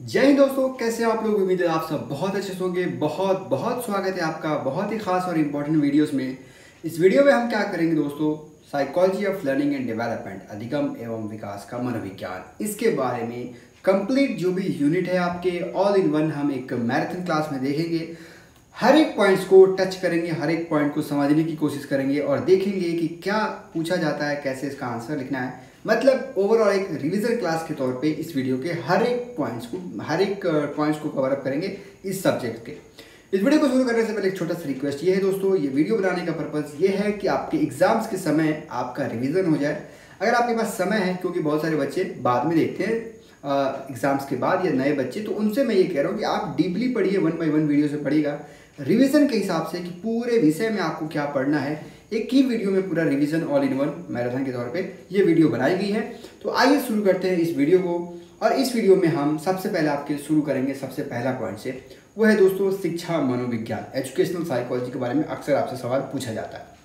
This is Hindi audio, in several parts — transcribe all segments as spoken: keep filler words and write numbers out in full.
जय हिंद दोस्तों, कैसे हैं आप लोग। उम्मीद है आप सब बहुत अच्छे होंगे। बहुत बहुत स्वागत है आपका बहुत ही खास और इम्पोर्टेंट वीडियोस में। इस वीडियो में हम क्या करेंगे दोस्तों, psychology of learning and development, अधिगम एवं विकास का मनोविज्ञान, इसके बारे में कंप्लीट जो भी यूनिट है आपके ऑल इन वन हम एक मैराथन क्लास में देखेंगे। हर एक पॉइंट्स को टच करेंगे, हर एक पॉइंट को समझने की कोशिश करेंगे और देखेंगे कि क्या पूछा जाता है, कैसे इसका आंसर लिखना है। मतलब ओवरऑल एक रिवीजन क्लास के तौर पे इस वीडियो के हर एक पॉइंट्स को हर एक पॉइंट्स को कवर अप करेंगे इस सब्जेक्ट के। इस वीडियो को शुरू करने से पहले एक छोटा सा रिक्वेस्ट ये है दोस्तों, ये वीडियो बनाने का पर्पज़ ये है कि आपके एग्जाम्स के समय आपका रिवीजन हो जाए। अगर आपके पास समय है, क्योंकि बहुत सारे बच्चे बाद में देखते हैं एग्जाम्स के बाद या नए बच्चे, तो उनसे मैं ये कह रहा हूँ कि आप डीपली पढ़िए, वन बाई वन वीडियो से पढ़िएगा रिवीजन के हिसाब से कि पूरे विषय में आपको क्या पढ़ना है। एक ही वीडियो में पूरा revision all in one marathon के तौर पे ये वीडियो बनाई गई है। तो आइए शुरू करते हैं इस वीडियो को। और इस वीडियो में हम सबसे पहले आपके शुरू करेंगे सबसे पहला पॉइंट से, वो है दोस्तों शिक्षा मनोविज्ञान, एजुकेशनल साइकोलॉजी के बारे में अक्सर आपसे सवाल पूछा जाता है।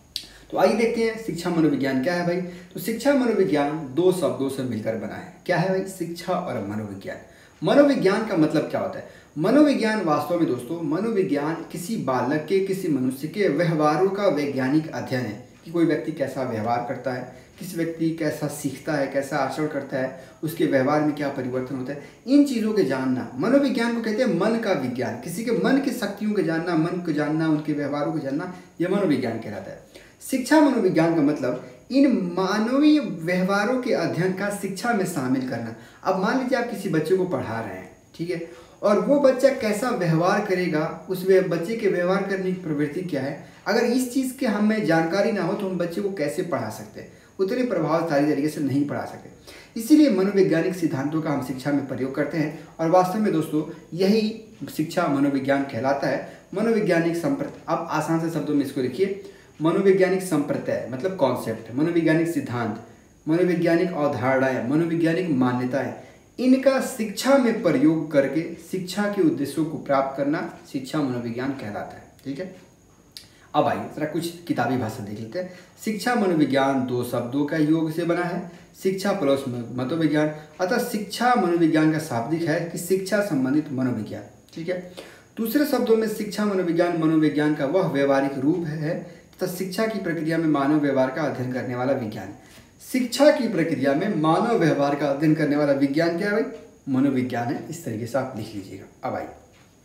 तो आइए देखते हैं शिक्षा मनोविज्ञान क्या है भाई। तो शिक्षा मनोविज्ञान दो शब्दों से मिलकर बना है। क्या है भाई? शिक्षा और मनोविज्ञान। मनोविज्ञान का मतलब क्या होता है? मनोविज्ञान वास्तव में दोस्तों, मनोविज्ञान किसी बालक के, किसी मनुष्य के व्यवहारों का वैज्ञानिक अध्ययन है कि कोई व्यक्ति कैसा व्यवहार करता है, किसी व्यक्ति कैसा सीखता है, कैसा आचरण करता है, उसके व्यवहार में क्या परिवर्तन होता है, इन चीज़ों के जानना मनोविज्ञान को कहते हैं। मन का विज्ञान, किसी के मन की शक्तियों को जानना, मन को जानना, उनके व्यवहारों को जानना, यह मनोविज्ञान कहलाता है। शिक्षा मनोविज्ञान का मतलब इन मानवीय व्यवहारों के अध्ययन का शिक्षा में शामिल करना। अब मान लीजिए आप किसी बच्चे को पढ़ा रहे हैं, ठीक है, और वो बच्चा कैसा व्यवहार करेगा, उस बच्चे के व्यवहार करने की प्रवृत्ति क्या है, अगर इस चीज़ के हमें जानकारी ना हो तो हम बच्चे को कैसे पढ़ा सकते हैं, उतने प्रभावशाली तरीके से नहीं पढ़ा सकते। इसीलिए मनोवैज्ञानिक सिद्धांतों का हम शिक्षा में प्रयोग करते हैं और वास्तव में दोस्तों यही शिक्षा मनोविज्ञान कहलाता है। मनोवैज्ञानिक संप्रदाय, अब आसान से शब्दों में इसको लिखिए, मनोवैज्ञानिक संप्रदाय मतलब कॉन्सेप्ट, मनोवैज्ञानिक सिद्धांत, मनोवैज्ञानिक अवधारणाएं, मनोवैज्ञानिक मान्यताएं, इनका शिक्षा में प्रयोग करके शिक्षा के उद्देश्यों को प्राप्त करना शिक्षा मनोविज्ञान कहलाता है। ठीक है, अब आइए जरा कुछ किताबी भाषा देख लेते हैं। शिक्षा मनोविज्ञान दो शब्दों का योग से बना है, शिक्षा प्लस मनोविज्ञान, अतः शिक्षा मनोविज्ञान का शाब्दिक है कि शिक्षा संबंधित मनोविज्ञान। ठीक है, दूसरे शब्दों में शिक्षा मनोविज्ञान मनोविज्ञान का वह व्यवहारिक रूप है तथा शिक्षा की प्रक्रिया में मानव व्यवहार का अध्ययन करने वाला विज्ञान। शिक्षा की प्रक्रिया में मानव व्यवहार का अध्ययन करने वाला विज्ञान क्या है भाई? मनोविज्ञान है। इस तरीके से आप लिख लीजिएगा। अब आइए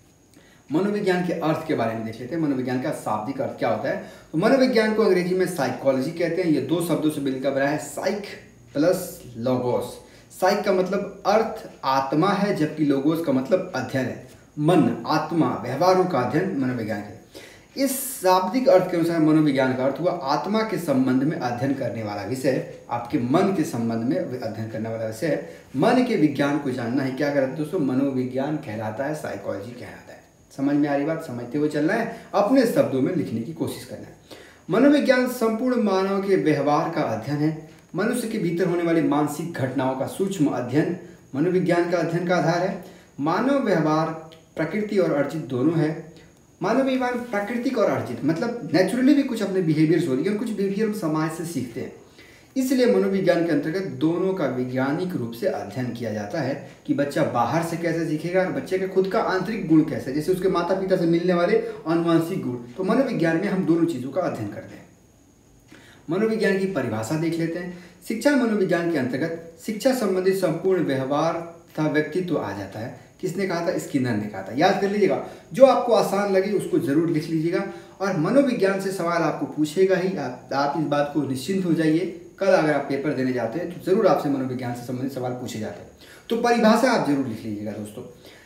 मनोविज्ञान के अर्थ के बारे में देख लेते हैं। मनोविज्ञान का शाब्दिक अर्थ क्या होता है? तो मनोविज्ञान को अंग्रेजी में साइकोलॉजी कहते हैं। ये दो शब्दों से मिलकर बना है, साइक प्लस लोगोस। साइक का मतलब अर्थ, आत्मा है, जबकि लोगोस का मतलब अध्ययन है, मन, आत्मा, व्यवहारों का अध्ययन मनोविज्ञान है। इस शाब्दिक अर्थ के अनुसार मनोविज्ञान का अर्थ हुआ आत्मा के संबंध में अध्ययन करने वाला विषय, आपके मन के संबंध में अध्ययन करने वाला विषय है। मन के विज्ञान को जानना है, क्या कहते हैं दोस्तों? मनोविज्ञान कहलाता है, साइकोलॉजी कहलाता है। समझ में आ रही बात? समझते हुए चलना है, अपने शब्दों में लिखने की कोशिश करना है। मनोविज्ञान संपूर्ण मानव के व्यवहार का अध्ययन है। मनुष्य के भीतर होने वाली मानसिक घटनाओं का सूक्ष्म अध्ययन मनोविज्ञान का अध्ययन का आधार है। मानव व्यवहार प्रकृति और अर्जित दोनों है। मानव व्यवहार प्राकृतिक और अर्जित मतलब नेचुरली भी कुछ अपने बिहेवियर्स होती है और कुछ बिहेवियर हम समाज से सीखते हैं। इसलिए मनोविज्ञान के अंतर्गत दोनों का वैज्ञानिक रूप से अध्ययन किया जाता है कि बच्चा बाहर से कैसे सीखेगा और बच्चे के खुद का आंतरिक गुण कैसे, जैसे उसके माता पिता से मिलने वाले अनुवांशिक गुण। तो मनोविज्ञान में हम दोनों चीज़ों का अध्ययन करते हैं। मनोविज्ञान की परिभाषा देख लेते हैं। शिक्षा मनोविज्ञान के अंतर्गत शिक्षा संबंधित संपूर्ण व्यवहार तथा व्यक्तित्व आ जाता है। किसने कहा था? स्किनर ने कहा था। याद कर लीजिएगा, जो आपको आसान लगे उसको जरूर लिख लीजिएगा। और मनोविज्ञान से सवाल आपको पूछेगा ही, आप, आप इस बात को निश्चिंत हो जाइए। कल अगर आप पेपर देने जाते हैं तो जरूर आपसे मनोविज्ञान से संबंधित सवाल पूछे जाते हैं, तो परिभाषा आप जरूर लिख लीजिएगा दोस्तों।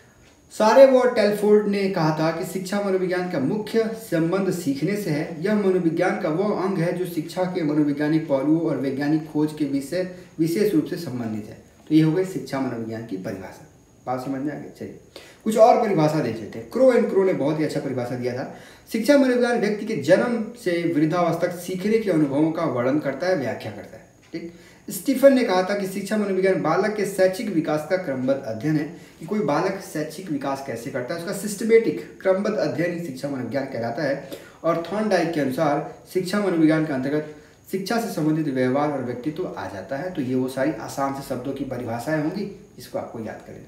सारेव और टेलफोर्ड ने कहा था कि शिक्षा मनोविज्ञान का मुख्य संबंध सीखने से है। यह मनोविज्ञान का वह अंग है जो शिक्षा के मनोवैज्ञानिक पहलुओं और वैज्ञानिक खोज के विषय विशेष रूप से संबंधित है। तो ये हो गई शिक्षा मनोविज्ञान की परिभाषा। बात समझ में आ गई? चलिए कुछ और परिभाषा देख लेते हैं। क्रो एंड क्रो ने बहुत ही अच्छा परिभाषा दिया था। शिक्षा मनोविज्ञान व्यक्ति के जन्म से वृद्धावस्था तक सीखने के अनुभवों का वर्णन करता है, व्याख्या करता है। ठीक, स्टीफन ने कहा था कि शिक्षा मनोविज्ञान बालक के शैक्षिक विकास का क्रमबद्ध अध्ययन है कि कोई बालक शैक्षिक विकास कैसे करता है, उसका सिस्टमेटिक क्रमबद्ध अध्ययन ही शिक्षा मनोविज्ञान कहलाता है। और थॉर्नडाइक के अनुसार शिक्षा मनोविज्ञान के अंतर्गत शिक्षा से संबंधित व्यवहार और व्यक्तित्व आ जाता है। तो ये वो सारी आसान से शब्दों की परिभाषाएं होंगी, इसको आपको याद कर लेना।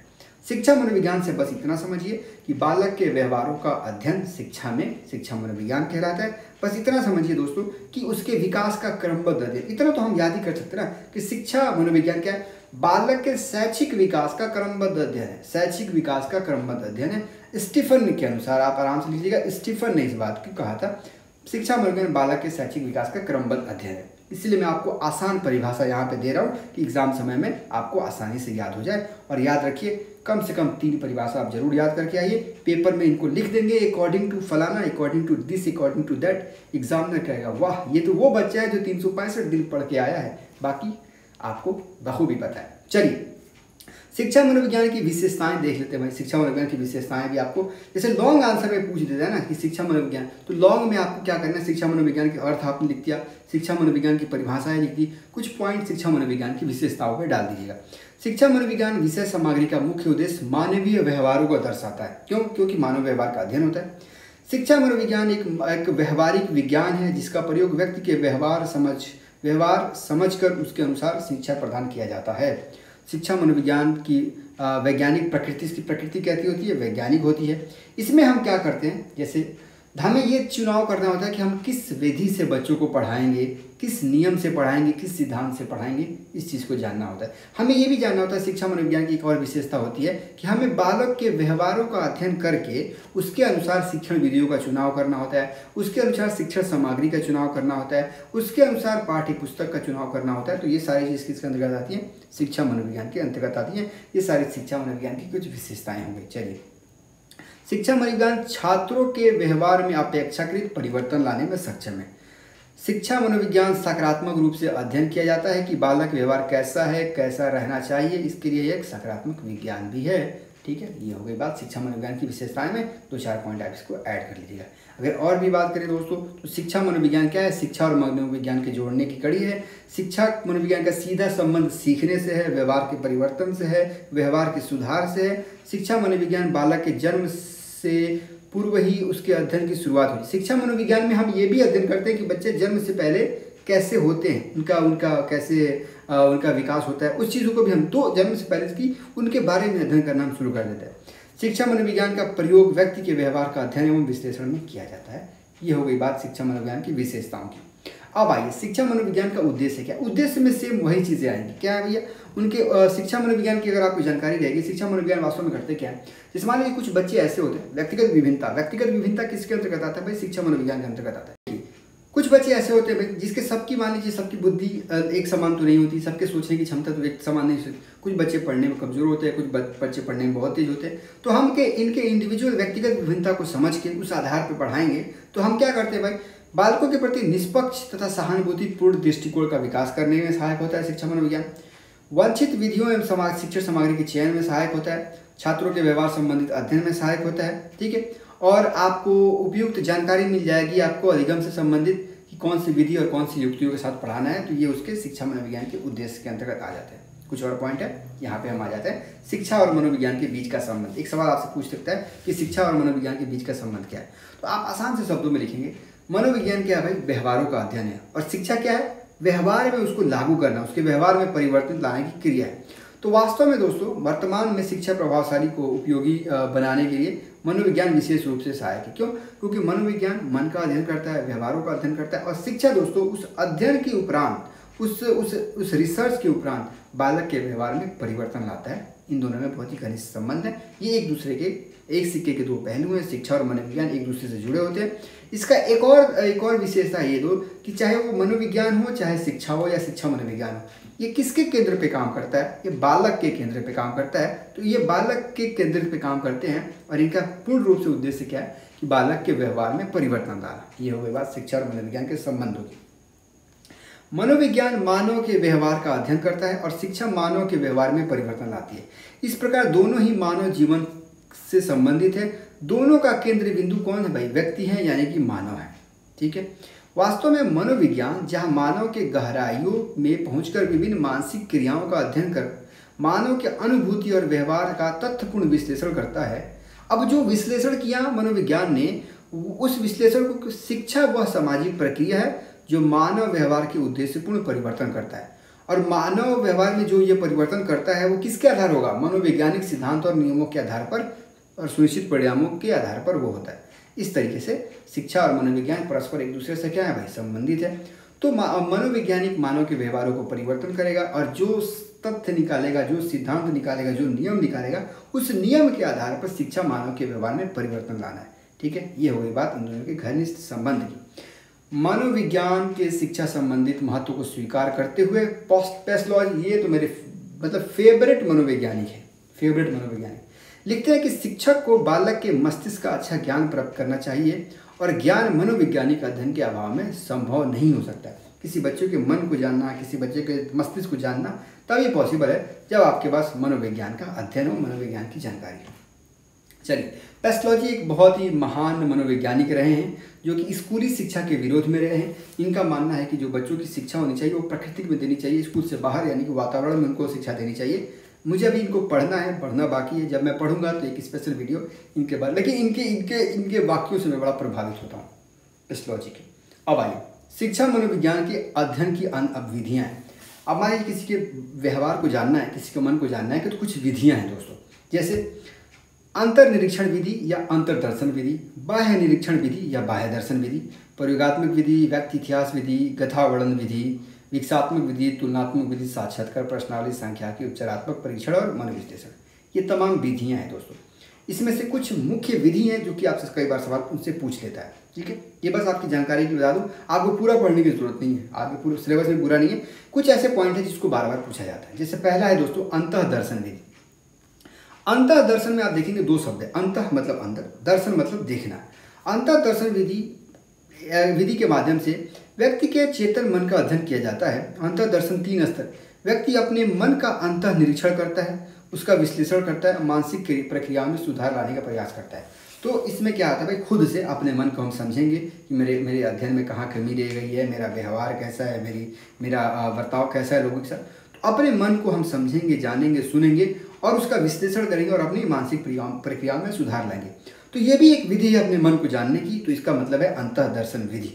शिक्षा मनोविज्ञान से बस इतना समझिए कि बालक के व्यवहारों का अध्ययन शिक्षा में शिक्षा मनोविज्ञान कहलाता है। बस इतना समझिए दोस्तों कि उसके विकास का क्रमबद्ध अध्ययन, इतना तो हम याद ही कर सकते हैं ना कि शिक्षा मनोविज्ञान क्या है, बालक के शैक्षिक विकास का क्रमबद्ध अध्ययन है। शैक्षिक विकास का क्रमबद्ध अध्ययन है स्टीफन के अनुसार, आप आराम से लीजिएगा, स्टीफन ने इस बात को कहा था, शिक्षा मनोविज्ञान बालक के शैक्षिक विकास का क्रमबद्ध अध्ययन है। इसलिए मैं आपको आसान परिभाषा यहाँ पे दे रहा हूँ कि एग्जाम समय में आपको आसानी से याद हो जाए। और याद रखिए कम से कम तीन परिभाषा आप जरूर याद करके आइए, पेपर में इनको लिख देंगे अकॉर्डिंग टू फलाना, according to this, according to that. Examiner कहेगा वाह ये तो वो बच्चा है जो तीन सौ पैंसठ दिन पढ़ के आया है, बाकी आपको बखूबी पता है। चलिए शिक्षा मनोविज्ञान की विशेषताएं देख लेते हैं भाई। शिक्षा मनोविज्ञान की विशेषताएं भी आपको जैसे लॉन्ग आंसर में पूछ देता है ना कि शिक्षा मनोविज्ञान, तो लॉन्ग में आपको क्या करना है, शिक्षा मनोविज्ञान के अर्थ आपने लिख दिया, शिक्षा मनोविज्ञान की परिभाषाएं लिख दी, कुछ पॉइंट शिक्षा मनोविज्ञान की विशेषताओं पर डाल दीजिएगा। शिक्षा मनोविज्ञान विषय सामग्री का मुख्य उद्देश्य मानवीय व्यवहारों को दर्शाता है। क्यों? क्योंकि मानव व्यवहार का अध्ययन होता है। शिक्षा मनोविज्ञान एक एक व्यवहारिक विज्ञान है जिसका प्रयोग व्यक्ति के व्यवहार समझ व्यवहार समझकर उसके अनुसार शिक्षा प्रदान किया जाता है। शिक्षा मनोविज्ञान की वैज्ञानिक प्रकृति, इसकी प्रकृति कैसी होती है, वैज्ञानिक होती है। इसमें हम क्या करते हैं, जैसे हमें ये चुनाव करना होता है कि हम किस विधि से बच्चों को पढ़ाएंगे, किस नियम से पढ़ाएंगे, किस सिद्धांत से पढ़ाएंगे, इस चीज़ को जानना होता है। हमें ये भी जानना होता है, शिक्षा मनोविज्ञान की एक और विशेषता होती है कि हमें बालक के व्यवहारों का अध्ययन करके उसके अनुसार शिक्षण विधियों का चुनाव करना होता है, उसके अनुसार शिक्षण सामग्री का चुनाव करना होता है, उसके अनुसार पाठ्य पुस्तक का चुनाव करना होता है। तो ये सारी चीज़ किसके अंतर्गत आती हैं, शिक्षा मनोविज्ञान के अंतर्गत आती हैं। ये सारी शिक्षा मनोविज्ञान की कुछ विशेषताएं होंगी। चलिए, शिक्षा मनोविज्ञान छात्रों के व्यवहार में अपेक्षाकृत परिवर्तन लाने में सक्षम है। शिक्षा मनोविज्ञान सकारात्मक रूप से अध्ययन किया जाता है कि बालक व्यवहार कैसा है, कैसा रहना चाहिए, इसके लिए एक सकारात्मक विज्ञान भी है। ठीक है, ये हो गई बात शिक्षा मनोविज्ञान की विशेषताएं में, दो चार पॉइंट आप इसको ऐड कर लीजिएगा। अगर और भी बात करें दोस्तों तो शिक्षा मनोविज्ञान क्या है, शिक्षा और मनोविज्ञान के जोड़ने की कड़ी है। शिक्षा मनोविज्ञान का सीधा संबंध सीखने से है, व्यवहार के परिवर्तन से है, व्यवहार के सुधार से है। शिक्षा मनोविज्ञान बालक के जन्म से पूर्व ही उसके अध्ययन की शुरुआत हुई। शिक्षा मनोविज्ञान में हम ये भी अध्ययन करते हैं कि बच्चे जन्म से पहले कैसे होते हैं, उनका उनका कैसे आ, उनका विकास होता है, उस चीज़ों को भी हम तो जन्म से पहले की उनके बारे में अध्ययन करना हम शुरू कर देते हैं। शिक्षा मनोविज्ञान का प्रयोग व्यक्ति के व्यवहार का अध्ययन एवं विश्लेषण में किया जाता है। ये हो गई बात शिक्षा मनोविज्ञान की विशेषताओं की। अब आइए शिक्षा मनोविज्ञान का उद्देश्य क्या, उद्देश्य में सेम वही चीज़ें आएंगी। क्या है भैया, उनके शिक्षा मनोविज्ञान की अगर आपको जानकारी रहेगी, शिक्षा मनोविज्ञान वास्तव में करते क्या है। जैसे मान लीजिए कुछ बच्चे ऐसे होते हैं, व्यक्तिगत विभिन्नता, व्यक्तिगत विभिन्नता किसके अंतर्गत आता है भाई, शिक्षा मनोविज्ञान के अंतर्गत आता है। कुछ बच्चे ऐसे होते हैं भाई जिसके सबकी मान लीजिए सबकी बुद्धि एक समान तो नहीं होती, सबके सोचने की क्षमता तो एक समान नहीं होती। कुछ बच्चे पढ़ने में कमजोर होते हैं, कुछ बच्चे पढ़ने में बहुत तेज होते हैं। तो हम के इनके इंडिविजुअल व्यक्तिगत विभिन्नता को समझ के उस आधार पर पढ़ाएंगे। तो हम क्या करते हैं भाई, बालकों के प्रति निष्पक्ष तथा सहानुभूतिपूर्ण दृष्टिकोण का विकास करने में सहायक होता है शिक्षा मनोविज्ञान। वांछित विधियों एवं समाज शिक्षण सामग्री के चयन में सहायक होता है। छात्रों के व्यवहार संबंधित अध्ययन में सहायक होता है। ठीक है, और आपको उपयुक्त जानकारी मिल जाएगी आपको अधिगम से संबंधित कि कौन सी विधि और कौन सी युक्तियों के साथ पढ़ाना है। तो ये उसके शिक्षा मनोविज्ञान के उद्देश्य के अंतर्गत आ जाते हैं। कुछ और पॉइंट है यहाँ पे हम आ जाते हैं, शिक्षा और मनोविज्ञान के बीच का संबंध। एक सवाल आपसे पूछ सकता है कि शिक्षा और मनोविज्ञान के बीच का संबंध क्या है, तो आप आसान से शब्दों में लिखेंगे, मनोविज्ञान क्या है भाई, व्यवहारों का अध्ययन है, और शिक्षा क्या है, व्यवहार में उसको लागू करना, उसके व्यवहार में परिवर्तन लाने की क्रिया है। तो वास्तव में दोस्तों वर्तमान में शिक्षा प्रभावशाली को उपयोगी बनाने के लिए मनोविज्ञान विशेष रूप से सहायक है। क्यों? क्योंकि मनोविज्ञान मन का अध्ययन करता है, व्यवहारों का अध्ययन करता है, और शिक्षा दोस्तों उस अध्ययन के उपरांत उस उस उस रिसर्च के उपरांत बालक के व्यवहार में परिवर्तन लाता है। इन दोनों में बहुत ही घनिष्ठ संबंध है। ये एक दूसरे के एक सिक्के के दो पहलू हैं। शिक्षा और मनोविज्ञान एक दूसरे से जुड़े होते हैं। इसका एक और एक और विशेषता ये दो कि चाहे वो मनोविज्ञान हो, चाहे शिक्षा हो या शिक्षा मनोविज्ञान हो, ये किसके केंद्र पे काम करता है, ये बालक के केंद्र पे काम करता है। तो ये बालक के केंद्र पे काम करते हैं, और इनका पूर्ण रूप से उद्देश्य क्या है कि बालक के व्यवहार में परिवर्तन लाना। ये हो गई बात शिक्षा और मनोविज्ञान के संबंध होगी। मनोविज्ञान मानव के व्यवहार का अध्ययन करता है और शिक्षा मानव के व्यवहार में परिवर्तन लाती है। इस प्रकार दोनों ही मानव जीवन से संबंधित है। दोनों का केंद्र बिंदु कौन है भाई, व्यक्ति है, यानी कि मानव है। ठीक है, वास्तव में मनोविज्ञान जहां मानव के गहराइयों में पहुंचकर विभिन्न मानसिक क्रियाओं का अध्ययन कर मानव के अनुभूति और व्यवहार का तथ्यपूर्ण विश्लेषण करता है। अब जो विश्लेषण किया मनोविज्ञान ने, उस विश्लेषण को शिक्षा वह सामाजिक प्रक्रिया है जो मानव व्यवहार के उद्देश्यपूर्ण परिवर्तन करता है। और मानव व्यवहार में जो ये परिवर्तन करता है वो किसके आधार होगा? मनोवैज्ञानिक सिद्धांत और नियमों के आधार पर और सुनिश्चित परिणामों के आधार पर वो होता है। इस तरीके से शिक्षा और मनोविज्ञान परस्पर एक दूसरे से क्या है भाई? संबंधित है। तो मनोवैज्ञानिक मानव के व्यवहारों को परिवर्तन करेगा और जो तथ्य निकालेगा, जो सिद्धांत निकालेगा, जो नियम निकालेगा, उस नियम के आधार पर शिक्षा मानव के व्यवहार में परिवर्तन लाना है। ठीक है, ये हो गई बात इन दोनों के घनिष्ठ संबंध की। मनोविज्ञान के शिक्षा संबंधित महत्व को स्वीकार करते हुए पेस्लॉज, ये तो मेरे मतलब फेवरेट मनोवैज्ञानिक है, फेवरेट मनोवैज्ञानिक लिखते हैं कि शिक्षक को बालक के मस्तिष्क का अच्छा ज्ञान प्राप्त करना चाहिए और ज्ञान मनोवैज्ञानिक अध्ययन के अभाव में संभव नहीं हो सकता। किसी बच्चे के मन को जानना, किसी बच्चे के मस्तिष्क को जानना तभी पॉसिबल है जब आपके पास मनोविज्ञान का अध्ययन हो, मनोविज्ञान की जानकारी हो। चलिए, पेस्लॉजी एक बहुत ही महान मनोवैज्ञानिक रहे हैं जो कि स्कूली शिक्षा के विरोध में रहे हैं। इनका मानना है कि जो बच्चों की शिक्षा होनी चाहिए वो प्रकृति में देनी चाहिए, स्कूल से बाहर यानी कि वातावरण में उनको शिक्षा देनी चाहिए। मुझे अभी इनको पढ़ना है, पढ़ना बाकी है। जब मैं पढ़ूंगा तो एक स्पेशल वीडियो इनके बारे, लेकिन इनके इनके इनके वाक्यों से मैं बड़ा प्रभावित होता हूँ पेस्लॉजी के। अब आइए, शिक्षा मनोविज्ञान के अध्ययन की अन्य विधियाँ हैं। अब मान लीजिए किसी के व्यवहार को जानना है, किसी के मन को जानना है कि तो कुछ विधियाँ हैं दोस्तों, जैसे अंतर निरीक्षण विधि या अंतर्दर्शन विधि, बाह्य निरीक्षण विधि या बाह्य दर्शन विधि, प्रयोगात्मक विधि, व्यक्ति इतिहास विधि, कथा वर्णन विधि, विकासात्मक विधि, तुलनात्मक विधि, साक्षात्कार प्रश्नावली, सांख्यिकी, उपचारात्मक परीक्षण और मनोविश्लेषण, ये तमाम विधियां हैं दोस्तों। इसमें से कुछ मुख्य विधि हैं जो कि आपसे कई बार सवाल उनसे पूछ लेता है। ठीक है, ये बस आपकी जानकारी की बता दूं, आपको पूरा पढ़ने की जरूरत नहीं है, आपके पूरे सिलेबस में पूरा नहीं है। कुछ ऐसे पॉइंट है जिसको बार बार पूछा जाता है। जैसे पहला है दोस्तों अंतःदर्शन विधि। अंतःदर्शन में आप देखेंगे दो शब्द है, अंतः मतलब अंदर, दर्शन मतलब देखना। अंतःदर्शन विधि विधि के माध्यम से व्यक्ति के चेतन मन का अध्ययन किया जाता है। अंतःदर्शन तीन स्तर, व्यक्ति अपने मन का अंतः निरीक्षण करता है, उसका विश्लेषण करता है, मानसिक प्रक्रिया में सुधार लाने का प्रयास करता है। तो इसमें क्या आता है भाई, खुद से अपने मन को हम समझेंगे कि मेरे मेरे अध्ययन में कहाँ कमी रह गई है, मेरा व्यवहार कैसा है, मेरी मेरा बर्ताव कैसा है लोगों के साथ। तो अपने मन को हम समझेंगे, जानेंगे, सुनेंगे और उसका विश्लेषण करेंगे और अपनी मानसिक प्रक्रिया में सुधार लाएंगे। तो ये भी एक विधि है अपने मन को जानने की, तो इसका मतलब है अंतःदर्शन विधि।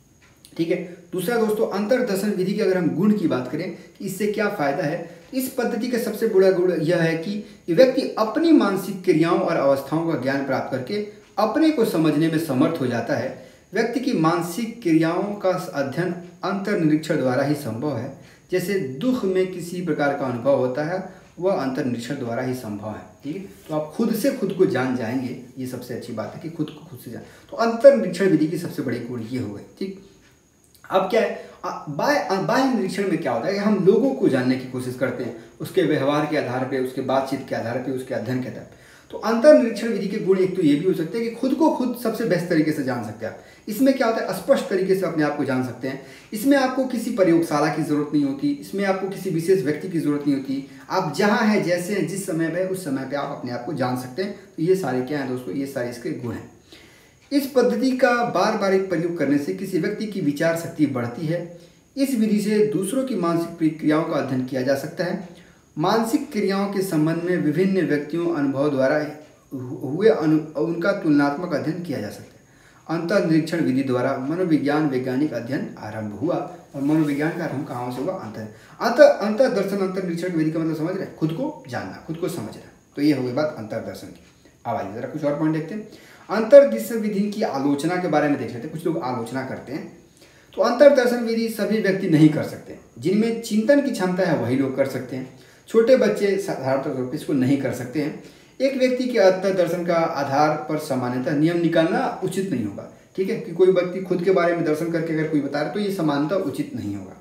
ठीक है, दूसरा दोस्तों अंतर्दर्शन विधि की अगर हम गुण की बात करें कि इससे क्या फायदा है, इस पद्धति का सबसे बड़ा गुण यह है कि व्यक्ति अपनी मानसिक क्रियाओं और अवस्थाओं का ज्ञान प्राप्त करके अपने को समझने में समर्थ हो जाता है। व्यक्ति की मानसिक क्रियाओं का अध्ययन अंतर्निरीक्षण द्वारा ही संभव है। जैसे दुख में किसी प्रकार का अनुभव होता है, वह अंतर्निरीक्षण द्वारा ही संभव है। ठीक है, तो आप खुद से खुद को जान जाएंगे, ये सबसे अच्छी बात है कि खुद को खुद से जान। तो अंतर्निरीक्षण विधि की सबसे बड़ी गुण ये हो गई। ठीक, अब क्या है, बाह्य बाह्य निरीक्षण में क्या होता है कि हम लोगों को जानने की कोशिश करते हैं, उसके व्यवहार के आधार पे, उसके बातचीत के आधार पे, उसके अध्ययन के आधार पे। तो अंतर्निरीक्षण विधि के गुण एक तो ये भी हो सकते हैं कि खुद को खुद सबसे बेस्ट तरीके से जान सकते हैं आप। इसमें क्या होता है, स्पष्ट तरीके से अपने आप को जान सकते हैं। इसमें आपको किसी प्रयोगशाला की जरूरत नहीं होती, इसमें आपको किसी विशेष व्यक्ति की जरूरत नहीं होती। आप जहाँ हैं, जैसे हैं, जिस समय पे उस समय पे आप अपने आप को जान सकते हैं। तो ये सारे क्या हैं दोस्तों, ये सारे इसके गुण हैं। इस पद्धति का बार बार एक प्रयोग करने से किसी व्यक्ति की विचार शक्ति बढ़ती है। इस विधि से दूसरों की मानसिक प्रक्रियाओं का अध्ययन किया जा सकता है। मानसिक क्रियाओं के संबंध में विभिन्न व्यक्तियों अनुभव द्वारा हुए उनका तुलनात्मक अध्ययन किया जा सकता है। अंतर्निरीक्षण विधि द्वारा मनोविज्ञान वैज्ञानिक अध्ययन आरंभ हुआ। और मनोविज्ञान का आरंभ कहाँ से हुआ, अंतर अंतर अंतर्दर्शन अंतर्निरीक्षण विधि का मतलब समझ रहे हैं, खुद को जानना, खुद को समझना। तो ये हो गई बात अंतर्दर्शन की। अब आइए जरा कुछ और पॉइंट देखते हैं। अंतर्दर्शन विधि की आलोचना के बारे में देख लेते हैं। कुछ लोग आलोचना करते हैं। तो अंतर्दर्शन विधि सभी व्यक्ति नहीं कर सकते, जिनमें चिंतन की क्षमता है वही लोग कर सकते हैं। छोटे बच्चे साधारण तौर पर इसको नहीं कर सकते हैं। एक व्यक्ति के अंतर्दर्शन का आधार पर सामान्यतः नियम निकालना उचित नहीं होगा। ठीक है, कि कोई व्यक्ति खुद के बारे में दर्शन करके अगर कोई बता रहे तो ये समानता उचित नहीं होगा।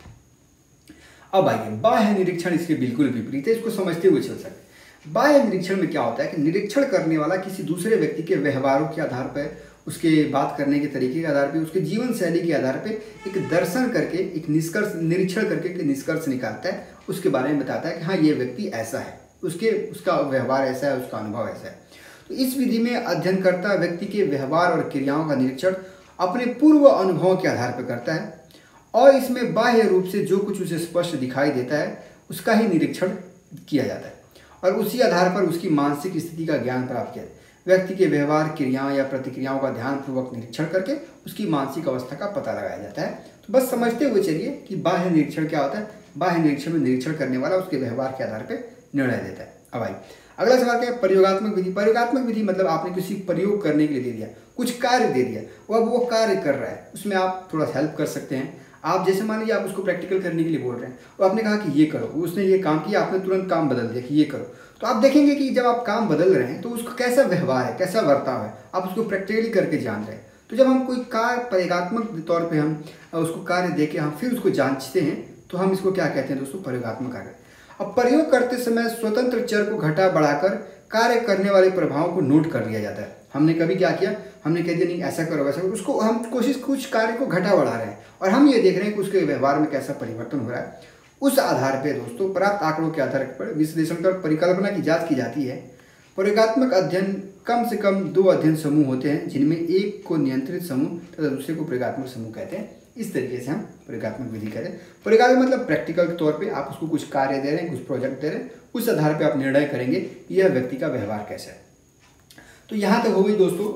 अब आइए, बाह्य निरीक्षण इसके बिल्कुल विपरीत है, इसको समझते हुए चल सकते। बाह्य निरीक्षण में क्या होता है कि निरीक्षण करने वाला किसी दूसरे व्यक्ति के व्यवहारों के आधार पर, उसके बात करने के तरीके के आधार पर, उसके जीवन शैली के आधार पर एक दर्शन करके, एक निष्कर्ष निरीक्षण करके एक निष्कर्ष निकालता है, उसके बारे में बताता है कि हाँ ये व्यक्ति ऐसा है, उसके उसका व्यवहार ऐसा है, उसका अनुभव ऐसा है। तो इस विधि में अध्ययनकर्ता व्यक्ति के व्यवहार और क्रियाओं का निरीक्षण अपने पूर्व अनुभवों के आधार पर करता है और इसमें बाह्य रूप से जो कुछ उसे स्पष्ट दिखाई देता है उसका ही निरीक्षण किया जाता है और उसी आधार पर उसकी मानसिक स्थिति का ज्ञान प्राप्त किया जाता है। व्यक्ति के व्यवहार, क्रियाओं या प्रतिक्रियाओं का ध्यानपूर्वक निरीक्षण करके उसकी मानसिक अवस्था का पता लगाया जाता है। तो बस समझते हुए चलिए कि बाह्य निरीक्षण क्या होता है। बाह्य निरीक्षण में निरीक्षण करने वाला उसके व्यवहार के आधार पर निर्णय देता है। अब भाई अगला सवाल क्या है, प्रयोगात्मक विधि। प्रयोगात्मक विधि मतलब आपने किसी प्रयोग करने के लिए दे दिया, कुछ कार्य दे दिया, वो अब वो कार्य कर रहा है, उसमें आप थोड़ा हेल्प कर सकते हैं। आप जैसे मान लीजिए आप उसको प्रैक्टिकल करने के लिए बोल रहे हैं और आपने कहा कि ये करो, उसने ये काम किया, आपने तुरंत काम बदल दिया कि ये करो, तो आप देखेंगे कि जब आप काम बदल रहे हैं तो उसका कैसा व्यवहार है, कैसा बर्ताव है, आप उसको प्रैक्टिकली करके जान रहे हैं। तो जब हम कोई कार्य प्रयोगात्मक तौर पर हम उसको कार्य दे के हम फिर उसको जाँचते हैं तो हम इसको क्या कहते हैं दोस्तों, प्रयोगात्मक कार्य। अब प्रयोग करते समय स्वतंत्र चर को घटा बढ़ाकर कार्य करने वाले प्रभावों को नोट कर लिया जाता है। हमने कभी क्या किया, हमने कह दिया नहीं ऐसा करो वैसा करो, उसको हम कोशिश कुछ कार्य को घटा बढ़ा रहे हैं और हम ये देख रहे हैं कि उसके व्यवहार में कैसा परिवर्तन हो रहा है। उस आधार पर दोस्तों प्राप्त आंकड़ों के आधार पर विश्लेषण कर परिकल्पना की जांच की जाती है। प्रयोगात्मक अध्ययन कम से कम दो अध्ययन समूह होते हैं जिनमें एक को नियंत्रित समूह तथा दूसरे को प्रयोगात्मक समूह कहते हैं। इस तरीके से हम प्रयोगात्मक विधि कहते हैं। प्रयोगात्मक मतलब प्रैक्टिकल के तौर पे आप उसको कुछ कार्य दे रहे हैं, कुछ प्रोजेक्ट दे रहे हैं, उस आधार पे आप निर्णय करेंगे कि यह व्यक्ति का व्यवहार कैसा है। तो यहाँ तक हो गई दोस्तों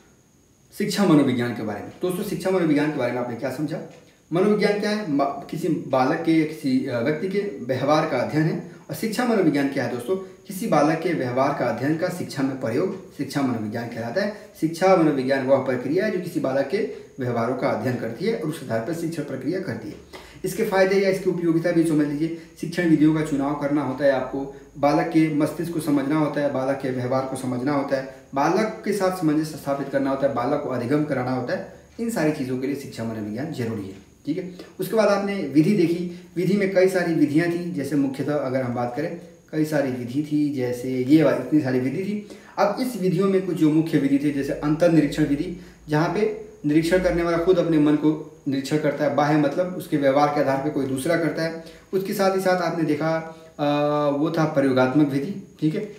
शिक्षा मनोविज्ञान के बारे में। दोस्तों शिक्षा मनोविज्ञान के बारे में आपने क्या समझा, मनोविज्ञान क्या है, किसी बालक के या किसी व्यक्ति के व्यवहार का अध्ययन है, और शिक्षा मनोविज्ञान क्या है दोस्तों, किसी बालक के व्यवहार का अध्ययन का शिक्षा में प्रयोग शिक्षा मनोविज्ञान कहलाता है। शिक्षा मनोविज्ञान वह प्रक्रिया है जो किसी बालक के व्यवहारों का अध्ययन करती है और उस आधार पर शिक्षण प्रक्रिया करती है। इसके फायदे या इसकी उपयोगिता भी समझ लीजिए। शिक्षण विधियों का चुनाव करना होता है, आपको बालक के मस्तिष्क को समझना होता है, बालक के व्यवहार को समझना होता है, बालक के साथ सामंजस्य स्थापित करना होता है, बालक को अधिगम कराना होता है। इन सारी चीज़ों के लिए शिक्षा मनोविज्ञान जरूरी है। ठीक है, उसके बाद आपने विधि देखी, विधि में कई सारी विधियाँ थी, जैसे मुख्यतः अगर हम बात करें कई सारी विधि थी, जैसे ये इतनी सारी विधि थी। अब इस विधियों में कुछ जो मुख्य विधि थे, जैसे अंतर निरीक्षण विधि, जहाँ पे निरीक्षण करने वाला खुद अपने मन को निरीक्षण करता है, बाह्य मतलब उसके व्यवहार के आधार पर कोई दूसरा करता है। उसके साथ ही साथ आपने देखा आ, वो था प्रयोगात्मक विधि। ठीक है,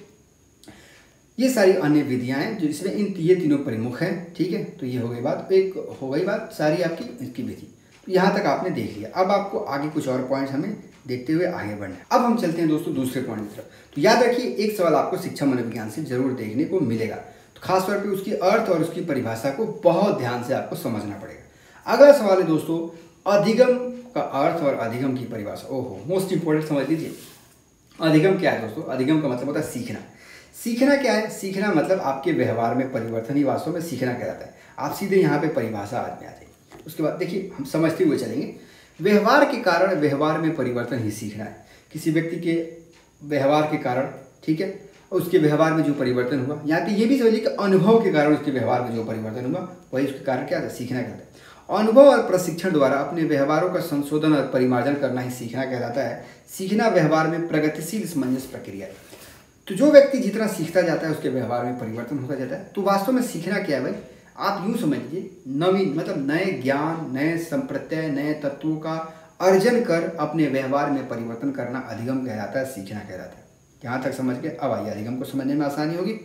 ये सारी अन्य विधियाँ हैं जो इसमें इन ये तीनों प्रमुख हैं। ठीक है, तो ये हो गई बात, एक हो गई बात सारी आपकी इसकी विधि। तो यहाँ तक आपने देख लिया। अब आपको आगे कुछ और पॉइंट्स हमें देखते हुए आगे बढ़ना है। अब हम चलते हैं दोस्तों दूसरे पॉइंट की तरफ। तो याद रखिए एक सवाल आपको शिक्षा मनोविज्ञान से जरूर देखने को मिलेगा, तो खासतौर पे उसकी अर्थ और उसकी परिभाषा को बहुत ध्यान से आपको समझना पड़ेगा। अगला सवाल है दोस्तों अधिगम का अर्थ और अधिगम की परिभाषा। ओहो, मोस्ट इंपॉर्टेंट समझ लीजिए। अधिगम क्या है दोस्तों, अधिगम का मतलब होता है सीखना। सीखना क्या है, सीखना मतलब आपके व्यवहार में परिवर्तन ही वास्तव में सीखना कहलाता है। आप सीधे यहाँ पे परिभाषा आज में आ जाइए। उसके बाद देखिए हम समझते हुए चलेंगे। व्यवहार के कारण व्यवहार में परिवर्तन ही सीखना है। किसी व्यक्ति के व्यवहार के कारण, ठीक है, और उसके व्यवहार में जो परिवर्तन हुआ, यहाँ पे ये भी समझिए कि अनुभव के कारण उसके व्यवहार में जो परिवर्तन हुआ वही उसके कारण क्या था, सीखना कहलाता है। अनुभव और प्रशिक्षण द्वारा अपने व्यवहारों का संशोधन और परिमार्जन करना ही सीखना कहलाता है। सीखना व्यवहार में प्रगतिशील समंजस प्रक्रिया है। तो जो व्यक्ति जितना सीखता जाता है उसके व्यवहार में परिवर्तन होता जाता है। तो वास्तव में सीखना क्या है भाई, आप यूँ समझ लीजिए नवीन मतलब नए ज्ञान, नए संप्रत्यय, नए तत्वों का अर्जन कर अपने व्यवहार में परिवर्तन करना अधिगम कहलाता है, सीखना कहलाता है। यहाँ तक समझ के अब आइए अधिगम को समझने में आसानी होगी।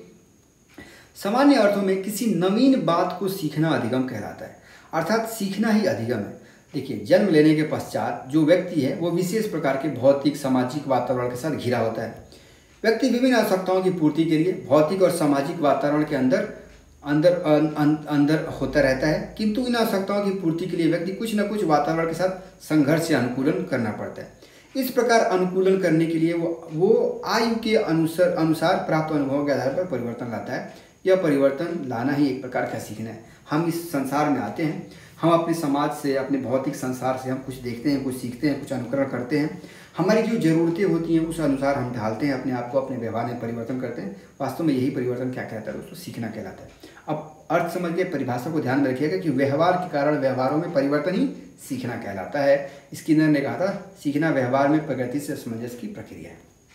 सामान्य अर्थों में किसी नवीन बात को सीखना अधिगम कहलाता है, अर्थात सीखना ही अधिगम है। देखिए जन्म लेने के पश्चात जो व्यक्ति है वो विशेष प्रकार के भौतिक सामाजिक वातावरण के साथ घिरा होता है। व्यक्ति विभिन्न आवश्यकताओं की पूर्ति के लिए भौतिक और सामाजिक वातावरण के अंदर अंदर अं, अं, अंदर होता रहता है, किंतु इन आवश्यकताओं की पूर्ति के लिए व्यक्ति कुछ न कुछ वातावरण के साथ संघर्ष से अनुकूलन करना पड़ता है। इस प्रकार अनुकूलन करने के लिए वो वो आयु के अनुसार अनुसार प्राप्त अनुभवों के आधार पर परिवर्तन लाता है। यह परिवर्तन लाना ही एक प्रकार का सीखना है। हम इस संसार में आते हैं, हम अपने समाज से, अपने भौतिक संसार से हम कुछ देखते हैं, कुछ सीखते हैं, कुछ अनुकरण करते हैं। हमारी जो ज़रूरतें होती हैं उस अनुसार हम ढालते हैं अपने आप को, अपने व्यवहार में परिवर्तन करते हैं। वास्तव में यही परिवर्तन क्या कहता है दोस्तों, सीखना कहलाता है। अब अर्थ समझ के परिभाषा को ध्यान में रखिएगा कि व्यवहार के कारण व्यवहारों में परिवर्तन ही सीखना कहलाता है। स्किनर ने कहा था सीखना व्यवहार में प्रगति से असमंजस की प्रक्रिया है।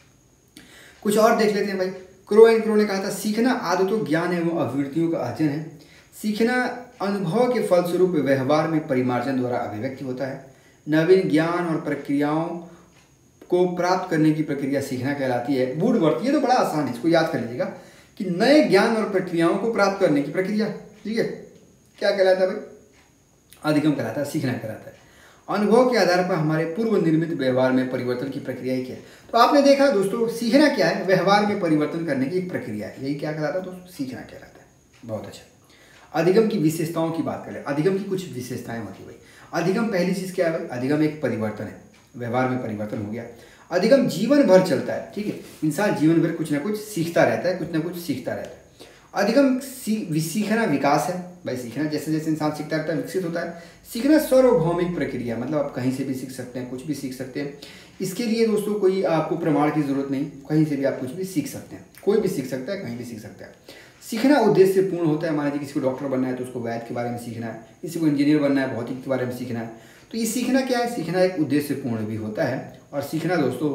कुछ और देख लेते हैं भाई। क्रो एंड क्रो ने कहा था सीखना आदतों, ज्ञान एवं अभिवृत्तियों का अध्ययन है। सीखना अनुभव के फलस्वरूप व्यवहार में परिमार्जन द्वारा अभिव्यक्ति होता है। नवीन ज्ञान और प्रक्रियाओं को प्राप्त करने की प्रक्रिया सीखना कहलाती है। बूढ़ वर्त, ये तो बड़ा आसान है, इसको याद कर लीजिएगा कि नए ज्ञान और प्रक्रियाओं को प्राप्त करने की प्रक्रिया, ठीक है, क्या कहलाता है भाई, अधिगम कहलाता है, सीखना कहलाता है। अनुभव के आधार पर हमारे पूर्व निर्मित व्यवहार में परिवर्तन की प्रक्रिया ही क्या है। तो आपने देखा दोस्तों सीखना क्या है, व्यवहार में परिवर्तन करने की एक प्रक्रिया है। यही क्या कहलाता है दोस्तों, सीखना कहलाता है। बहुत अच्छा। अधिगम की विशेषताओं की बात करें। अधिगम की कुछ विशेषताएं होती है भाई। अधिगम पहली चीज़ क्या है भाई, अधिगम एक परिवर्तन है। व्यवहार में परिवर्तन हो गया। अधिगम जीवन भर चलता है, ठीक है, इंसान जीवन भर कुछ ना कुछ सीखता रहता है, कुछ ना कुछ सीखता रहता है। अधिगम सी, सीखना विकास है भाई, सीखना जैसे जैसे इंसान सीखता रहता है विकसित होता है। सीखना सार्वभौमिक प्रक्रिया, मतलब आप कहीं से भी सीख सकते हैं, कुछ भी सीख सकते हैं। इसके लिए दोस्तों कोई आपको प्रमाण की जरूरत नहीं, कहीं से भी आप कुछ भी सीख सकते हैं, कोई भी सीख सकता है, कहीं भी सीख सकता है। सीखना उद्देश्य पूर्ण होता है। मान लीजिए किसी को डॉक्टर बनना है तो उसको वैद्य के बारे में सीखना है, किसी को इंजीनियर बनना है भौतिक के बारे में सीखना है। तो ये सीखना क्या है, सीखना एक उद्देश्य पूर्ण भी होता है। और सीखना दोस्तों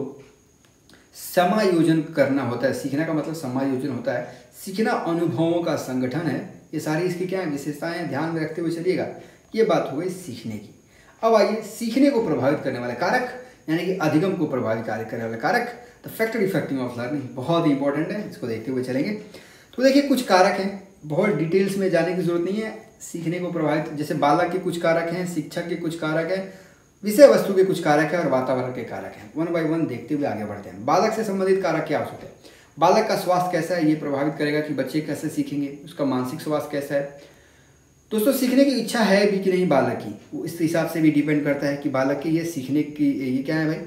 समायोजन करना होता है। सीखने का मतलब समायोजन होता है। सीखना अनुभवों का संगठन है। ये सारी इसकी क्या है विशेषताएं, ध्यान में रखते हुए चलिएगा। ये बात हो गई सीखने की। अब आइए सीखने को प्रभावित करने वाले कारक, यानी कि अधिगम को प्रभावित कार्य करने वाले कारक, the factor affecting of learning, बहुत ही इंपॉर्टेंट है, इसको देखते हुए चलेंगे। तो देखिए कुछ कारक हैं, बहुत डिटेल्स में जाने की जरूरत नहीं है। सीखने को प्रभावित, जैसे बालक के कुछ कारक हैं, शिक्षक के कुछ कारक हैं, विषय वस्तु के कुछ कारक है और वातावरण के कारक हैं। वन बाय वन देखते हुए आगे बढ़ते हैं। बालक से संबंधित कारक क्या हो सकते हैं? बालक का स्वास्थ्य कैसा है, ये प्रभावित करेगा कि बच्चे कैसे सीखेंगे। उसका मानसिक स्वास्थ्य कैसा है। दोस्तों सीखने की इच्छा है भी कि नहीं बालक की, वो इस हिसाब से भी डिपेंड करता है कि बालक की ये सीखने की ये क्या है भाई,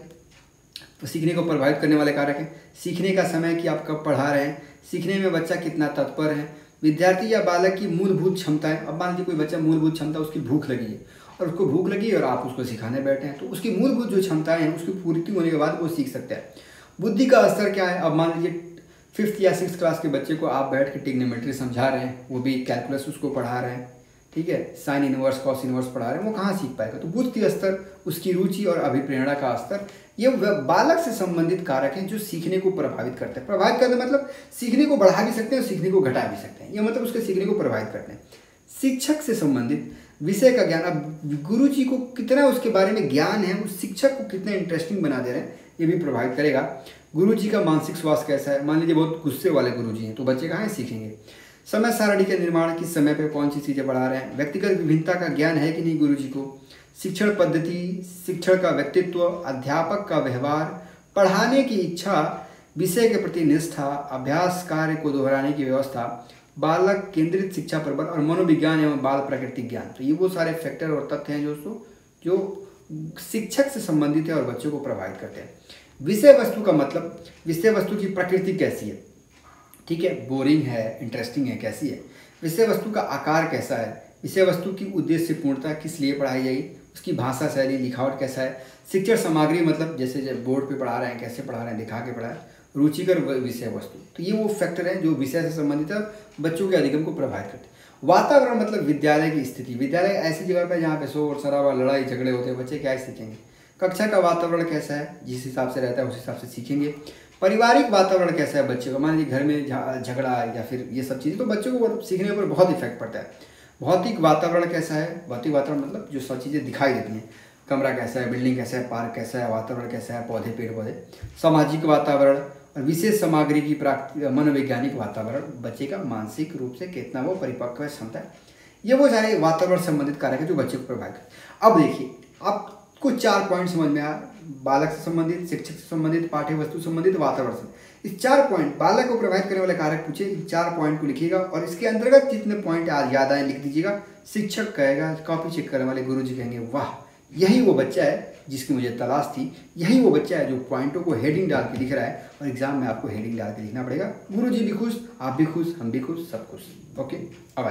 तो सीखने को प्रभावित करने वाले कारक हैं। सीखने का समय कि आप कब पढ़ा रहे हैं, सीखने में बच्चा कितना तत्पर है, विद्यार्थी या बालक की मूलभूत क्षमताएं। अब मान लीजिए कोई बच्चा मूलभूत क्षमता, उसकी भूख लगी है और उसको भूख लगी और आप उसको सिखाने बैठे हैं, तो उसकी मूलभूत जो क्षमताएं हैं उसकी पूर्ति होने के बाद वो सीख सकता है। बुद्धि का स्तर क्या है, अब मान लीजिए फिफ्थ या सिक्स क्लास के बच्चे को आप बैठ के ट्रिग्नोमेट्री समझा रहे हैं, वो भी कैलकुलस उसको पढ़ा रहे हैं, ठीक है, साइन इनवर्स कॉस इनवर्स पढ़ा रहे हैं, वो कहाँ सीख पाएगा। तो बुद्धि स्तर, उसकी रुचि और अभिप्रेरणा का स्तर, ये बालक से संबंधित कारक हैं जो सीखने को प्रभावित करते हैं। प्रभावित करते मतलब सीखने को बढ़ा भी सकते हैं और सीखने को घटा भी सकते हैं, ये मतलब उसके सीखने को प्रभावित करते हैं। शिक्षक से संबंधित विषय का ज्ञान, अब गुरु जी को कितना उसके बारे में ज्ञान है, उस शिक्षक को कितना इंटरेस्टिंग बना दे रहे हैं, ये भी प्रभावित करेगा। गुरु जी का मानसिक स्वास्थ्य कैसा है, मान लीजिए बहुत गुस्से वाले गुरु जी हैं तो बच्चे कहाँ सीखेंगे। समय सारणी के निर्माण, किस समय पे कौन सी चीज़ें पढ़ा रहे हैं। व्यक्तिगत विभिन्नता का ज्ञान है कि नहीं गुरु जी को। शिक्षण पद्धति, शिक्षण का व्यक्तित्व, अध्यापक का व्यवहार, पढ़ाने की इच्छा, विषय के प्रति निष्ठा, अभ्यास कार्य को दोहराने की व्यवस्था, बालक केंद्रित शिक्षा प्रबंध और मनोविज्ञान एवं बाल प्राकृतिक ज्ञान। तो ये वो सारे फैक्टर और तथ्य हैं दोस्तों जो शिक्षक से संबंधित है और बच्चों को प्रभावित करते हैं। विषय वस्तु का मतलब विषय वस्तु की प्रकृति कैसी है, ठीक है, बोरिंग है, इंटरेस्टिंग है, कैसी है। विषय वस्तु का आकार कैसा है, विषय वस्तु की उद्देश्य पूर्णता किस लिए पढ़ाई जाएगी, उसकी भाषा शैली, लिखावट कैसा है। शिक्षण सामग्री मतलब जैसे जब बोर्ड पे पढ़ा रहे हैं, कैसे पढ़ा रहे हैं, दिखा के पढ़ा रहे हैं। रुचिकर विषय वस्तु, तो ये वो फैक्टर हैं जो विषय से संबंधित है, बच्चों के अधिगम को प्रभावित करते हैं। वातावरण मतलब विद्यालय की स्थिति, विद्यालय ऐसी जगह पर जहाँ पे शोर शराबा, लड़ाई झगड़े होते हैं, बच्चे क्या सीखेंगे। कक्षा का वातावरण कैसा है, जिस हिसाब से रहता है उस हिसाब से सीखेंगे। पारिवारिक वातावरण कैसा है बच्चे का, मान लीजिए घर में झगड़ा या फिर ये सब चीज़ें, तो बच्चों को सीखने पर बहुत इफेक्ट पड़ता है। भौतिक वातावरण कैसा है, भौतिक वातावरण मतलब जो सब चीज़ें दिखाई देती हैं, कमरा कैसा है, बिल्डिंग कैसा है, पार्क कैसा है, वातावरण कैसा है, पौधे पेड़ पौधे। सामाजिक वातावरण और विशेष सामग्री की प्राप्ति, मनोवैज्ञानिक वातावरण, बच्चे का मानसिक रूप से कितना वो परिपक्व क्षमता है। ये वो सारे वातावरण संबंधित कारक है जो बच्चे को प्रभावित करते। अब देखिए आपको चार पॉइंट समझ में आया, बालक से संबंधित, शिक्षक से संबंधित, पाठ्य वस्तु संबंधित, वातावरण से। इस चार पॉइंट बालक को प्रभावित करने वाले कारक पूछे, इन चार पॉइंट को लिखिएगा और इसके अंतर्गत जितने पॉइंट याद आए लिख दीजिएगा। शिक्षक कहेगा, कॉपी चेक करने वाले गुरुजी कहेंगे वाह यही वो बच्चा है जिसकी मुझे तलाश थी, यही वो बच्चा है जो पॉइंटों को हेडिंग डाल के लिख रहा है। और एग्जाम में आपको हेडिंग डाल के लिखना पड़ेगा। गुरुजी भी खुश, आप भी खुश, हम भी खुश, सब खुश। ओके, अब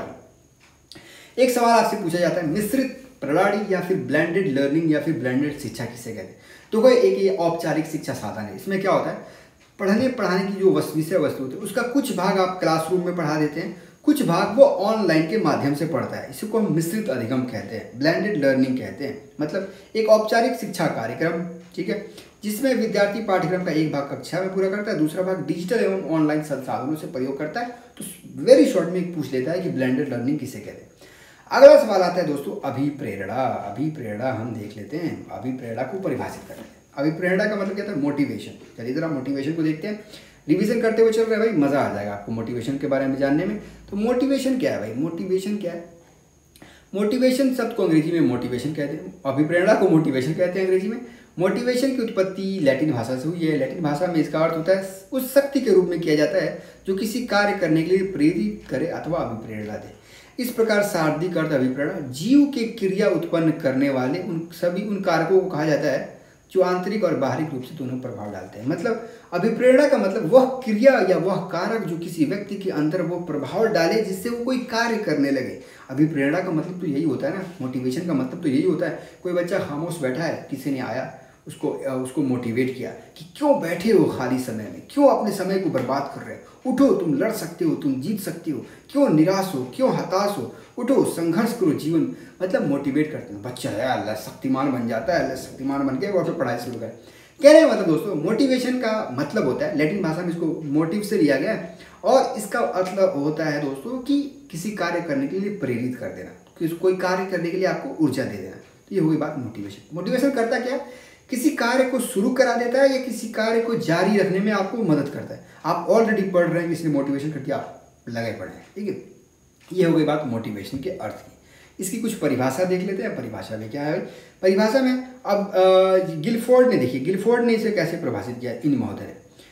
आइए एक सवाल आपसे पूछा जाता है, मिश्रित प्रणाली या फिर ब्लेंडेड लर्निंग या फिर ब्लेंडेड शिक्षा किसे कहते हैं। तो कोई एक ये औपचारिक शिक्षा साधन है। इसमें क्या होता है, पढ़ने पढ़ाने की जो विषय वस्तु होती है उसका कुछ भाग आप क्लासरूम में पढ़ा देते हैं, कुछ भाग वो ऑनलाइन के माध्यम से पढ़ता है। इसको हम मिश्रित अधिगम कहते हैं, ब्लेंडेड लर्निंग कहते हैं। मतलब एक औपचारिक शिक्षा कार्यक्रम, ठीक है, जिसमें विद्यार्थी पाठ्यक्रम का एक भाग कक्षा में पूरा करता है, दूसरा भाग डिजिटल एवं ऑनलाइन संसाधनों से प्रयोग करता है। तो वेरी शॉर्ट में एक पूछ लेता है कि ब्लेंडेड लर्निंग किसे कहते हैं। अगला सवाल आता है दोस्तों अभिप्रेरणा। अभिप्रेरणा हम देख लेते हैं, अभिप्रेरणा को परिभाषित करते हैं। अभिप्रेरणा का मतलब क्या था, मोटिवेशन। चलिए जरा मोटिवेशन को देखते हैं, रिवीजन करते हुए चल रहे हैं भाई, मजा आ जाएगा आपको मोटिवेशन के बारे में जानने में। तो मोटिवेशन क्या है भाई, मोटिवेशन क्या है। मोटिवेशन शब्द को अंग्रेजी में मोटिवेशन कहते हैं, अभिप्रेरणा को मोटिवेशन कहते हैं अंग्रेजी में। मोटिवेशन की उत्पत्ति लैटिन भाषा से हुई है। लैटिन भाषा में इसका अर्थ होता है उस शक्ति के रूप में किया जाता है जो किसी कार्य करने के लिए प्रेरित करे अथवा अभिप्रेरणा दे। इस प्रकार शाब्दिक अर्थ अभिप्रेरणा जीव के क्रिया उत्पन्न करने वाले उन सभी उन कारकों को कहा जाता है जो आंतरिक और बाहरी रूप से दोनों प्रभाव डालते हैं। मतलब अभिप्रेरणा का मतलब वह क्रिया या वह कारक जो किसी व्यक्ति के अंदर वो प्रभाव डाले जिससे वो कोई कार्य करने लगे। अभिप्रेरणा का मतलब तो यही होता है ना, मोटिवेशन का मतलब तो यही होता है। कोई बच्चा खामोश बैठा है, किसी ने आया उसको उसको मोटिवेट किया कि क्यों बैठे हो खाली समय में, क्यों अपने समय को बर्बाद कर रहे हो, उठो तुम लड़ सकते हो, तुम जीत सकते हो, क्यों निराश हो, क्यों हताश हो, उठो संघर्ष करो जीवन। मतलब मोटिवेट करते हैं। बच्चा है अल्लाह शक्तिमान बन जाता है, अल्लाह शक्तिमान बन के वो फिर पढ़ाई शुरू करे। कह रहे हैं मतलब दोस्तों मोटिवेशन का मतलब होता है, लैटिन भाषा में इसको मोटिव से लिया गया है और इसका मतलब होता है दोस्तों कि किसी कार्य करने के लिए प्रेरित कर देना, कि कोई कार्य करने के लिए आपको ऊर्जा दे देना। तो ये हुई बात मोटिवेशन। मोटिवेशन करता क्या है, किसी कार्य को शुरू करा देता है या किसी कार्य को जारी रखने में आपको मदद करता है। आप ऑलरेडी पढ़ रहे हैं, किसी ने मोटिवेशन करके आप लगे पड़े हैं, ठीक है। ये हो गई बात मोटिवेशन के अर्थ की। इसकी कुछ परिभाषा देख लेते हैं। परिभाषा में क्या है, परिभाषा में अब गिलफोर्ड ने देखिए, गिलफोर्ड ने इसे कैसे परिभाषित किया इन महोदय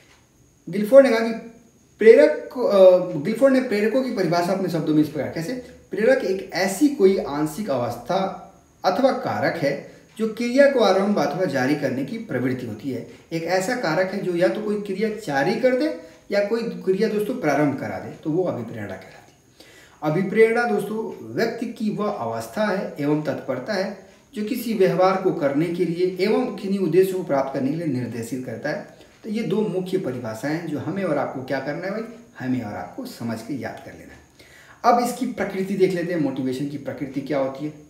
ने। गिलफोर्ड ने कहा कि प्रेरक गिलफोर्ड ने प्रेरकों की परिभाषा अपने शब्दों में इस प्रकार कैसे, प्रेरक एक ऐसी कोई आंशिक अवस्था अथवा कारक है जो क्रिया को आरंभ अथवा जारी करने की प्रवृत्ति होती है। एक ऐसा कारक है जो या तो कोई क्रिया जारी कर दे या कोई क्रिया दोस्तों प्रारंभ करा दे, तो वो अभिप्रेरणा कहलाती है। अभिप्रेरणा दोस्तों व्यक्ति की वह अवस्था है एवं तत्परता है जो किसी व्यवहार को करने के लिए एवं किन्हीं उद्देश्यों को प्राप्त करने के लिए निर्देशित करता है। तो ये दो मुख्य परिभाषाएं हैं जो हमें और आपको क्या करना है भाई, हमें और आपको समझ के याद कर लेना है। अब इसकी प्रकृति देख लेते हैं, मोटिवेशन की प्रकृति क्या होती है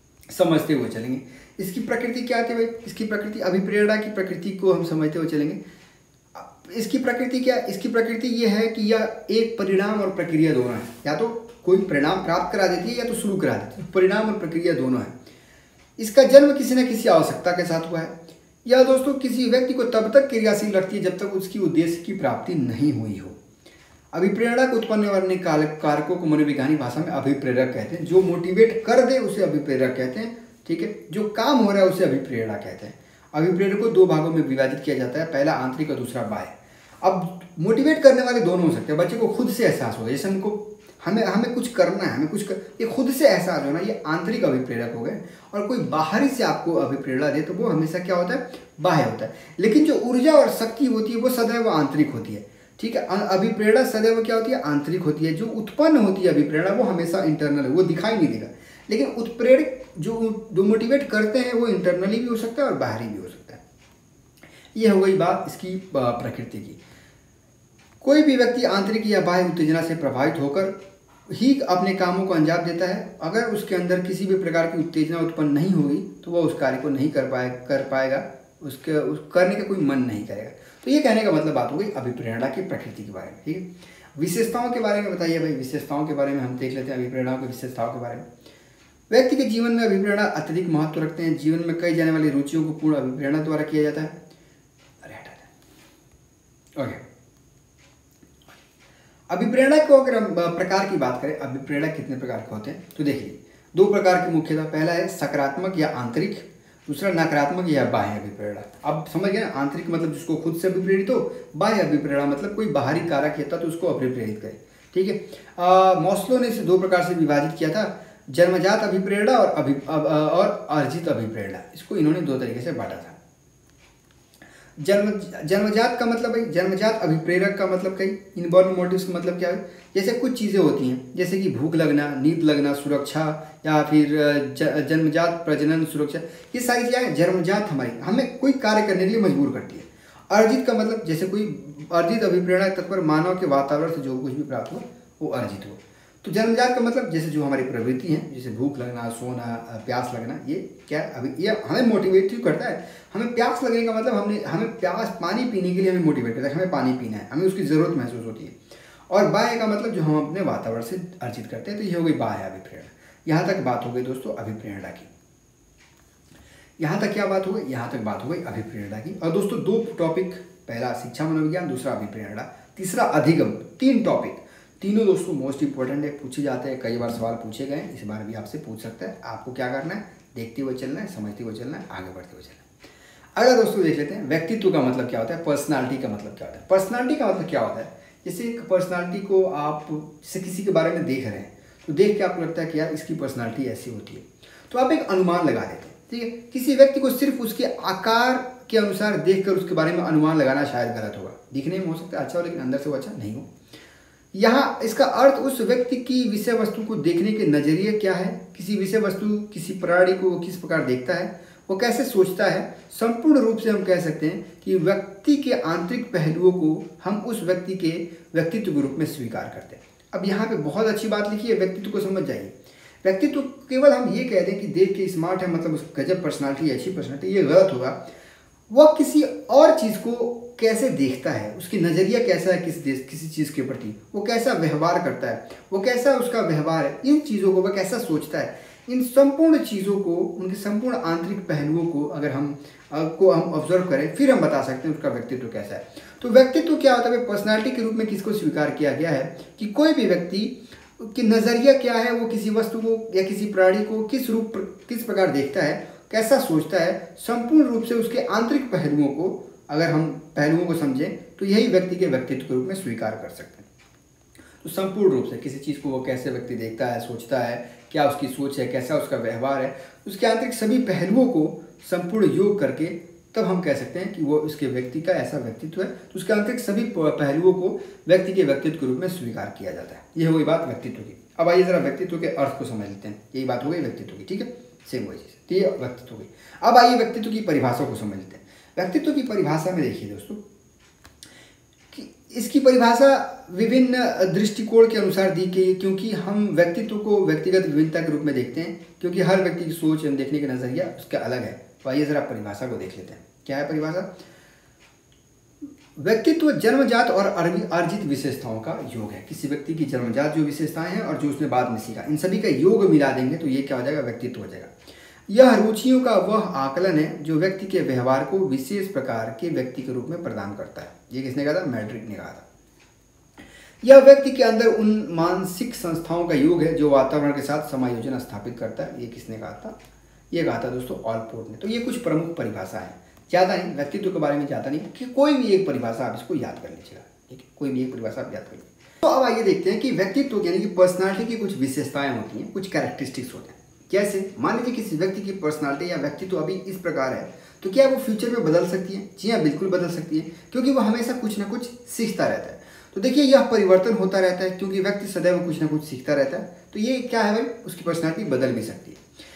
समझते हुए चलेंगे। इसकी प्रकृति क्या होती है भाई, इसकी प्रकृति अभिप्रेरणा की प्रकृति को हम समझते हुए चलेंगे। इसकी प्रकृति क्या, इसकी प्रकृति ये है कि यह एक परिणाम और प्रक्रिया दोनों है। या तो कोई परिणाम प्राप्त करा देती है या तो शुरू करा देती है, परिणाम और प्रक्रिया दोनों है। इसका जन्म किसी न किसी आवश्यकता के साथ हुआ है। यह दोस्तों किसी व्यक्ति को तब तक क्रियाशील रखती है जब तक उसकी उद्देश्य की प्राप्ति नहीं हुई हो। अभिप्रेरणा को उत्पन्न करने कारकों को मनोवैज्ञानिक भाषा में अभिप्रेरक कहते हैं। जो मोटिवेट कर दे उसे अभिप्रेरक कहते हैं, ठीक है। जो काम हो रहा है उसे अभिप्रेरणा कहते हैं। अभिप्रेरक को दो भागों में विभाजित किया जाता है, पहला आंतरिक और दूसरा बाह्य। अब मोटिवेट करने वाले दोनों हो सकते हैं। बच्चे को खुद से एहसास होगा, जैसे हमको हमें हमें कुछ करना है, हमें कुछ कर, ये खुद से एहसास होना, ये आंतरिक अभिप्रेरक हो गए। और कोई बाहरी से आपको अभिप्रेरणा दे तो वो हमेशा क्या होता है, बाह्य होता है। लेकिन जो ऊर्जा और शक्ति होती है वो सदैव आंतरिक होती है, ठीक है। अभिप्रेरणा सदैव क्या होती है, आंतरिक होती है। जो उत्पन्न होती है अभिप्रेरणा वो हमेशा इंटरनल है, वो दिखाई नहीं देगा। लेकिन उत्प्रेरक जो जो मोटिवेट करते हैं वो इंटरनली भी हो सकता है और बाहरी भी हो सकता है। ये हो गई बात इसकी प्रकृति की। कोई भी व्यक्ति आंतरिक या बाह्य उत्तेजना से प्रभावित होकर ही अपने कामों को अंजाम देता है। अगर उसके अंदर किसी भी प्रकार की उत्तेजना उत्पन्न नहीं होगी तो वह उस कार्य को नहीं कर पाए कर पाएगा उसके उस करने का कोई मन नहीं करेगा। तो ये कहने का मतलब बात हो गई अभिप्रेरणा की प्रकृति के बारे में, ठीक है। विशेषताओं के बारे में बताइए भाई, विशेषताओं के बारे में हम देख लेते हैं। अभिप्रेरणाओं की विशेषताओं के बारे में, व्यक्ति के जीवन में अभिप्रेरणा अत्यधिक महत्व रखते हैं। जीवन में कई जाने वाली रुचियों को पूर्ण अभिप्रेरणा द्वारा किया जाता है। अरे हटा ओके। अभिप्रेरणा को अगर हम प्रकार की बात करें, अभिप्रेरणा कितने प्रकार के होते हैं तो देखिए दो प्रकार के मुख्यतः, पहला है सकारात्मक या आंतरिक, दूसरा नकारात्मक या बाह्य अभिप्रेरणा। अब समझ गए ना, आंतरिक मतलब जिसको खुद से अभिप्रेरित हो, बाह्य अभिप्रेरणा मतलब कोई बाहरी कारक है तो उसको अभिप्रेरित करे, ठीक है। मॉस्लो ने इसे दो प्रकार से विभाजित किया था, जन्मजात अभिप्रेरणा और अभि और अर्जित अभिप्रेरणा। इसको इन्होंने दो तरीके से बांटा था। जन्म जन्मजात का मतलब है, जन्मजात अभिप्रेरक का मतलब कई इनबॉर्न मोटिव्स का मतलब क्या है, जैसे कुछ चीज़ें होती हैं जैसे कि भूख लगना, नींद लगना, सुरक्षा या फिर जन्मजात प्रजनन सुरक्षा, ये सारी चीज़ें जन्मजात हमारी हमें कोई कार्य करने के लिए मजबूर करती है। अर्जित का मतलब जैसे कोई अर्जित अभिप्रेरणा तत्पर मानव के वातावरण से जो कुछ भी प्राप्त हो वो अर्जित हो। तो जन्मजात का मतलब जैसे जो हमारी प्रवृत्ति है, जैसे भूख लगना, सोना, प्यास लगना, ये क्या अभी ये हमें मोटिवेट करता है। हमें प्यास लगने का मतलब हमने हमें प्यास पानी पीने के लिए हमें मोटिवेट करता है, हमें पानी पीना है, हमें उसकी ज़रूरत महसूस होती है। और बाह्य का मतलब जो हम अपने वातावरण से अर्जित करते हैं, तो ये हो गई बाह्य अभिप्रेरणा। यहाँ तक बात हो गई दोस्तों अभिप्रेरणा की। यहाँ तक क्या बात हो गई, यहाँ तक बात हो गई अभिप्रेरणा की। और दोस्तों दो टॉपिक, पहला शिक्षा मनोविज्ञान, दूसरा अभिप्रेरणा, तीसरा अधिगम, तीन टॉपिक, तीनों दोस्तों मोस्ट इंपॉर्टेंट है, पूछे जाते हैं, कई बार सवाल पूछे गए, इस बार भी आपसे पूछ सकता है। आपको क्या करना है, देखते हुए चलना है, समझते हुए चलना है, आगे बढ़ते हुए चलना है। अगला दोस्तों देख लेते हैं व्यक्तित्व का मतलब क्या होता है, पर्सनालिटी का मतलब क्या होता है। पर्सनालिटी का मतलब क्या होता है, जैसे एक पर्सनालिटी को आप जैसे किसी के बारे में देख रहे हैं तो देख के आपको लगता है कि यार इसकी पर्सनालिटी ऐसी होती है, तो आप एक अनुमान लगा देते हैं, ठीक है। किसी व्यक्ति को सिर्फ उसके आकार के अनुसार देखकर उसके बारे में अनुमान लगाना शायद गलत होगा। दिखने में हो सकता है अच्छा हो, लेकिन अंदर से वो अच्छा नहीं हो। यहाँ इसका अर्थ उस व्यक्ति की विषय वस्तु को देखने के नज़रिए क्या है, किसी विषय वस्तु, किसी प्राणी को वो किस प्रकार देखता है, वो कैसे सोचता है। संपूर्ण रूप से हम कह सकते हैं कि व्यक्ति के आंतरिक पहलुओं को हम उस व्यक्ति के व्यक्तित्व के रूप में स्वीकार करते हैं। अब यहाँ पे बहुत अच्छी बात लिखी है, व्यक्तित्व को समझ जाइए। व्यक्तित्व केवल हम ये कह दें कि देख के स्मार्ट है मतलब उसकी गजब पर्सनालिटी, अच्छी पर्सनालिटी, ये गलत होगा। वह किसी और चीज़ को कैसे देखता है, उसकी नज़रिया कैसा है किस देश किसी चीज़ के प्रति, वो कैसा व्यवहार करता है, वो कैसा उसका व्यवहार है, इन चीज़ों को वह कैसा सोचता है, इन संपूर्ण चीज़ों को, उनके संपूर्ण आंतरिक पहलुओं को अगर हम को हम ऑब्जर्व करें, फिर हम बता सकते हैं उसका व्यक्तित्व कैसा है। तो व्यक्तित्व क्या होता है, पर्सनालिटी के रूप में किसको स्वीकार किया गया है कि कोई भी व्यक्ति की नज़रिया क्या है, वो किसी वस्तु को या किसी प्राणी को किस रूप किस प्रकार देखता है, कैसा सोचता है, संपूर्ण रूप से उसके आंतरिक पहलुओं को अगर हम पहलुओं को समझें तो यही व्यक्ति के व्यक्तित्व के रूप में स्वीकार कर सकते हैं। तो संपूर्ण रूप से किसी चीज़ को वो कैसे व्यक्ति देखता है, सोचता है, क्या उसकी सोच है, कैसा उसका व्यवहार है, उसके आंतरिक सभी पहलुओं को संपूर्ण योग करके तब हम कह सकते हैं कि वो उसके व्यक्ति का ऐसा व्यक्तित्व है। तो उसके आंतरिक सभी पहलुओं को व्यक्ति के व्यक्तित्व के रूप में स्वीकार किया जाता है। यह हो गई बात व्यक्तित्व की। अब आइए जरा व्यक्तित्व के अर्थ को समझ लेते हैं। यही बात हो गई व्यक्तित्व की, ठीक है, सेम वही चीज़, तो ये व्यक्तित्व की। अब आइए व्यक्तित्व की परिभाषा को समझ लेते हैं। व्यक्तित्व की परिभाषा में देखिए दोस्तों कि इसकी परिभाषा विभिन्न दृष्टिकोण के अनुसार दी गई है, क्योंकि हम व्यक्तित्व को व्यक्तिगत विभिन्नता के रूप में देखते हैं, क्योंकि हर व्यक्ति की सोच एवं देखने का नज़रिया उसका अलग है। तो आइए जरा परिभाषा को देख लेते हैं। क्या है परिभाषा? व्यक्तित्व जन्मजात और अर्जित विशेषताओं का योग है। किसी व्यक्ति की जन्मजात जो विशेषताएं हैं और जो उसने बाद में सीखा, इन सभी का योग मिला देंगे तो ये क्या हो जाएगा, व्यक्तित्व हो जाएगा। यह रुचियों का वह आकलन है जो व्यक्ति के व्यवहार को विशेष प्रकार के व्यक्ति के रूप में प्रदान करता है। ये किसने कहा था? मैड्रिक ने कहा था। यह व्यक्ति के अंदर उन मानसिक संस्थाओं का योग है जो वातावरण के साथ समायोजन स्थापित करता है। ये किसने कहा था? ये कहा था दोस्तों ऑलपोर्ट ने। तो ये कुछ प्रमुख परिभाषा है, ज़्यादा नहीं, व्यक्तित्व के बारे में ज़्यादा नहीं, कि कोई भी एक परिभाषा आप इसको याद कर लीजिएगा, ठीक है, कोई भी एक परिभाषा आप याद कर लीजिए। तो अब आइए देखते हैं कि व्यक्तित्व यानी कि पर्सनालिटी की कुछ विशेषताएं होती हैं, कुछ कैरेक्टरिस्टिक्स होते हैं। जैसे मान लीजिए किसी व्यक्ति की पर्सनालिटी या व्यक्तित्व अभी इस प्रकार है, तो क्या वो फ्यूचर में बदल सकती है? जी हाँ, बिल्कुल बदल सकती है, क्योंकि वो हमेशा कुछ ना कुछ सीखता रहता है। तो देखिए यह परिवर्तन होता रहता है, क्योंकि व्यक्ति सदैव कुछ ना कुछ सीखता रहता है। तो ये क्या है भाई, उसकी पर्सनालिटी बदल भी सकती है।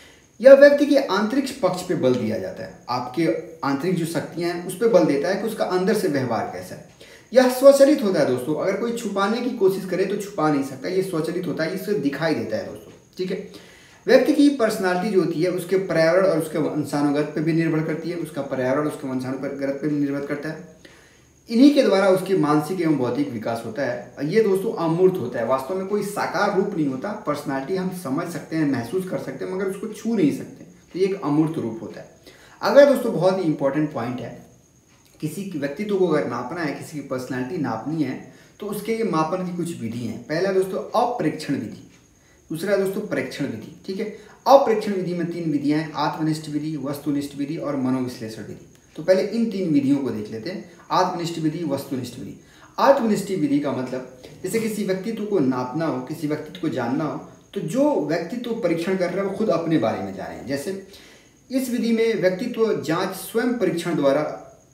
यह व्यक्ति के आंतरिक पक्ष पे बल दिया जाता है, आपके आंतरिक जो शक्तियाँ हैं उस पर बल देता है कि उसका अंदर से व्यवहार कैसा है। यह स्वचालित होता है दोस्तों, अगर कोई छुपाने की कोशिश करे तो छुपा नहीं सकता, ये स्वचालित होता है, इससे दिखाई देता है दोस्तों, ठीक है। व्यक्ति की पर्सनालिटी जो होती है उसके पर्यावरण और उसके वंशानुगत पे भी निर्भर करती है, उसका पर्यावरण उसके वंशानुगत पे भी निर्भर करता है। इन्हीं के द्वारा उसके मानसिक एवं बौद्धिक विकास होता है। ये दोस्तों अमूर्त होता है, वास्तव में कोई साकार रूप नहीं होता। पर्सनालिटी हम समझ सकते हैं, महसूस कर सकते हैं, मगर उसको छू नहीं सकते, तो ये एक अमूर्त रूप होता है। अगर दोस्तों बहुत ही इंपॉर्टेंट पॉइंट है, किसी व्यक्तित्व को अगर नापना है, किसी की पर्सनालिटी नापनी है, तो उसके ये मापन की कुछ विधि हैं। पहला दोस्तों अपरीक्षण विधि, दूसरा दोस्तों परीक्षण विधि, ठीक है। अपरीक्षण विधि में तीन विधियां हैं, आत्मनिष्ठ विधि, वस्तुनिष्ठ विधि और मनोविश्लेषण विधि। तो पहले इन तीन विधियों को देख लेते हैं, आत्मनिष्ठ विधि, वस्तुनिष्ठ विधि। आत्मनिष्ठ विधि का मतलब जैसे किसी व्यक्तित्व को नापना हो, किसी व्यक्तित्व को जानना हो, तो जो व्यक्तित्व परीक्षण कर रहा है वो खुद अपने बारे में जाने। जैसे इस विधि में व्यक्तित्व जांच स्वयं परीक्षण द्वारा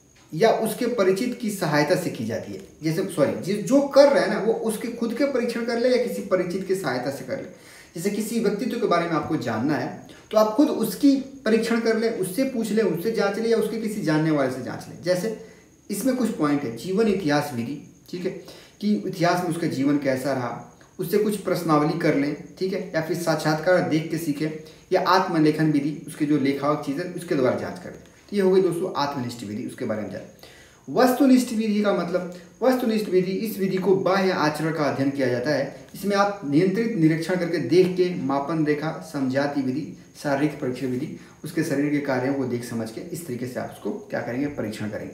या उसके परिचित की सहायता से की जाती है। जैसे सॉरी जो कर रहा है ना वो उसके खुद के परीक्षण कर ले या किसी परिचित की सहायता से कर ले। जैसे किसी व्यक्तित्व के बारे में आपको जानना है तो आप खुद उसकी परीक्षण कर ले, उससे पूछ ले, उससे जांच ले या उसके किसी जानने वाले से जांच ले। जैसे इसमें कुछ पॉइंट है, जीवन इतिहास विधि, ठीक है, कि इतिहास में उसका जीवन कैसा रहा, उससे कुछ प्रश्नावली कर लें, ठीक है, या फिर साक्षात्कार देख के सीखें, या आत्मलेखन विधि, उसके जो लेखावक चीज़ें उसके द्वारा जांच करें। तो ये हो गई दोस्तों आत्मनिष्ठ विधि, उसके बारे में जाए। वस्तुनिष्ठ विधि का मतलब, वस्तुनिष्ठ विधि, इस विधि को बाह्य आचरण का अध्ययन किया जाता है। इसमें आप नियंत्रित निरीक्षण करके देख के मापन रेखा, समझाती विधि, शारीरिक परीक्षण विधि, उसके शरीर के कार्यों को देख समझ के इस तरीके से आप उसको क्या करेंगे, परीक्षण करेंगे।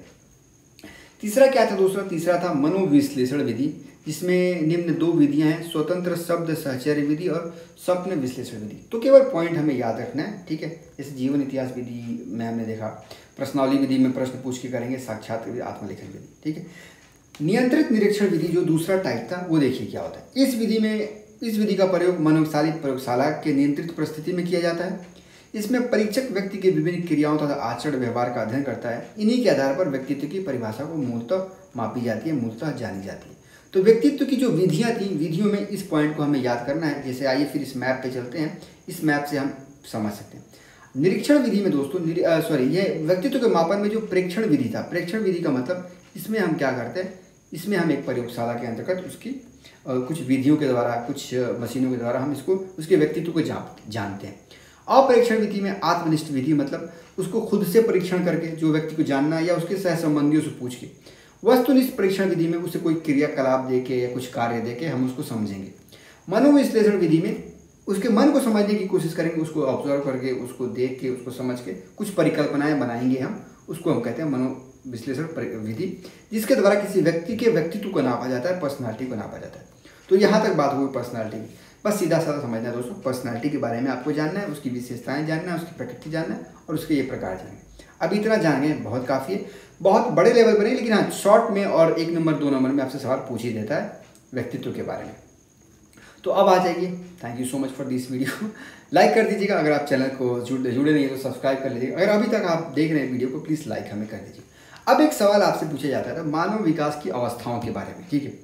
तीसरा क्या था दोस्तों? तीसरा था मनोविश्लेषण विधि, जिसमें निम्न दो विधियां हैं, स्वतंत्र शब्द सहचर्य विधि और स्वप्न विश्लेषण विधि। तो केवल पॉइंट हमें याद रखना है, ठीक है। जैसे जीवन इतिहास विधि में हमने देखा, प्रश्नावली विधि में प्रश्न पूछ के करेंगे, साक्षात विधि, आत्मलेखन विधि, ठीक है। नियंत्रित निरीक्षण विधि जो दूसरा टाइप था वो देखिए क्या होता है। इस विधि में इस विधि का प्रयोग मनोवैज्ञानिक प्रयोगशाला के नियंत्रित परिस्थिति में किया जाता है। इसमें परीक्षक व्यक्ति के विभिन्न क्रियाओं तथा आचरण व्यवहार का अध्ययन करता है। इन्हीं के आधार पर व्यक्तित्व की परिभाषा को मूलतः मापी जाती है, मूलतः जानी जाती है। तो व्यक्तित्व की जो विधियाँ थी, विधियों में इस पॉइंट को हमें याद करना है। जैसे आइए फिर इस मैप पे चलते हैं, इस मैप से हम समझ सकते हैं। निरीक्षण विधि में दोस्तों, सॉरी ये व्यक्तित्व के मापन में जो प्रेक्षण विधि था, प्रेक्षण विधि का मतलब इसमें हम क्या करते हैं, इसमें हम एक प्रयोगशाला के अंतर्गत उसकी आ, कुछ विधियों के द्वारा, कुछ मशीनों के द्वारा हम इसको उसके व्यक्तित्व को जान जानते हैं। अपरीक्षण विधि में आत्मनिष्ठ विधि मतलब उसको खुद से परीक्षण करके जो व्यक्ति को जानना है या उसके सह संबंधियों से पूछ के। वस्तुनिष्ठ परीक्षण विधि में उसे कोई क्रियाकलाप दे के या कुछ कार्य दे के हम उसको समझेंगे। मनोविश्लेषण विधि में उसके मन को समझने की कोशिश करेंगे, उसको ऑब्जर्व करके, उसको देख के, उसको समझ के कुछ परिकल्पनाएं बनाएंगे हम, उसको हम कहते हैं मनोविश्लेषण विधि, जिसके द्वारा किसी व्यक्ति के व्यक्तित्व को नापा जाता है, पर्सनालिटी को नापा जाता है। तो यहाँ तक बात हुई पर्सनालिटी की। बस सीधा साधा समझना है दोस्तों, पर्सनालिटी के बारे में आपको जानना है, उसकी विशेषताएं जानना है, उसकी प्रकृति जानना है और उसके ये प्रकार जानना है। अब इतना जान गए बहुत काफ़ी है, बहुत बड़े लेवल पर नहीं, लेकिन हाँ शॉर्ट में और एक नंबर दो नंबर में आपसे सवाल पूछ ही देता है व्यक्तित्व के बारे में। तो अब आ जाइए। Thank you so much for this video. Like कर दीजिएगा, अगर आप चैनल को जुड़े जुड़े नहीं है तो सब्सक्राइब कर लीजिएगा। अगर अभी तक आप देख रहे हैं वीडियो को, प्लीज़ लाइक हमें कर दीजिए। अब एक सवाल आपसे पूछा जाता था मानव विकास की अवस्थाओं के बारे में, ठीक है,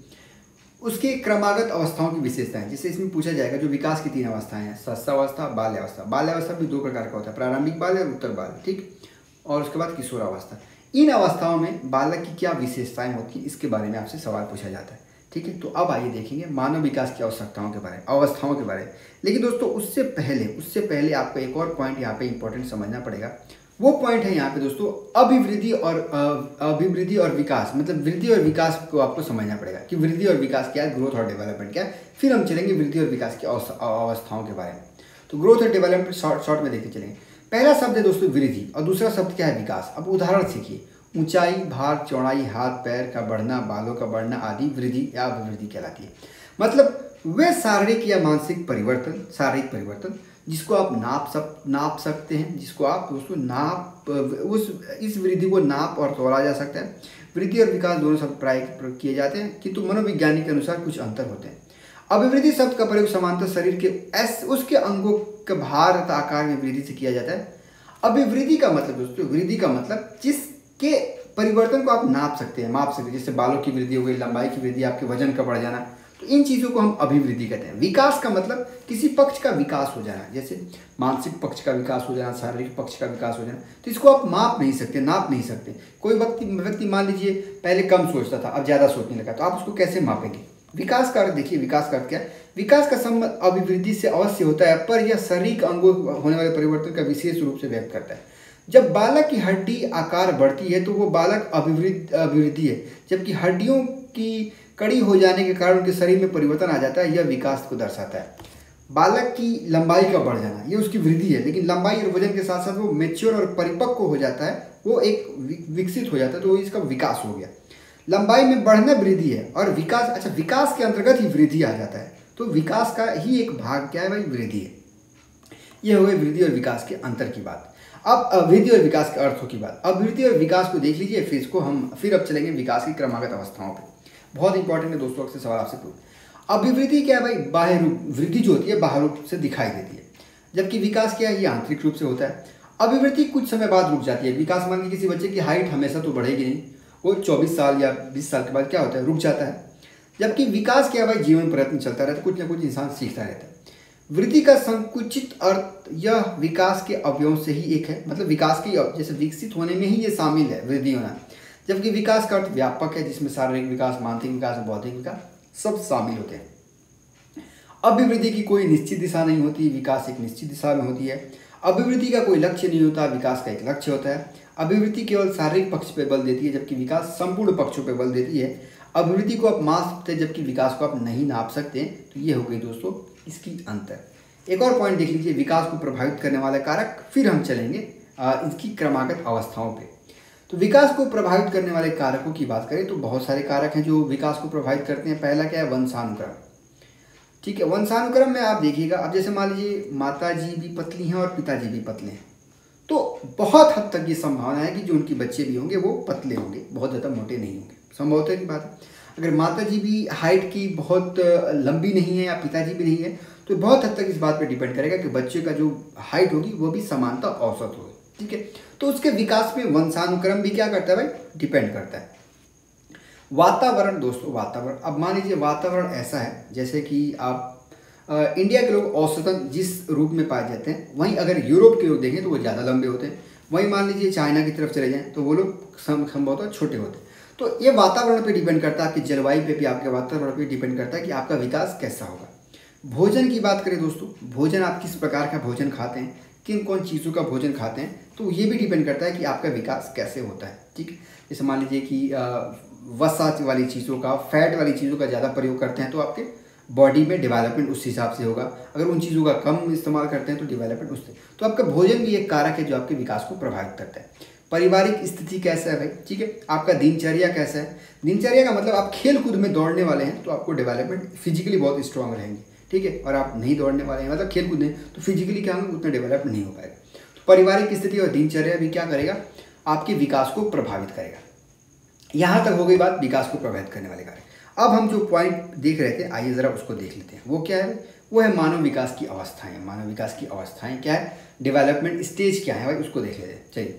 उसके क्रमागत अवस्थाओं की विशेषताएं। जिससे इसमें पूछा जाएगा जो विकास की तीन अवस्थाएं हैं, शस्त्रावस्था, बाल्यावस्था। बाल्यावस्था भी दो प्रकार का होता है, प्रारंभिक बाल्य और उत्तर बाल्य, ठीक, और उसके बाद किशोरावस्था। इन अवस्थाओं में बालक की क्या विशेषताएं होती हैं, इसके बारे में आपसे सवाल पूछा जाता है, ठीक है। तो अब आइए देखेंगे मानव विकास की आवश्यकताओं के बारे में, अवस्थाओं के बारे में। लेकिन दोस्तों उससे पहले उससे पहले आपको एक और पॉइंट यहाँ पे इंपॉर्टेंट समझना पड़ेगा। वो पॉइंट है यहाँ पे दोस्तों अभिवृद्धि और अभिवृद्धि और विकास, मतलब वृद्धि और विकास को आपको समझना पड़ेगा कि वृद्धि और विकास क्या है, ग्रोथ और डेवलपमेंट क्या है। फिर हम चलेंगे वृद्धि और विकास की अवस्थाओं के बारे में। तो ग्रोथ और डेवलपमेंट शॉर्ट शॉर्ट में देखते चलेंगे। पहला शब्द है दोस्तों वृद्धि और दूसरा शब्द क्या है, विकास। अब उदाहरण सीखिए, ऊंचाई, भार, चौड़ाई, हाथ पैर का बढ़ना, बालों का बढ़ना आदि वृद्धि या अभिवृद्धि कहलाती है। मतलब वे शारीरिक या मानसिक परिवर्तन, शारीरिक परिवर्तन जिसको आप नाप सक नाप सकते हैं, जिसको आप दोस्तों नाप उस इस वृद्धि को नाप और तोला जा सकता है। वृद्धि और विकास दोनों शब्द प्राय प्रयोग किए जाते हैं, किंतु मनोविज्ञानी के अनुसार कुछ अंतर होते हैं। अभिवृद्धि शब्द का प्रयोग समांतर शरीर के एस उसके अंगों के भार तथा आकार में वृद्धि से किया जाता है। अभिवृद्धि का मतलब दोस्तों, वृद्धि का मतलब जिसके परिवर्तन को आप नाप सकते हैं, माप सकते हैं। जैसे बालों की वृद्धि हो गई, लंबाई की वृद्धि, आपके वजन का बढ़ जाना, तो इन चीज़ों को हम अभिवृद्धि कहते हैं। विकास का मतलब किसी पक्ष का विकास हो जाना, जैसे मानसिक पक्ष का विकास हो जाना, शारीरिक पक्ष का विकास हो जाना। तो इसको आप माप नहीं सकते, नाप नहीं सकते। कोई व्यक्ति व्यक्ति मान लीजिए पहले कम सोचता था, अब ज़्यादा सोचने लगा, तो आप उसको कैसे मापेंगे। विकास का अर्थ देखिए, विकास का अर्थ क्या है, विकास का संबंध अभिवृद्धि से अवश्य होता है, पर यह शारीरिक अंगों होने वाले परिवर्तन का विशेष रूप से व्यक्त करता है। जब बालक की हड्डी आकार बढ़ती है तो वो बालक अभिवृद्धि अभिवृद्धि है, जबकि हड्डियों की कड़ी हो जाने के कारण उनके शरीर में परिवर्तन आ जाता है, यह विकास को दर्शाता है। बालक की लंबाई का बढ़ जाना ये उसकी वृद्धि है, लेकिन लंबाई और वजन के साथ साथ वो मेच्योर और परिपक्व हो जाता है, वो एक विकसित हो जाता है, तो इसका विकास हो गया। लंबाई में बढ़ना वृद्धि है और विकास, अच्छा विकास के अंतर्गत ही वृद्धि आ जाता है, तो विकास का ही एक भाग क्या है भाई, वृद्धि है। ये हो गई वृद्धि और विकास के अंतर की बात। अब वृद्धि और विकास के अर्थों की बात। अब वृद्धि और विकास को देख लीजिए, फिर इसको हम फिर अब चलेंगे विकास की क्रमागत अवस्थाओं पे। बहुत इंपॉर्टेंट है दोस्तों, अक्सर सवाल आपसे पूछ। अभिवृद्धि क्या है भाई, बाह्य रूप, वृद्धि जो होती है बाहर रूप से दिखाई देती है, जबकि विकास क्या है, ये आंतरिक रूप से होता है। अभिवृद्धि कुछ समय बाद रुक जाती है। विकास मान लीजिए किसी बच्चे की हाइट हमेशा तो बढ़ेगी नहीं, वो चौबीस साल या बीस साल के बाद क्या होता है, रुक जाता है। जबकि विकास क्या है भाई, जीवन प्रयत्न चलता रहता है, कुछ ना कुछ इंसान सीखता रहता है। वृद्धि का संकुचित अर्थ यह विकास के अवयवों से ही एक है, मतलब विकास के जैसे विकसित होने में ही ये शामिल है वृद्धि होना। जबकि विकास का अर्थ व्यापक है, जिसमें शारीरिक विकास, मानसिक विकास और बौद्धिक विकास सब शामिल होते हैं। अभिवृद्धि की कोई निश्चित दिशा नहीं होती, विकास एक निश्चित दिशा में होती है। अभिवृद्धि का कोई लक्ष्य नहीं होता, विकास का एक लक्ष्य होता है। अभिवृद्धि केवल शारीरिक पक्ष पर बल देती है, जबकि विकास संपूर्ण पक्षों पर बल देती है। अभिवृद्धि को आप माप सकते हैं, जबकि विकास को आप नहीं नाप सकते। तो ये हो गई दोस्तों इसकी अंतर। एक और पॉइंट देख लीजिए, विकास को प्रभावित करने वाले कारक, फिर हम चलेंगे इसकी क्रमागत अवस्थाओं पे। तो विकास को प्रभावित करने वाले कारकों की बात करें तो बहुत सारे कारक हैं जो विकास को प्रभावित करते हैं। पहला क्या है, वंशानुक्रम, ठीक है। वंशानुक्रम में आप देखिएगा, अब जैसे मान लीजिए माता जी भी पतली हैं और पिताजी भी पतले हैं, तो बहुत हद तक ये संभावना है कि जो उनके बच्चे भी होंगे वो पतले होंगे, बहुत ज़्यादा मोटे नहीं होंगे, संभवतः की बात है। अगर माता जी भी हाइट की बहुत लंबी नहीं है या पिताजी भी नहीं है, तो बहुत हद तक इस बात पर डिपेंड करेगा कि बच्चे का जो हाइट होगी वो भी समानता औसत होगी। ठीक है, तो उसके विकास में वंशानुक्रम भी क्या करता है भाई, डिपेंड करता है। वातावरण दोस्तों, वातावरण, अब मान लीजिए वातावरण ऐसा है जैसे कि आप आ, इंडिया के लोग औसतन जिस रूप में पाए जाते हैं, वहीं अगर यूरोप के लोग देखें तो वो ज़्यादा लंबे होते हैं, वहीं मान लीजिए चाइना की तरफ चले जाएं तो वो लोग संभवतः छोटे होते हैं। तो ये वातावरण पे डिपेंड करता है, आपकी जलवायु पे भी, आपके वातावरण पे डिपेंड करता है कि आपका विकास कैसा होगा। भोजन की बात करें दोस्तों, भोजन आप किस प्रकार का भोजन खाते हैं, किन कौन चीज़ों का भोजन खाते हैं, तो ये भी डिपेंड करता है कि आपका विकास कैसे होता है। ठीक है, जैसे मान लीजिए कि वसा वाली चीज़ों का, फैट वाली चीज़ों का ज़्यादा प्रयोग करते हैं तो आपके बॉडी में डेवलपमेंट उस हिसाब से होगा। अगर उन चीज़ों का कम इस्तेमाल करते हैं तो डेवलपमेंट उससे, तो आपका भोजन भी एक कारक है जो आपके विकास को प्रभावित करता है। पारिवारिक स्थिति कैसा है भाई, ठीक है, आपका दिनचर्या कैसा है। दिनचर्या का मतलब आप खेल कूद में दौड़ने वाले हैं तो आपको डेवलपमेंट फिजिकली बहुत स्ट्रांग रहेंगे। ठीक है, और आप नहीं दौड़ने वाले हैं, मतलब खेल कूद नहीं, तो फिजिकली क्या होंगे, उतना डेवलप नहीं हो पाएगा। तो पारिवारिक स्थिति और दिनचर्या भी क्या करेगा, आपके विकास को प्रभावित करेगा। यहाँ तक हो गई बात विकास को प्रभावित करने वाले कारक। अब हम जो पॉइंट देख रहे थे, आइए ज़रा उसको देख लेते हैं। वो क्या है, वो है मानव विकास की अवस्थाएं। मानव विकास की अवस्थाएं क्या है, डेवलपमेंट स्टेज क्या है भाई, उसको देख लेते हैं। चलिए,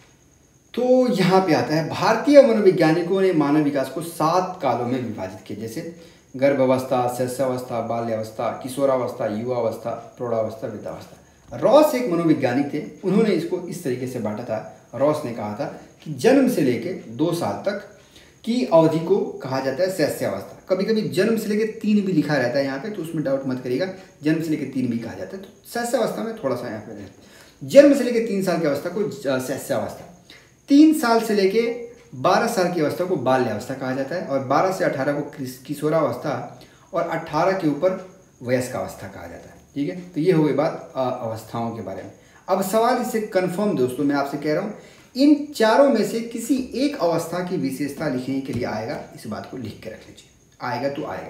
तो यहाँ पे आता है, भारतीय मनोवैज्ञानिकों ने मानव विकास को सात कालों में विभाजित किया, जैसे गर्भावस्था, शैशवावस्था, बाल्यावस्था, किशोरावस्था, युवावस्था, प्रौढ़ावस्था, वृद्धावस्था। रॉस एक मनोवैज्ञानिक थे, उन्होंने इसको इस तरीके से बांटा था। रॉस ने कहा था कि जन्म से लेकर दो साल तक की अवधि को कहा जाता है शैशवावस्था। कभी कभी जन्म से लेकर तीन भी लिखा रहता है यहाँ पे, तो उसमें डाउट मत करिएगा, जन्म से लेकर तीन भी कहा जाता है। तो शैशवावस्था में थोड़ा सा यहाँ पे जन्म से लेकर तीन साल की अवस्था को शैशवावस्था, तीन साल से लेके बारह साल की अवस्था को बाल्यावस्था कहा जाता है, और बारह से अठारह को किशोरावस्था, और अठारह के ऊपर वयस्कावस्था कहा जाता है। ठीक है, तो ये हो गई बात अवस्थाओं के बारे में। अब सवाल इससे कंफर्म दोस्तों, मैं आपसे कह रहा हूँ, इन चारों में से किसी एक अवस्था की विशेषता लिखने के लिए आएगा, इस बात को लिख के रख लीजिए, आएगा तो आएगा।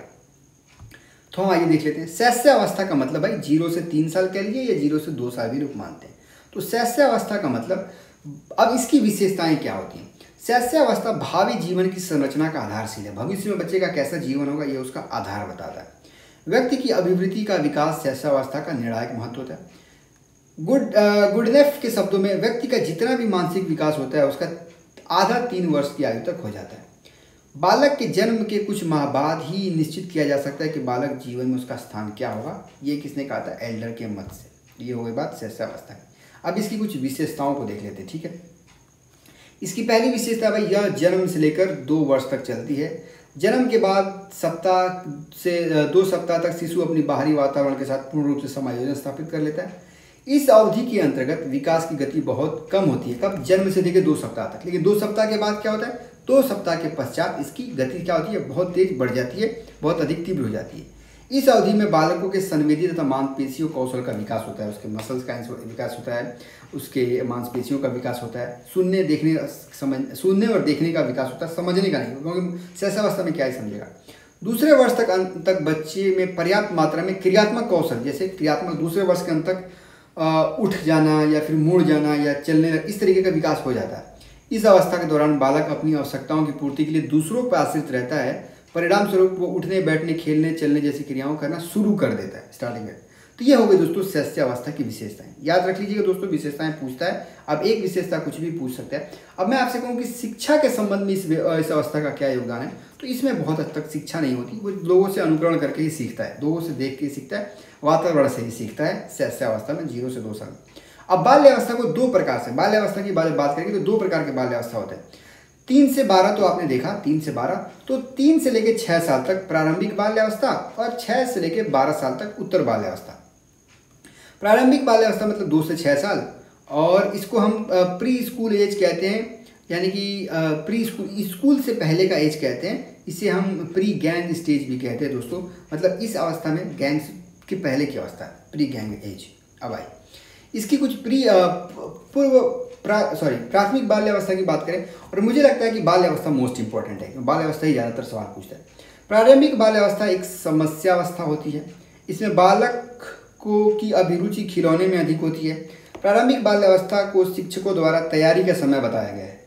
तो हम आइए देख लेते हैं। शैशवावस्था का मतलब भाई जीरो से तीन साल कह लीजिए या जीरो से दो साल भी लोग मानते हैं। तो शैशवावस्था का मतलब, अब इसकी विशेषताएं क्या होती हैं। शैशवावस्था भावी जीवन की संरचना का आधारशिल है। भविष्य में बच्चे का कैसा जीवन होगा ये उसका आधार बताता है। व्यक्ति की अभिवृद्धि का विकास शैशवावस्था का निर्णायक महत्व होता है। गुड गुडनेफ के शब्दों में, व्यक्ति का जितना भी मानसिक विकास होता है उसका आधा तीन वर्ष की आयु तक हो जाता है। बालक के जन्म के कुछ माह बाद ही निश्चित किया जा सकता है कि बालक जीवन में उसका स्थान क्या होगा। ये किसने कहा था, एल्डर के मत से। ये हो गई बात शैशवावस्था की। अब इसकी कुछ विशेषताओं को देख लेते हैं। ठीक है, इसकी पहली विशेषता भाई, यह जन्म से लेकर दो वर्ष तक चलती है। जन्म के बाद सप्ताह से दो सप्ताह तक शिशु अपनी बाहरी वातावरण के साथ पूर्ण रूप से समायोजन स्थापित कर लेता है। इस अवधि के अंतर्गत विकास की गति बहुत कम होती है। कब, जन्म से लेकर दो सप्ताह तक। लेकिन दो सप्ताह के बाद क्या होता है, दो सप्ताह के पश्चात इसकी गति क्या होती है, बहुत तेज बढ़ जाती है, बहुत अधिक तीव्र हो जाती है। इस अवधि में बालकों के संवेदी तथा मांसपेशियों कौशल का विकास होता है, उसके मसल्स का विकास होता है, उसके मांसपेशियों का विकास होता है, सुनने देखने समझ सुनने और देखने का विकास होता है, समझने का नहीं, क्योंकि शैशवावस्था में क्या ही समझेगा। दूसरे वर्ष तक अंत तक बच्चे में पर्याप्त मात्रा में क्रियात्मक कौशल, जैसे क्रियात्मक दूसरे वर्ष के अंत तक उठ जाना या फिर मुड़ जाना या चलने, इस तरीके का विकास हो जाता है। इस अवस्था के दौरान बालक अपनी आवश्यकताओं की पूर्ति के लिए दूसरों पर आश्रित रहता है। परिणाम स्वरूप वो उठने, बैठने, खेलने, चलने जैसी क्रियाओं करना शुरू कर देता है स्टार्टिंग में। तो ये हो गई दोस्तों शैशवावस्था की विशेषताएं। याद रख लीजिएगा दोस्तों, विशेषताएं पूछता है। अब एक विशेषता कुछ भी पूछ सकता है। अब मैं आपसे कहूँ कि शिक्षा के संबंध में इस इस अवस्था का क्या योगदान है, तो इसमें बहुत हद तक शिक्षा नहीं होती। वो लोगों से अनुकरण करके ही सीखता है, लोगों से देख के सीखता है, वातावरण से ही सीखता है शैशवावस्था में, जीरो से दो साल। अब बाल्यावस्था को दो प्रकार से, बाल्यावस्था की बात करेंगे तो दो प्रकार के बाल्यावस्था होते हैं। तीन से बारह तो आपने देखा, तीन से बारह, तो तीन से लेकर छः साल तक प्रारंभिक बाल्यावस्था, और छः से लेकर बारह साल तक उत्तर बाल्यावस्था। प्रारंभिक बाल्यावस्था मतलब दो से छः साल, और इसको हम प्री स्कूल एज कहते हैं, यानी कि प्री स्कूल, स्कूल से पहले का एज कहते हैं। इसे हम प्री गैंग स्टेज भी कहते हैं दोस्तों, मतलब इस अवस्था में गैंग के पहले की अवस्था, प्री गैंग एज। अब आई इसकी कुछ प्री पूर्व प्रा सॉरी प्राथमिक बाल्यावस्था की बात करें, और मुझे लगता है कि बाल्यावस्था मोस्ट इंपॉर्टेंट है, बाल्यावस्था ही ज़्यादातर सवाल पूछता है। प्रारंभिक बाल्यावस्था एक समस्यावस्था होती है। इसमें बालक को की अभिरुचि खिलौने में अधिक होती है। प्रारंभिक बाल्यावस्था को शिक्षकों द्वारा तैयारी का समय बताया गया है।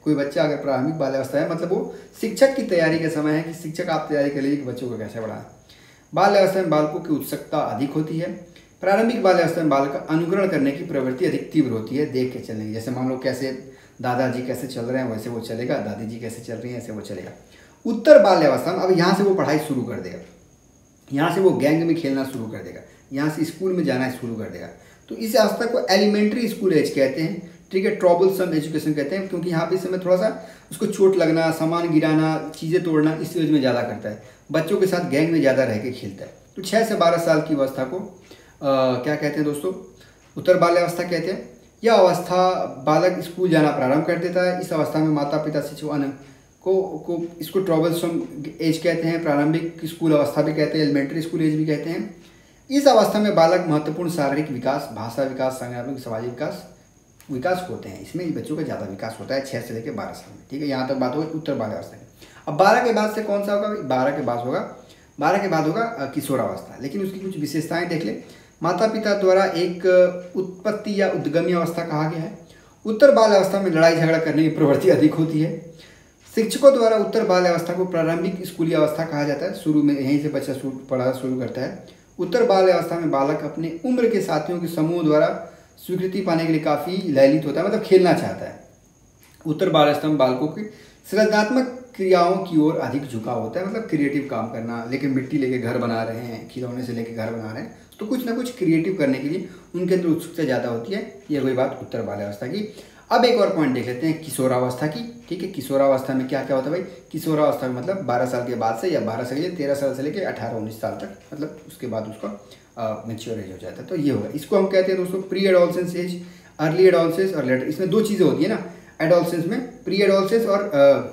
कोई बच्चा अगर प्रारंभिक बाल्यावस्था है मतलब वो शिक्षक की तैयारी का समय है कि शिक्षक आप तैयारी कर लीजिए कि बच्चों को कैसे पढ़ाएं। बाल्यावस्था में बालकों की उत्सुकता अधिक होती है। प्रारंभिक बाल्यावस्था में बालक का अनुकरण करने की प्रवृत्ति अधिक तीव्र होती है, देख के चलने की। जैसे मान लो कैसे दादाजी कैसे चल रहे हैं वैसे वो चलेगा, दादी जी कैसे चल रही हैं ऐसे वो चलेगा। उत्तर बाल्यावस्था में अब यहाँ से वो पढ़ाई शुरू कर देगा, यहाँ से वो गैंग में खेलना शुरू कर देगा, यहाँ से स्कूल में जाना शुरू कर देगा। तो इस अवस्था को एलिमेंट्री स्कूल एज कहते हैं, ठीक है, ट्रबल सम एजुकेशन कहते हैं, क्योंकि यहाँ पे इस समय थोड़ा सा उसको चोट लगना, सामान गिराना, चीज़ें तोड़ना इस एज में ज़्यादा करता है, बच्चों के साथ गैंग में ज़्यादा रह के खेलता है। तो छः से बारह साल की अवस्था को आ, क्या कहते हैं दोस्तों, उत्तर बाल्यावस्था कहते हैं। यह अवस्था बालक स्कूल जाना प्रारंभ कर देता है। इस अवस्था में माता पिता शिक्षक को को इसको ट्रबलसम एज कहते हैं, प्रारंभिक स्कूल अवस्था भी कहते हैं, एलिमेंट्री स्कूल एज भी कहते हैं। इस अवस्था में बालक महत्वपूर्ण शारीरिक विकास, भाषा विकास, संज्ञानात्मक, सामाजिक विकास विकास होते हैं। इसमें बच्चों का ज़्यादा विकास होता है छः से लेकर बारह साल में, ठीक है। यहाँ तक बात होगी उत्तर बाल्यावस्था की। अब बारह के बाद से कौन सा होगा, बारह के बाद होगा बारह के बाद होगा किशोरावस्था, लेकिन उसकी कुछ विशेषताएं देख ले। माता पिता द्वारा एक उत्पत्ति या उद्गमी अवस्था कहा गया है। उत्तर बाल्यावस्था में लड़ाई झगड़ा करने की प्रवृत्ति अधिक होती है। शिक्षकों द्वारा उत्तर बाल्यावस्था को प्रारंभिक स्कूली अवस्था कहा जाता है, शुरू में यहीं से बच्चा पढ़ाना शुरू करता है। उत्तर बाल्यावस्था में बालक अपने उम्र के साथियों के समूह द्वारा स्वीकृति पाने के लिए काफ़ी ललित होता है, मतलब खेलना चाहता है। उत्तर बाल्यावस्था में बालकों की सृजनात्मक क्रियाओं की ओर अधिक झुकाव होता है, मतलब क्रिएटिव काम करना, लेकिन मिट्टी लेके घर बना रहे हैं, खिलौने से लेके घर बना रहे हैं, तो कुछ ना कुछ क्रिएटिव करने के लिए उनके अंदर उत्सुकता ज़्यादा होती है। ये कोई बात उत्तर बाल्यावस्था की। अब एक और पॉइंट देख लेते हैं किशोरावस्था की, ठीक है। किशोरावस्था में क्या क्या होता है भाई, किशोरावस्था में मतलब बारह साल के बाद से या बारह से लेकर तेरह साल से लेकर अठारह उन्नीस साल तक, मतलब उसके बाद उसका मेच्योर एज हो जाता है। तो ये होगा, इसको हम कहते हैं दोस्तों pre adolescence age, early adolescence और लेटर। इसमें दो चीज़ें होती है ना एडोलसेंस में, प्री एडोलसेंस और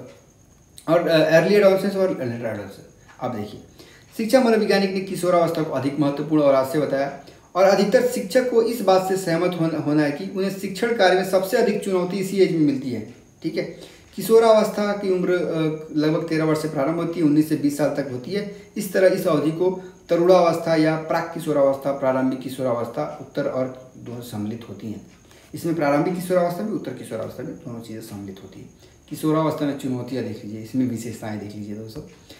और अर्ली एडोलसेंस और लेटर एडोलसेंस। अब देखिए, शिक्षा मनोवैज्ञानिक ने किशोरावस्था को अधिक महत्वपूर्ण और आज से बताया, और अधिकतर शिक्षक को इस बात से सहमत होना होना है कि उन्हें शिक्षण कार्य में सबसे अधिक चुनौती इसी एज में मिलती है, ठीक है। किशोरावस्था की उम्र लगभग तेरह वर्ष से प्रारंभ होती है, उन्नीस से बीस साल तक होती है। इस तरह इस अवधि को तरुणावस्था या प्राक किशोरावस्था, प्रारंभिक किशोरावस्था उत्तर और दोनों सम्मिलित होती हैं। इसमें प्रारंभिक किशोरावस्था में, उत्तर किशोरावस्था में दोनों चीज़ें सम्मिलित होती हैं। किशोरावस्था में चुनौतियाँ देख लीजिए, इसमें विशेषताएं देख लीजिए दोस्तों।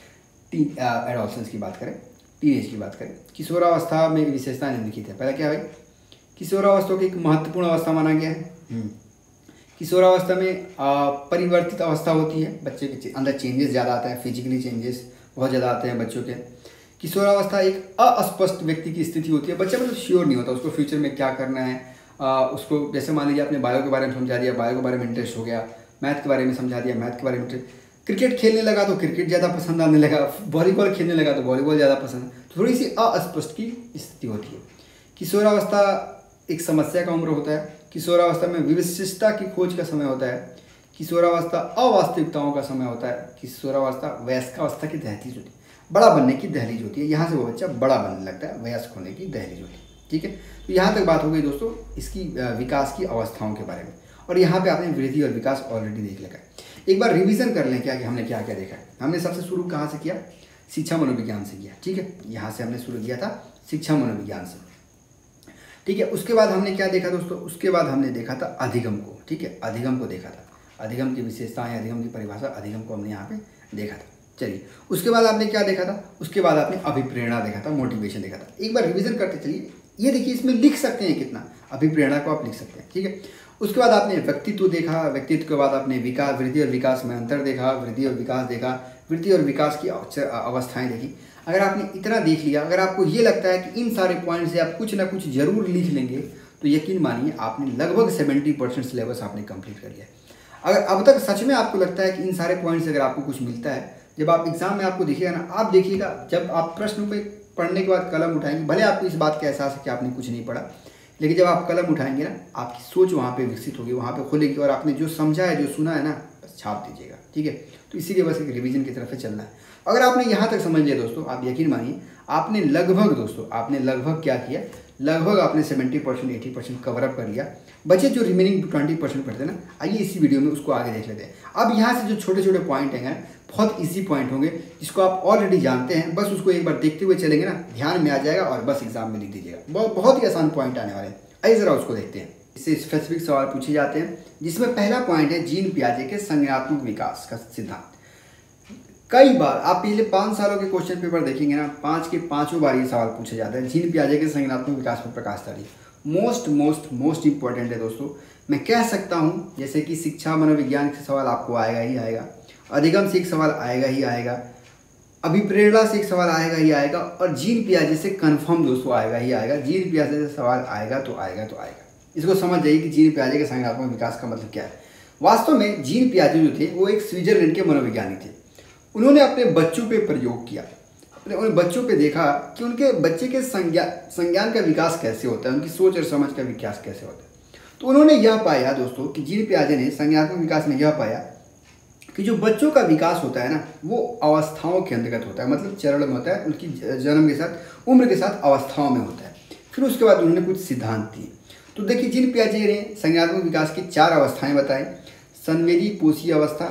टीन एडोलसेंस की बात करें, टीनेज की बात करें, किशोरावस्था में विशेषताएं निम्नलिखित है। पहला क्या है भाई, किशोरावस्था की एक महत्वपूर्ण अवस्था माना गया है। किशोरावस्था में परिवर्तित अवस्था होती है, बच्चे के अंदर चेंजेस ज़्यादा आते हैं, फिजिकली चेंजेस बहुत ज़्यादा आते हैं बच्चों के। किशोरावस्था एक अस्पष्ट व्यक्ति की स्थिति होती है, बच्चा मतलब श्योर नहीं होता उसको फ्यूचर में क्या करना है। आ, उसको जैसे मान लीजिए आपने बायो के बारे में समझा दिया, बायो के बारे में इंटरेस्ट हो गया, मैथ के बारे में समझा दिया, मैथ के बारे में इंटरेस्ट, क्रिकेट खेलने लगा तो क्रिकेट ज़्यादा पसंद आने लगा, वॉलीबॉल खेलने लगा तो वॉलीबॉल ज़्यादा पसंद, तो थोड़ी सी अस्पष्ट की स्थिति होती है। किशोरावस्था एक समस्या का उम्र होता है। किशोरावस्था में विशिष्टता की खोज का समय होता है। किशोरावस्था अवास्तविकताओं का समय होता है। किशोरावस्था वयस्कावस्था की दहलीज होती है, बड़ा बनने की दहलीज होती है, यहाँ से वो बच्चा बड़ा बनने लगता है, वयस्क होने की दहलीज होती है, ठीक है। तो यहाँ तक बात हो गई दोस्तों इसकी विकास की अवस्थाओं के बारे में, और यहाँ पे आपने वृद्धि और विकास ऑलरेडी देख लिया है। एक बार रिवीजन कर लें क्या कि हमने क्या क्या देखा है। हमने सबसे शुरू कहाँ से किया, शिक्षा मनोविज्ञान से किया, ठीक है। यहाँ से हमने शुरू किया था शिक्षा मनोविज्ञान से, ठीक है। उसके बाद हमने क्या देखा दोस्तों, उसके बाद हमने देखा था अधिगम को, ठीक है, अधिगम को देखा था, अधिगम की विशेषताएं, अधिगम की परिभाषा, अधिगम को हमने यहाँ पे देखा था। चलिए, उसके बाद आपने क्या देखा था, उसके बाद आपने अभिप्रेरणा देखा था, मोटिवेशन देखा था। एक बार रिवीजन करते चलिए। ये देखिए इसमें लिख सकते हैं कितना, अभिप्रेरणा को आप लिख सकते हैं, ठीक है। उसके बाद आपने व्यक्तित्व देखा, व्यक्तित्व के बाद आपने विकास, वृद्धि और विकास में अंतर देखा, वृद्धि और विकास देखा, वृद्धि और विकास की अवस्थाएं देखी। अगर आपने इतना देख लिया, अगर आपको ये लगता है कि इन सारे पॉइंट से आप कुछ ना कुछ जरूर लिख लेंगे, तो यकीन मानिए आपने लगभग सेवेंटी परसेंट सिलेबस आपने कंप्लीट कर लिया। अगर अब तक सच में आपको लगता है कि इन सारे पॉइंट से अगर आपको कुछ मिलता है, जब आप एग्जाम में आपको दिखेगा ना, आप देखिएगा जब आप प्रश्न पे पढ़ने के बाद कलम उठाएंगे, भले आपको इस बात का एहसास है कि आपने कुछ नहीं पढ़ा, लेकिन जब आप कलम उठाएंगे ना, आपकी सोच वहाँ पे विकसित होगी, वहाँ पे खुलेगी, और आपने जो समझा है, जो सुना है ना, बस छाप दीजिएगा, ठीक है। तो इसीलिए बस एक रिवीजन की तरफ से चलना है। अगर आपने यहाँ तक समझ लिया दोस्तों, आप यकीन मानिए आपने लगभग दोस्तों आपने लगभग क्या किया, लगभग आपने seventy percent eighty percent cover up कर लिया। बचे जो रिमेनिंग ट्वेंटी परसेंट पढ़ते हैं ना, आइए इसी वीडियो में उसको आगे देख लेते हैं। अब यहाँ से जो छोटे छोटे पॉइंट हैं बहुत इजी पॉइंट होंगे, जिसको आप ऑलरेडी जानते हैं, बस उसको एक बार देखते हुए चलेंगे ना, ध्यान में आ जाएगा और बस एग्जाम में लिख दीजिएगा। बहुत बहुत ही आसान पॉइंट आने वाले हैं। आइए ज़रा उसको देखते हैं। इससे स्पेसिफिक सवाल पूछे जाते हैं, जिसमें पहला पॉइंट है जीन पियाजे के संज्ञानात्मक विकास का सिद्धांत। कई बार आप पिछले पाँच सालों के क्वेश्चन पेपर देखेंगे ना, पाँच के पाँचों बार ये सवाल पूछा जाता है, जीन पियाजे के संज्ञानात्मक विकास पर प्रकाश डालिए। मोस्ट मोस्ट मोस्ट इंपॉर्टेंट है दोस्तों। मैं कह सकता हूँ जैसे कि शिक्षा मनोविज्ञान से सवाल आपको आएगा ही आएगा, अधिगम से एक सवाल आएगा ही आएगा, अभिप्रेरणा से एक सवाल आएगा ही आएगा, और जीन पियाजे से कन्फर्म दोस्तों आएगा ही आएगा। जीन पियाजे से सवाल आएगा तो आएगा तो आएगा। इसको समझ जाइए कि जीन पियाजे के संज्ञानात्मक विकास का मतलब क्या है। वास्तव में जीन पियाजे जो थे वो एक स्विट्जरलैंड के मनोवैज्ञानिक थे। उन्होंने अपने बच्चों पे प्रयोग किया, अपने उन बच्चों पे देखा कि उनके बच्चे के संज्ञा संज्ञान का विकास कैसे होता है, उनकी सोच और समझ का विकास कैसे होता है। तो उन्होंने यह पाया दोस्तों कि जीन पियाजे ने संज्ञानात्मक विकास में यह पाया कि जो बच्चों का विकास होता है ना, वो अवस्थाओं के अंतर्गत होता है, मतलब चरण में होता है, उनकी जन्म के साथ, उम्र के साथ अवस्थाओं में होता है। फिर उसके बाद उन्होंने कुछ सिद्धांत दिए। तो देखिए, जीन पियाजे ने संज्ञानात्मक विकास की चार अवस्थाएं बताई। संवेदी पोषी अवस्था,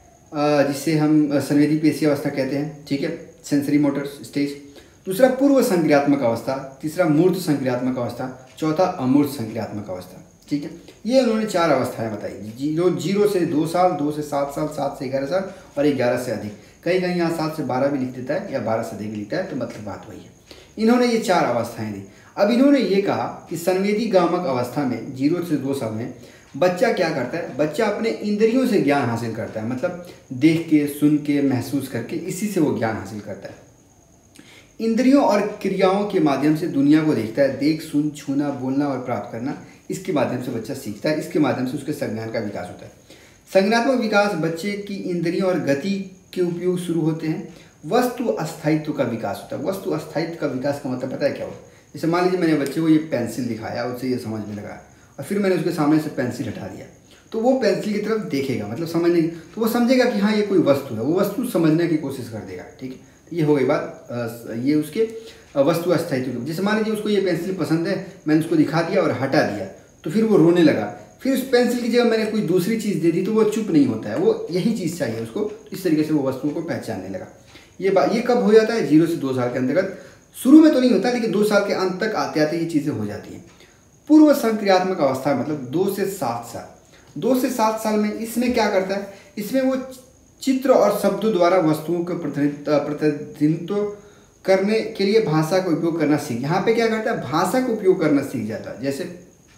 जिसे हम संवेदी पेशी अवस्था कहते हैं, ठीक है, सेंसरी मोटर स्टेज। दूसरा पूर्व संक्रियात्मक अवस्था, तीसरा मूर्त संक्रियात्मक अवस्था, चौथा अमूर्त संक्रियात्मक अवस्था, ठीक है। ये उन्होंने चार अवस्थाएं बताई, जीरो जीरो से दो साल, दो से सात साल, सात से ग्यारह साल और ग्यारह से अधिक। कहीं कहीं यहाँ सात से बारह भी लिख देता है या बारह से अधिक लिखता है, तो मतलब बात वही है। इन्होंने ये चार अवस्थाएं दी। अब इन्होंने ये कहा कि संवेदी गामक अवस्था में जीरो से दो साल में बच्चा क्या करता है, बच्चा अपने इंद्रियों से ज्ञान हासिल करता है, मतलब देख के, सुन के, महसूस करके, इसी से वो ज्ञान हासिल करता है। इंद्रियों और क्रियाओं के माध्यम से दुनिया को देखता है, देख, सुन, छूना, बोलना और प्राप्त करना, इसके माध्यम से बच्चा सीखता है, इसके माध्यम से उसके संज्ञान का विकास होता है। संज्ञानात्मक विकास बच्चे की इंद्रियों और गति के उपयोग शुरू होते हैं। वस्तु अस्थायित्व का विकास होता है। वस्तु अस्थायित्व का विकास का मतलब पता है क्या होता है? जैसे मान लीजिए मैंने बच्चे को ये पेंसिल दिखाया, उससे ये समझ में लगा, और फिर मैंने उसके सामने से पेंसिल हटा दिया, तो वो पेंसिल की तरफ देखेगा, मतलब समझने, तो वो समझेगा कि हाँ ये कोई वस्तु है, वो वस्तु समझने की कोशिश कर देगा, ठीक है। ये हो गई बात, ये उसके वस्तु अस्थायित्व। जैसे मान लीजिए उसको ये पेंसिल पसंद है, मैंने उसको दिखा दिया और हटा दिया, तो फिर वो रोने लगा। फिर उस पेंसिल की जगह मैंने कोई दूसरी चीज़ दे दी, तो वो चुप नहीं होता है, वो यही चीज़ चाहिए उसको। इस तरीके से वो वस्तुओं को पहचानने लगा। ये बात ये कब हो जाता है? जीरो से दो साल के अंतर्गत। शुरू में तो नहीं होता, लेकिन दो साल के अंत तक आते आते ये चीज़ें हो जाती हैं। पूर्व संक्रियात्मक अवस्था मतलब दो से सात साल। दो से सात साल में इसमें क्या करता है? इसमें वो चित्र और शब्दों द्वारा वस्तुओं का प्रतिनिधित्व करने के लिए भाषा का उपयोग करना सीख। यहाँ पे क्या करता है? भाषा का उपयोग करना सीख जाता है। जैसे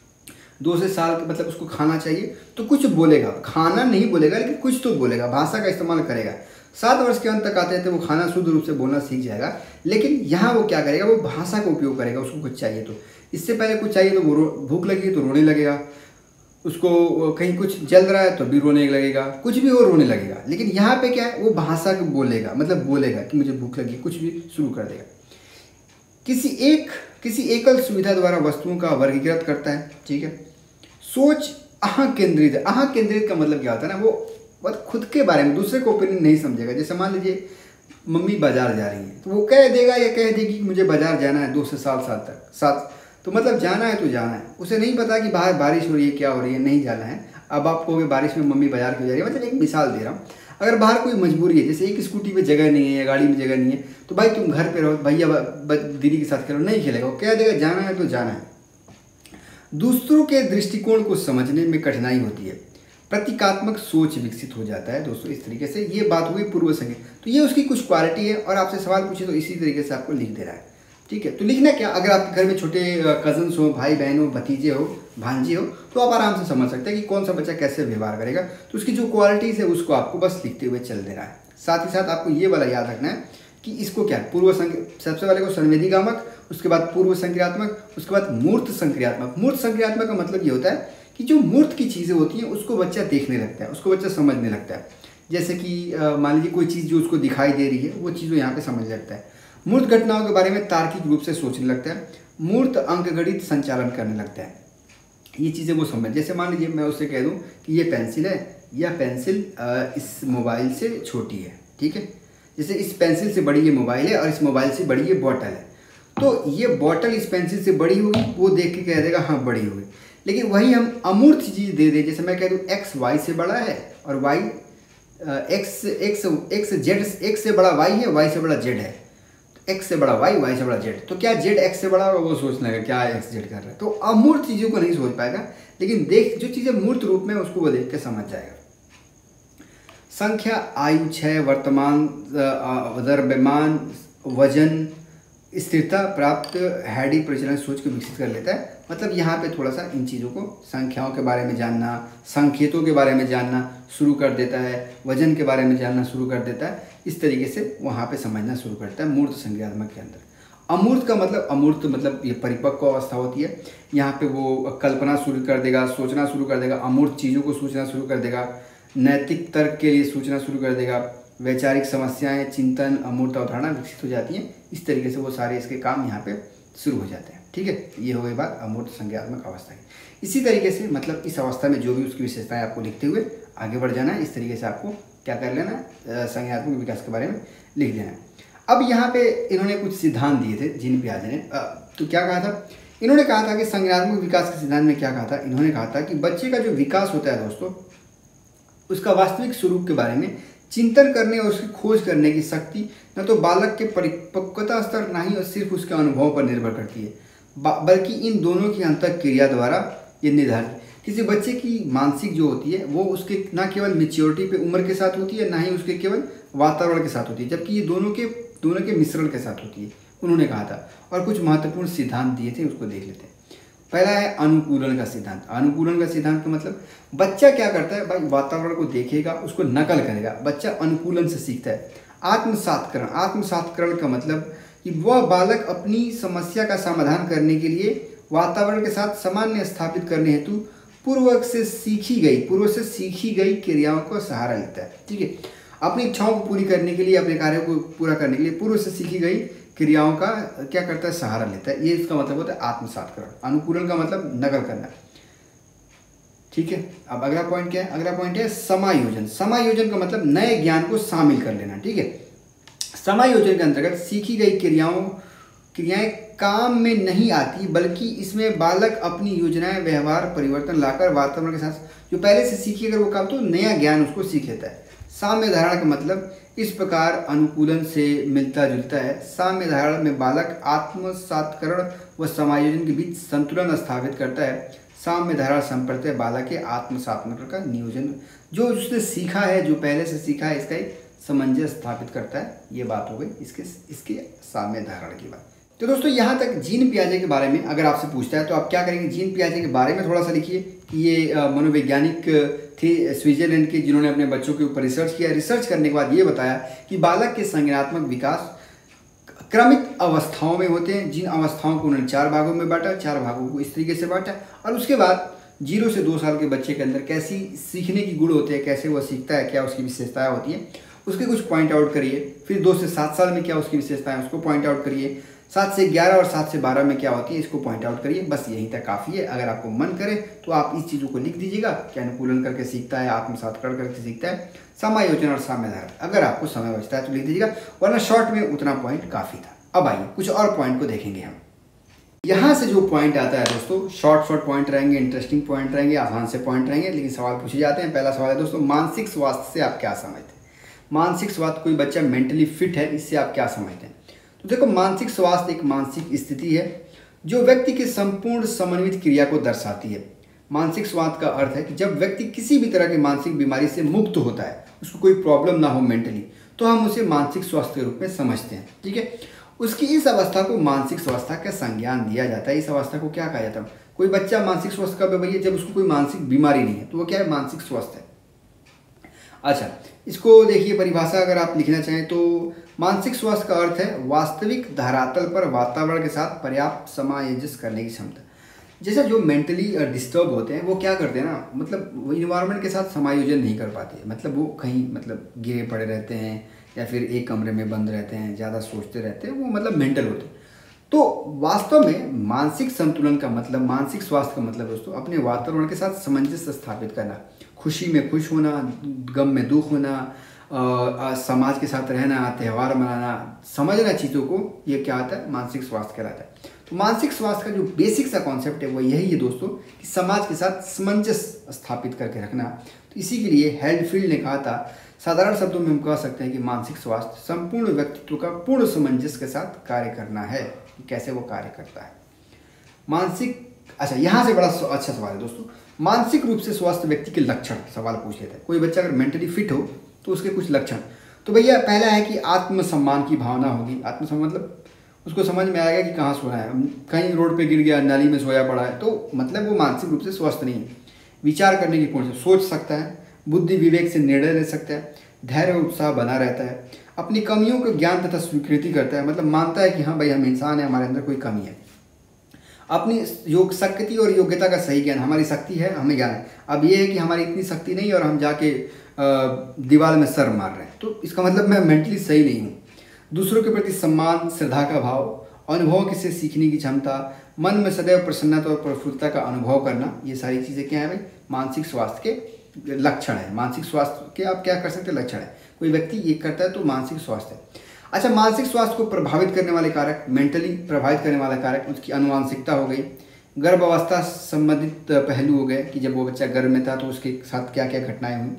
दो से साल के मतलब उसको खाना चाहिए तो कुछ बोलेगा, खाना नहीं बोलेगा लेकिन कुछ तो बोलेगा, भाषा का इस्तेमाल करेगा। सात वर्ष के अंत तक आते हैं तो वो खाना शुद्ध रूप से बोलना सीख जाएगा, लेकिन यहाँ वो क्या करेगा? वो भाषा का उपयोग करेगा। उसको कुछ चाहिए तो, इससे पहले कुछ चाहिए तो वो भूख लगी तो रोने लगेगा, उसको कहीं कुछ जल रहा है तो भी रोने लगेगा, कुछ भी और रोने लगेगा। लेकिन यहाँ पे क्या है? वो भाषा को बोलेगा, मतलब बोलेगा कि मुझे भूख लगी, कुछ भी शुरू कर देगा। किसी एक किसी एकल सुविधा द्वारा वस्तुओं का वर्गीकृत करता है, ठीक है। सोच अह केंद्रित है। अह केंद्रित का मतलब क्या होता है ना? वो बस खुद के बारे में, दूसरे को ओपिनियन नहीं समझेगा। जैसे मान लीजिए मम्मी बाजार जा रही है, तो वो कह देगा या कह देगी कि मुझे बाजार जाना है दो से सात साल तक, सात तो मतलब जाना है तो जाना है। उसे नहीं पता कि बाहर बारिश हो रही है, क्या हो रही है, नहीं जाना है। अब आप कहोगे बारिश में मम्मी बाजार क्यों जा रही है? मतलब एक मिसाल दे रहा हूँ। अगर बाहर कोई मजबूरी है, जैसे एक स्कूटी पे जगह नहीं है या गाड़ी में जगह नहीं है, तो भाई तुम घर पे रहो, भैया दीदी के साथ खेलो, नहीं खेलेगा। वो कह देगा जाना है तो जाना है। दूसरों के दृष्टिकोण को समझने में कठिनाई होती है, प्रतीकात्मक सोच विकसित हो जाता है दोस्तों। इस तरीके से ये बात हुई पूर्व संज्ञा। तो ये उसकी कुछ क्वालिटी है, और आपसे सवाल पूछे तो इसी तरीके से आपको लिख दे रहा है, ठीक है। तो लिखना क्या? अगर आपके घर में छोटे कजन्स हो, भाई बहन हो, भतीजे हो, भांजे हो, तो आप आराम से समझ सकते हैं कि कौन सा बच्चा कैसे व्यवहार करेगा। तो उसकी जो क्वालिटीज़ है उसको आपको बस लिखते हुए चल देना है। साथ ही साथ आपको ये वाला याद रखना है कि इसको क्या, पूर्व संक्रिया, सबसे पहले को संवेदी गामक, उसके बाद पूर्व संक्रियात्मक, उसके बाद मूर्त संक्रियात्मक। मूर्त संक्रियात्मक का मतलब ये होता है कि जो मूर्त की चीज़ें होती हैं उसको बच्चा देखने लगता है, उसको बच्चा समझने लगता है। जैसे कि मान लीजिए कोई चीज़ जो उसको दिखाई दे रही है, वो चीज़ वो यहाँ पे समझ लगता है। मूर्त घटनाओं के बारे में तार्किक रूप से सोचने लगता है। मूर्त अंकगणित संचालन करने लगता है। ये चीज़ें वो समझ, जैसे मान लीजिए मैं उससे कह दूँ कि ये पेंसिल है, यह पेंसिल इस मोबाइल से छोटी है, ठीक है। जैसे इस पेंसिल से बड़ी ये मोबाइल है और इस मोबाइल से बड़ी ये बॉटल है, तो ये बॉटल इस पेंसिल से बड़ी होगी, वो देख के कह देगा हाँ बड़ी होगी। लेकिन वही हम अमूर्त चीज़ दे दें, जैसे मैं कह दूँ एक्स वाई से बड़ा है और Y X X X Z, X से बड़ा वाई है, वाई से बड़ा जेड है, एक्स से बड़ा वाई, वाई से बड़ा जेड, तो क्या जेड एक्स से बड़ा होगा वो सोचने लगेगा क्या एक्स जेड कर रहा है, तो अमूर्त चीज़ों को नहीं सोच पाएगा, लेकिन देख जो चीज़ें मूर्त रूप में उसको वो देख के समझ जाएगा। संख्या, आयु, क्षय, वर्तमान, द्रव्यमान, वजन, स्थिरता प्राप्त हैडी प्रचलन सोच को विकसित कर लेता है। मतलब यहाँ पे थोड़ा सा इन चीज़ों को, संख्याओं के बारे में जानना, संकेतों के बारे में जानना शुरू कर देता है, वजन के बारे में जानना शुरू कर देता है, इस तरीके से वहाँ पे समझना शुरू करता है मूर्त संज्ञानात्मक के अंदर। अमूर्त का मतलब, अमूर्त मतलब ये परिपक्व अवस्था होती है, यहाँ पे वो कल्पना शुरू कर देगा, सोचना शुरू कर देगा, अमूर्त चीज़ों को सोचना शुरू कर देगा, नैतिक तर्क के लिए सोचना शुरू कर देगा, वैचारिक समस्याएं, चिंतन, अमूर्त अवधारणा विकसित हो जाती हैं। इस तरीके से वो सारे इसके काम यहाँ पे शुरू हो जाते हैं। ठीक है, ये हो गई बात अमूर्त संज्ञानात्मक अवस्था की। इसी तरीके से मतलब इस अवस्था में जो भी उसकी विशेषताएं आपको लिखते हुए आगे बढ़ जाना है। इस तरीके से आपको क्या कर लेना है, संज्ञानात्मक विकास के बारे में लिख देना है। अब यहाँ पे इन्होंने कुछ सिद्धांत दिए थे जीन पियाजे ने। तो क्या कहा था इन्होंने? कहा था कि संज्ञानात्मक विकास के सिद्धांत में क्या कहा था इन्होंने? कहा था कि बच्चे का जो विकास होता है दोस्तों, उसका वास्तविक स्वरूप के बारे में चिंतन करने और उसकी खोज करने की शक्ति न तो बालक के परिपक्वता स्तर न ही और सिर्फ उसके अनुभव पर निर्भर करती है, बल्कि इन दोनों की अंतर क्रिया द्वारा ये निर्धारित। किसी बच्चे की मानसिक जो होती है वो उसके न केवल मेच्योरिटी पे उम्र के साथ होती है, ना ही उसके केवल वातावरण के साथ होती है, जबकि ये दोनों के दोनों के मिश्रण के साथ होती है, उन्होंने कहा था। और कुछ महत्वपूर्ण सिद्धांत दिए थे, उसको देख लेते हैं। पहला है अनुकूलन का सिद्धांत। अनुकूलन का सिद्धांत का मतलब बच्चा क्या करता है भाई, वातावरण को देखेगा, उसको नकल करेगा, बच्चा अनुकूलन से सीखता है। आत्मसात्करण, आत्मसात्करण का मतलब कि वह बालक अपनी समस्या का समाधान करने के लिए वातावरण के साथ सामान्य स्थापित करने हेतु पूर्वक से सीखी गई पूर्व से सीखी गई क्रियाओं को सहारा लेता है। ठीक है, अपनी इच्छाओं को पूरी करने के लिए, अपने कार्यों को पूरा करने के लिए पूर्व से सीखी गई क्रियाओं का क्या करता है, सहारा लेता है। ये इसका मतलब होता है आत्मसात्करण। अनुकूलन का मतलब नकल करना। ठीक है, अब अगला पॉइंट क्या है? अगला पॉइंट है समायोजन। समायोजन का मतलब नए ज्ञान को शामिल कर लेना। ठीक है, समायोजन के अंतर्गत सीखी गई क्रियाओं क्रियाएं काम में नहीं आती, बल्कि इसमें बालक अपनी योजनाएं, व्यवहार परिवर्तन लाकर वातावरण के साथ जो पहले से सीखी अगर वो काम, तो नया ज्ञान उसको सीख लेता है। साम्य धारणा का मतलब इस प्रकार अनुकूलन से मिलता जुलता है। साम्य धारणा में बालक आत्मसात्करण व समायोजन के बीच संतुलन स्थापित करता है। साम्य धारणा संप्रत्यय बालक के आत्मसात्करण का नियोजन, जो उसने सीखा है, जो पहले से सीखा है, इसका एक सामंजस्य स्थापित करता है। ये बात हो गई इसके इसके साम्य धारणा की बात। तो दोस्तों यहाँ तक जीन पियाजे के बारे में अगर आपसे पूछता है तो आप क्या करेंगे? जीन पियाजे के बारे में थोड़ा सा लिखिए कि ये मनोवैज्ञानिक थे स्विट्जरलैंड के, जिन्होंने अपने बच्चों के ऊपर रिसर्च किया। रिसर्च करने के बाद ये बताया कि बालक के संज्ञानात्मक विकास क्रमिक अवस्थाओं में होते हैं, जिन अवस्थाओं को उन्होंने चार भागों में बांटा, चार भागों को इस तरीके से बांटा। और उसके बाद जीरो से दो साल के बच्चे के अंदर कैसी सीखने की गुण होते हैं, कैसे वह सीखता है, क्या उसकी विशेषताएं होती हैं, उसके कुछ पॉइंट आउट करिए। फिर दो से सात साल में क्या उसकी विशेषताएं, उसको पॉइंट आउट करिए। सात से ग्यारह और सात से बारह में क्या होती है, इसको पॉइंट आउट करिए। बस यहीं तक काफ़ी है। अगर आपको मन करे तो आप इस चीज़ों को लिख दीजिएगा कि अनुकूलन करके सीखता है, आत्मसात्करण करके सीखता है, समायोजन और साम्य धारणा। अगर आपको समय बचता है तो लिख दीजिएगा, वरना शॉर्ट में उतना पॉइंट काफ़ी था। अब आइए कुछ और पॉइंट को देखेंगे हम। यहाँ से जो पॉइंट आता है दोस्तों, शॉर्ट शॉर्ट पॉइंट रहेंगे, इंटरेस्टिंग पॉइंट रहेंगे, आसान से पॉइंट रहेंगे, लेकिन सवाल पूछे जाते हैं। पहला सवाल है दोस्तों, मानसिक स्वास्थ्य से आप क्या समझते हैं? मानसिक स्वास्थ्य, कोई बच्चा मेंटली फिट है, इससे आप क्या समझते हैं? तो देखो, मानसिक स्वास्थ्य एक मानसिक स्थिति है जो व्यक्ति की संपूर्ण समन्वित क्रिया को दर्शाती है। मानसिक स्वास्थ्य का अर्थ है कि जब व्यक्ति किसी भी तरह की मानसिक बीमारी से मुक्त होता है, उसको कोई प्रॉब्लम ना हो मेंटली, तो हम उसे मानसिक स्वास्थ्य के रूप में समझते हैं। ठीक है, उसकी इस अवस्था को मानसिक स्वास्थ्य का संज्ञान दिया जाता है। इस अवस्था को क्या कहा जाता है? कोई बच्चा मानसिक स्वास्थ्य कब है भैया? जब उसको कोई मानसिक बीमारी नहीं है, तो वो क्या है? मानसिक स्वास्थ्य है। अच्छा, इसको देखिए परिभाषा अगर आप लिखना चाहें तो मानसिक स्वास्थ्य का अर्थ है वास्तविक धरातल पर वातावरण के साथ पर्याप्त समायोजित करने की क्षमता। जैसे जो मेंटली डिस्टर्ब होते हैं वो क्या करते हैं ना, मतलब वो इन्वायरमेंट के साथ समायोजन नहीं कर पाते, मतलब वो कहीं मतलब गिरे पड़े रहते हैं या फिर एक कमरे में बंद रहते हैं, ज़्यादा सोचते रहते हैं, वो मतलब मेंटल होते हैं। तो वास्तव में मानसिक संतुलन का मतलब, मानसिक स्वास्थ्य का मतलब दोस्तों अपने वातावरण के साथ सामंजस्य स्थापित करना, खुशी में खुश होना, गम में दुख होना, आ, समाज के साथ रहना, त्यौहार मनाना, समझना चीज़ों को, ये क्या आता है? मानसिक स्वास्थ्य कहलाता है। तो मानसिक स्वास्थ्य का जो बेसिक सा कॉन्सेप्ट है वो यही है दोस्तों कि समाज के साथ सामंजस्य स्थापित करके रखना। तो इसी के लिए हेल्डफील्ड ने कहा था, साधारण शब्दों में हम कह सकते हैं कि मानसिक स्वास्थ्य संपूर्ण व्यक्तित्व का पूर्ण सामंजस्य के साथ कार्य करना है। कैसे वो कार्य करता है मानसिक, अच्छा यहाँ से बड़ा अच्छा सवाल है दोस्तों। मानसिक रूप से स्वस्थ व्यक्ति के लक्षण सवाल पूछ लेते हैं। कोई बच्चा अगर मेंटली फिट हो तो उसके कुछ लक्षण, तो भैया पहला है कि आत्मसम्मान की भावना होगी। आत्मसम्मान मतलब उसको समझ में आएगा कि कहाँ सोना है, कहीं रोड पे गिर गया, नाली में सोया पड़ा है, तो मतलब वो मानसिक रूप से स्वस्थ नहीं है। विचार करने की पूर्ण सोच सकता है, बुद्धि विवेक से निर्णय ले सकता है, धैर्य और उत्साह बना रहता है, अपनी कमियों को ज्ञान तथा स्वीकृति करता है, मतलब मानता है कि हाँ भाई हम इंसान हैं, हमारे अंदर कोई कमी है। अपनी योग शक्ति और योग्यता का सही ज्ञान, हमारी शक्ति है, हमें ज्ञान है। अब ये है कि हमारी इतनी शक्ति नहीं और हम जाके दीवार में सर मार रहे हैं, तो इसका मतलब मैं मेंटली सही नहीं हूँ। दूसरों के प्रति सम्मान, श्रद्धा का भाव, अनुभव से सीखने की क्षमता, मन में सदैव प्रसन्नता और प्रफुल्लता का अनुभव करना, ये सारी चीज़ें क्या है भाई, मानसिक स्वास्थ्य के लक्षण है। मानसिक स्वास्थ्य के आप क्या कर सकते हैं, लक्षण है। कोई व्यक्ति ये करता है तो मानसिक स्वास्थ्य है। अच्छा, मानसिक स्वास्थ्य को प्रभावित करने वाले कारक, मेंटली प्रभावित करने वाला कारक उसकी आनुवांशिकता हो गई, गर्भावस्था संबंधित पहलू हो गए कि जब वो बच्चा गर्भ में था तो उसके साथ क्या क्या घटनाएं हुई,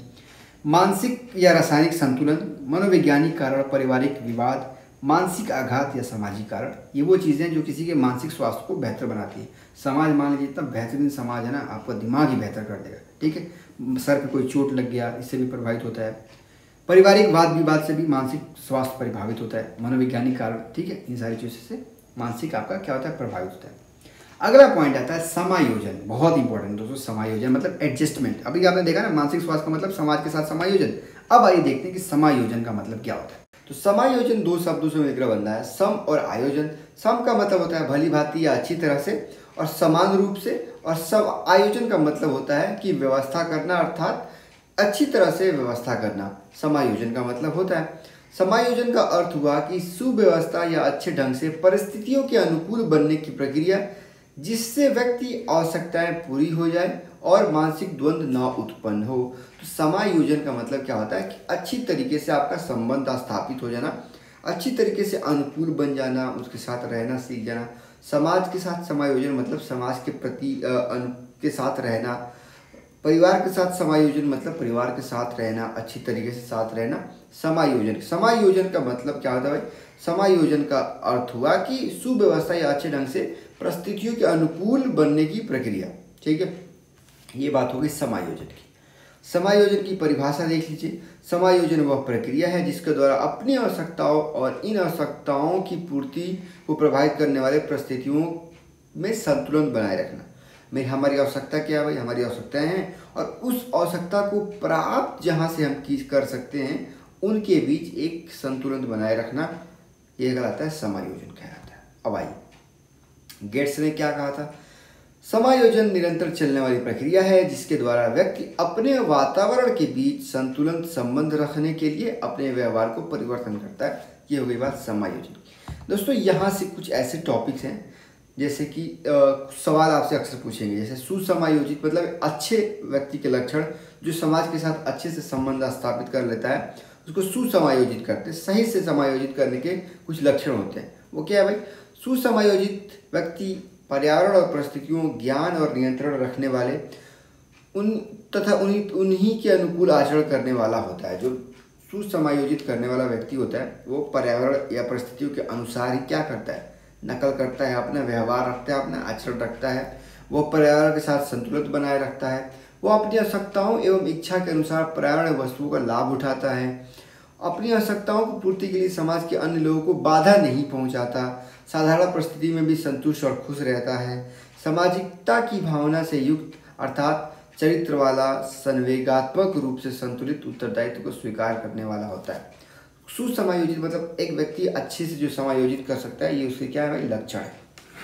मानसिक या रासायनिक संतुलन, मनोवैज्ञानिक कारण, पारिवारिक विवाद, मानसिक आघात या सामाजिक कारण, ये वो चीज़ें जो किसी के मानसिक स्वास्थ्य को बेहतर बनाती है। समाज मान लीजिए इतना बेहतरीन समाज है ना, आपका दिमाग ही बेहतर कर देगा। ठीक है, सर पे कोई चोट लग गया, इससे भी प्रभावित होता है। पारिवारिक वाद विवाद से भी मानसिक स्वास्थ्य प्रभावित होता है। मनोवैज्ञानिक कारण, ठीक है, इन सारी चीज़ों से मानसिक आपका क्या होता है, प्रभावित होता है। अगला पॉइंट आता है समायोजन। बहुत इंपॉर्टेंट दोस्तों, समायोजन मतलब एडजस्टमेंट। अभी आपने देखा ना मानसिक स्वास्थ्य का मतलब समाज के साथ समायोजन। अब आइए देखते हैं कि समायोजन का मतलब क्या होता है। तो समायोजन दो शब्दों से मिलकर बनता है, सम और आयोजन। सम का मतलब होता है भली भांति या अच्छी तरह से और समान रूप से, और सम आयोजन का मतलब होता है कि व्यवस्था करना, अर्थात अच्छी तरह से व्यवस्था करना समायोजन का मतलब होता है। समायोजन का अर्थ हुआ कि सुव्यवस्था या अच्छे ढंग से परिस्थितियों के अनुकूल बनने की प्रक्रिया, जिससे व्यक्ति आवश्यकताएं पूरी हो जाए और मानसिक द्वंद्व न उत्पन्न हो। तो समायोजन का मतलब क्या होता है कि अच्छी तरीके से आपका संबंध स्थापित हो जाना, अच्छी तरीके से अनुकूल बन जाना, उसके साथ रहना सीख जाना। समाज के साथ समायोजन मतलब समाज के प्रति के साथ रहना। परिवार के साथ समायोजन मतलब परिवार के साथ रहना, अच्छी तरीके से साथ रहना। समायोजन समायोजन का मतलब क्या होता है भाई, समायोजन का अर्थ हुआ कि सुव्यवस्था या अच्छे ढंग से परिस्थितियों के अनुकूल बनने की प्रक्रिया। ठीक है, ये बात हो गई समायोजन की। समायोजन की परिभाषा देख लीजिए। समायोजन वह प्रक्रिया है जिसके द्वारा अपनी आवश्यकताओं और इन आवश्यकताओं की पूर्ति को प्रभावित करने वाले परिस्थितियों में संतुलन बनाए रखना। में हमारी आवश्यकता क्या है भाई, हमारी आवश्यकताएं हैं और उस आवश्यकता को प्राप्त जहाँ से हम चीज कर सकते हैं उनके बीच एक संतुलन बनाए रखना, ये कहलाता है समायोजन कहलाता है। अब आइए, गेट्स ने क्या कहा था, समायोजन निरंतर चलने वाली प्रक्रिया है जिसके द्वारा व्यक्ति अपने वातावरण के बीच संतुलन संबंध रखने के लिए अपने व्यवहार को परिवर्तन करता है। ये हो गई बात समायोजन। दोस्तों यहाँ से कुछ ऐसे टॉपिक्स हैं जैसे कि आ, सवाल आपसे अक्सर पूछेंगे, जैसे सुसमायोजित मतलब अच्छे व्यक्ति के लक्षण, जो समाज के साथ अच्छे से संबंध स्थापित कर लेता है उसको सुसमायोजित करते हैं। सही से समायोजित करने के कुछ लक्षण होते हैं, वो क्या है भाई, सुसमायोजित व्यक्ति पर्यावरण और परिस्थितियों, ज्ञान और नियंत्रण रखने वाले उन तथा उन्हीं उन्हीं के अनुकूल आचरण करने वाला होता है। जो सुसमायोजित करने वाला व्यक्ति होता है वो पर्यावरण या परिस्थितियों के अनुसार ही क्या करता है, नकल करता है, अपना व्यवहार रखता है, अपना आचरण रखता है। वो पर्यावरण के साथ संतुलित बनाए रखता है। वो अपनी आवश्यकताओं एवं इच्छा के अनुसार पर्यावरण वस्तुओं का लाभ उठाता है। अपनी आवश्यकताओं की पूर्ति के लिए समाज के अन्य लोगों को बाधा नहीं पहुंचाता। साधारण परिस्थिति में भी संतुष्ट और खुश रहता है। सामाजिकता की भावना से युक्त अर्थात चरित्र वाला, संवेगात्मक रूप से संतुलित उत्तरदायित्व को स्वीकार करने वाला होता है। सुसमायोजित मतलब एक व्यक्ति अच्छे से जो समायोजित कर सकता है, ये उसके क्या है भाई, लक्षण है।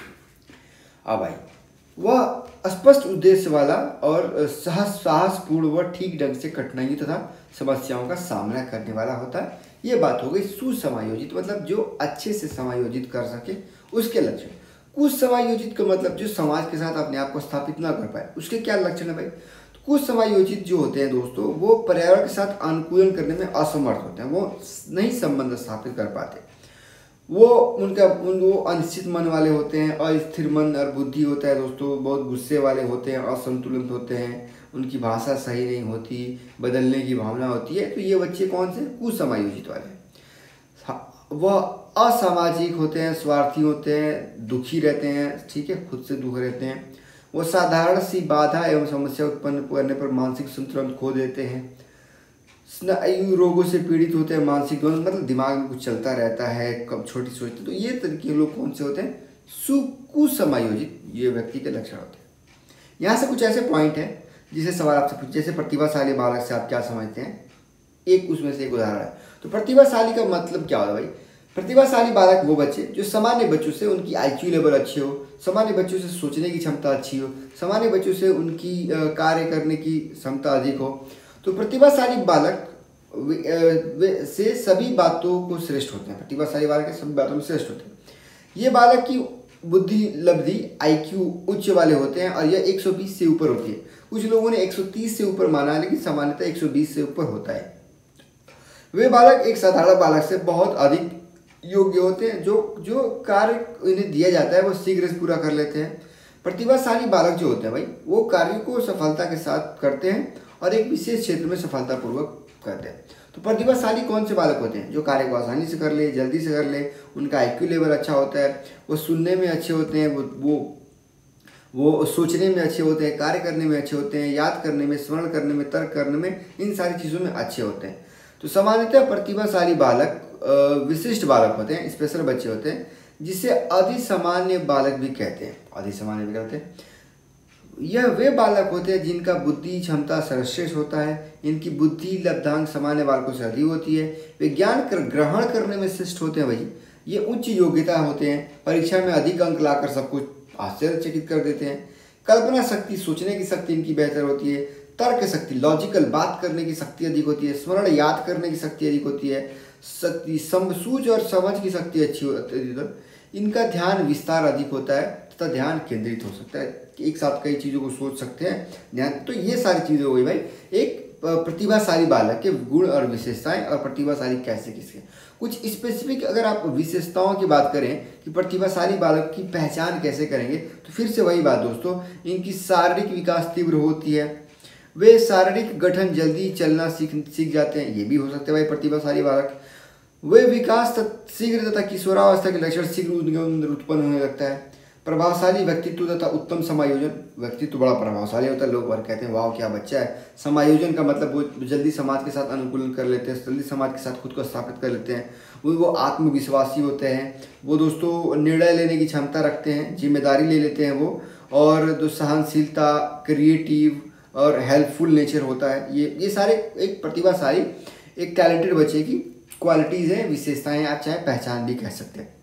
अब भाई वह स्पष्ट उद्देश्य वाला और साहस साहसपूर्ण व ठीक ढंग से कठिनाइयों तथा समस्याओं का सामना करने वाला होता है। ये बात हो गई सुसमायोजित मतलब जो अच्छे से समायोजित कर सके उसके लक्षण। कुछ समायोजित का मतलब जो समाज के साथ अपने आप को स्थापित ना कर पाए, उसके क्या लक्षण है भाई। तो कुछ समायोजित जो होते हैं दोस्तों, वो पर्यावरण के साथ अनुकूलन करने में असमर्थ होते हैं, वो नहीं संबंध स्थापित कर पाते। वो उनका उन वो अनिश्चित मन वाले होते हैं, अस्थिर मन और बुद्धि होता है दोस्तों, बहुत गुस्से वाले होते हैं, असंतुलित होते हैं, उनकी भाषा सही नहीं होती, बदलने की भावना होती है, तो ये बच्चे कौन से कुसमायोजित वाले हैं। वह असामाजिक होते हैं, स्वार्थी होते हैं, दुखी रहते हैं, ठीक है, खुद से दुख रहते हैं। वो साधारण सी बाधा एवं समस्या उत्पन्न करने पर मानसिक संतुलन खो देते हैं, स्नायु रोगों से पीड़ित होते हैं, मानसिक द्वंद मतलब दिमाग में कुछ चलता रहता है, कब छोटी सोचते। तो ये तरीके लोग कौन से होते हैं, सुकुसमायोजित ये व्यक्ति के लक्षण होते हैं। यहाँ से कुछ ऐसे पॉइंट हैं जिसे सवाल आपसे पूछ, जैसे प्रतिभाशाली बालक से आप क्या समझते हैं, एक उसमें से एक उदाहरण है। तो प्रतिभाशाली का मतलब क्या होता है भाई, प्रतिभाशाली बालक वो बच्चे जो सामान्य बच्चों से उनकी आईक्यू लेवल अच्छी हो, सामान्य बच्चों से सोचने की क्षमता अच्छी हो, सामान्य बच्चों से उनकी कार्य करने की क्षमता अधिक हो। तो प्रतिभाशाली बालक वे, वे से सभी बातों को श्रेष्ठ होते हैं, प्रतिभाशाली बालक के सभी बातों में श्रेष्ठ होते हैं। ये बालक की बुद्धि लब्धि आईक्यू उच्च वाले होते हैं और यह एक सौ बीस से ऊपर होती है। कुछ लोगों ने एक सौ तीस से ऊपर माना है, लेकिन सामान्यतः एक सौ बीस से ऊपर होता है। वे बालक एक साधारण बालक से बहुत अधिक योग्य होते हैं, जो जो कार्य इन्हें दिया जाता है वो शीघ्र पूरा कर लेते हैं। प्रतिभाशाली बालक जो होते हैं भाई, वो कार्य को सफलता के साथ करते हैं और एक विशेष क्षेत्र में सफलतापूर्वक करते हैं। तो प्रतिभाशाली कौन से बालक होते हैं, जो कार्य को आसानी से कर ले, जल्दी से कर ले, उनका आईक्यू लेवल अच्छा होता है, वो सुनने में अच्छे होते हैं, वो वो वो सोचने में अच्छे होते हैं, कार्य करने में अच्छे होते हैं, याद करने में, स्मरण करने में, तर्क करने में, इन सारी चीज़ों में अच्छे होते हैं। तो सामान्यतः प्रतिभाशाली बालक विशिष्ट बालक होते हैं, स्पेशल बच्चे होते हैं, जिसे अधिसामान्य बालक भी कहते हैं, अधिसामान्य भी कहते हैं। यह वे बालक होते हैं जिनका बुद्धि क्षमता सर्वश्रेष्ठ होता है, इनकी बुद्धि लब्धांक सामान्य बालकों से अधिक होती है, वे ज्ञान कर ग्रहण करने में श्रेष्ठ होते हैं भाई, ये उच्च योग्यता होते हैं, परीक्षा में अधिक अंक लाकर सबको आश्चर्यचकित कर देते हैं। कल्पना शक्ति, सोचने की शक्ति इनकी बेहतर होती है, तर्क शक्ति, लॉजिकल बात करने की शक्ति अधिक होती है, स्मरण याद करने की शक्ति अधिक होती है, शक्ति समसूझ और समझ की शक्ति अच्छी होती है, इनका ध्यान विस्तार अधिक होता है तथा ध्यान केंद्रित हो सकता है, एक साथ कई चीज़ों को सोच सकते हैं ध्यान। तो ये सारी चीज़ें हो गई भाई एक प्रतिभाशाली बालक के गुण और विशेषताएं, और प्रतिभाशाली कैसे किसके। कुछ स्पेसिफिक अगर आप विशेषताओं की बात करें कि प्रतिभाशाली बालक की पहचान कैसे करेंगे, तो फिर से वही बात दोस्तों, इनकी शारीरिक विकास तीव्र होती है, वे शारीरिक गठन जल्दी चलना सीख सीख जाते हैं, ये भी हो सकते हैं भाई प्रतिभाशाली बालक। वे विकास शीघ्र तथा किशोरावस्था के लक्षण शीघ्र उत्पन्न होने लगता है। प्रभावशाली व्यक्तित्व तथा उत्तम समायोजन, व्यक्तित्व बड़ा प्रभावशाली होता है, लोग बार कहते हैं वाह क्या बच्चा है। समायोजन का मतलब वो जल्दी समाज के साथ अनुकूलन कर लेते हैं, जल्दी समाज के साथ खुद को स्थापित कर लेते हैं, वो वो आत्मविश्वासी होते हैं, वो दोस्तों निर्णय लेने की क्षमता रखते हैं, जिम्मेदारी ले लेते हैं वो, और जो सहनशीलता, क्रिएटिव और हेल्पफुल नेचर होता है, ये ये सारे एक प्रतिभाशाली एक टैलेंटेड बच्चे की क्वालिटीज़ हैं, विशेषताएं, आप चाहे पहचान भी कह सकते हैं।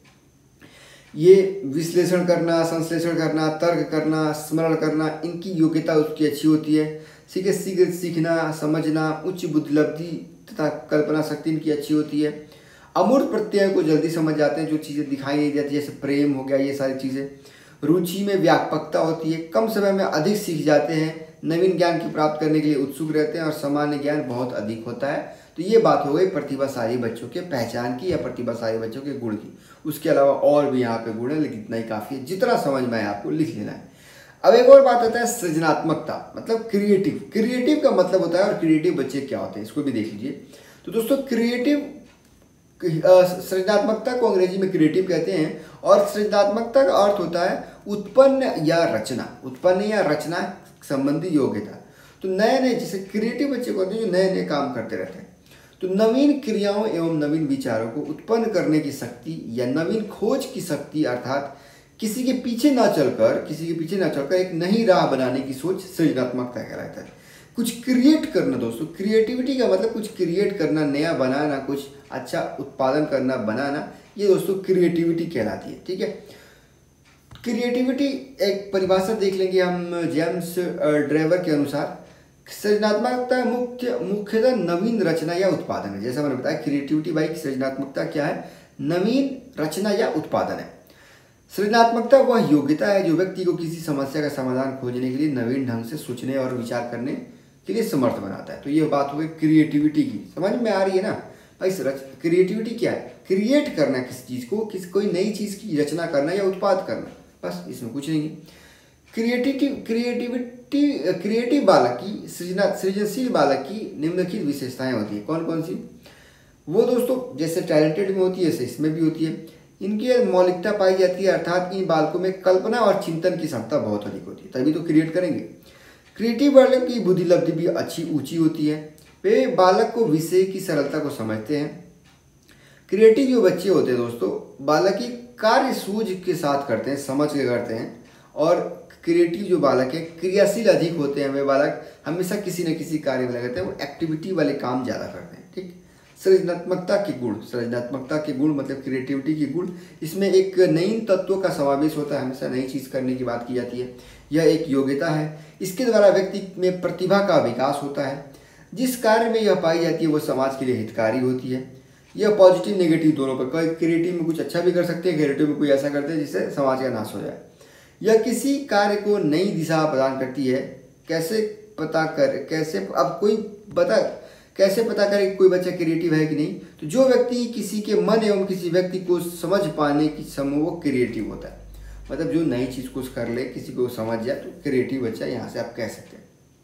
ये विश्लेषण करना, संश्लेषण करना, तर्क करना, स्मरण करना, इनकी योग्यता उसकी अच्छी होती है। ठीक है, शीघ्र सीखना, समझना, उच्च बुद्धिलब्धि तथा कल्पना शक्ति इनकी अच्छी होती है। अमूर्त प्रत्यय को जल्दी समझ जाते हैं, जो चीज़ें दिखाई नहीं देती जैसे प्रेम हो गया, ये सारी चीज़ें। रुचि में व्यापकता होती है, कम समय में अधिक सीख जाते हैं, नवीन ज्ञान की प्राप्त करने के लिए उत्सुक रहते हैं और सामान्य ज्ञान बहुत अधिक होता है। तो ये बात हो गई प्रतिभाशाली बच्चों के पहचान की या प्रतिभाशाली बच्चों के गुण की। उसके अलावा और भी यहाँ पे गुण है, लेकिन इतना ही काफ़ी है, जितना समझ में आए आपको लिख लेना है। अब एक और बात आता है सृजनात्मकता, मतलब क्रिएटिव। क्रिएटिव का मतलब होता है, और क्रिएटिव बच्चे क्या होते हैं इसको भी देख लीजिए। तो दोस्तों क्रिएटिव, सृजनात्मकता को अंग्रेजी में क्रिएटिव कहते हैं, और सृजनात्मकता का अर्थ होता है उत्पन्न या रचना, उत्पन्न या रचना संबंधी योग्यता। तो नए नए, जैसे क्रिएटिव बच्चे को होते हैं जो नए नए काम करते रहते हैं, तो नवीन क्रियाओं एवं नवीन विचारों को उत्पन्न करने की शक्ति या नवीन खोज की शक्ति, अर्थात किसी के पीछे ना चलकर किसी के पीछे ना चलकर एक नई राह बनाने की सोच सृजनात्मकता कहलाता है। कुछ क्रिएट करना दोस्तों, क्रिएटिविटी का मतलब कुछ क्रिएट करना, नया बनाना, कुछ अच्छा उत्पादन करना, बनाना, ये दोस्तों क्रिएटिविटी कहलाती है। ठीक है, क्रिएटिविटी एक परिभाषा देख लेंगे हम जेम्स ड्रेवर के अनुसार। सृजनात्मकता मुख्य मुख्यतः नवीन रचना या उत्पादन है। जैसा मैंने बताया क्रिएटिविटी बाई सृजनात्मकता क्या है, नवीन रचना या उत्पादन है। सृजनात्मकता वह योग्यता है जो व्यक्ति को किसी समस्या का समाधान खोजने के लिए नवीन ढंग से सोचने और विचार करने के लिए समर्थ बनाता है। तो ये बात हो गई क्रिएटिविटी की, समझ में आ रही है ना भाई। क्रिएटिविटी क्या है, क्रिएट करना किसी चीज़ को, किसी कोई नई चीज़ की रचना करना या उत्पाद करना, बस इसमें कुछ नहीं है। क्रिएटिविटी क्रिएटिविटी क्रिएटिव क्रिएटिव बालक की सृजना सृजनशील बालक की निम्नलिखित विशेषताएं होती हैं। कौन कौन सी? वो दोस्तों जैसे टैलेंटेड में होती है ऐसे इसमें भी होती है। इनकी मौलिकता पाई जाती है, अर्थात इन बालकों में कल्पना और चिंतन की क्षमता बहुत अधिक होती है, तभी तो क्रिएट करेंगे। क्रिएटिव बालक की बुद्धि लब्धि भी अच्छी ऊंची होती है। वे बालक को विषय की सरलता को समझते हैं। क्रिएटिव जो बच्चे होते हैं दोस्तों, बालक की कार्य सूझ के साथ करते हैं, समझ के करते हैं। और क्रिएटिव जो बालक है क्रियाशील अधिक होते हैं। वे बालक हमेशा किसी न किसी कार्य में लगते हैं, वो एक्टिविटी वाले काम ज़्यादा करते हैं। ठीक, सृजनात्मकता के गुण, सृजनात्मकता के गुण मतलब क्रिएटिविटी के गुण, इसमें एक नई तत्वों का समावेश होता है, हमेशा नई चीज़ करने की बात की जाती है। यह एक योग्यता है, इसके द्वारा व्यक्ति में प्रतिभा का विकास होता है। जिस कार्य में यह पाई जाती है वो समाज के लिए हितकारी होती है। यह पॉजिटिव नेगेटिव दोनों पर, कोई क्रिएटिव में कुछ अच्छा भी कर सकते हैं, क्रिएटिव में कोई ऐसा करते हैं जिससे समाज का नाश हो जाए। यह किसी कार्य को नई दिशा प्रदान करती है। कैसे पता कर कैसे अब कोई बता कैसे पता करे कि कोई बच्चा क्रिएटिव है कि नहीं? तो जो व्यक्ति किसी के मन एवं किसी व्यक्ति को समझ पाने की समूह वो क्रिएटिव होता है। मतलब जो नई चीज़ को कर ले, किसी को समझ जाए तो क्रिएटिव बच्चा यहाँ से आप कह सकते हैं।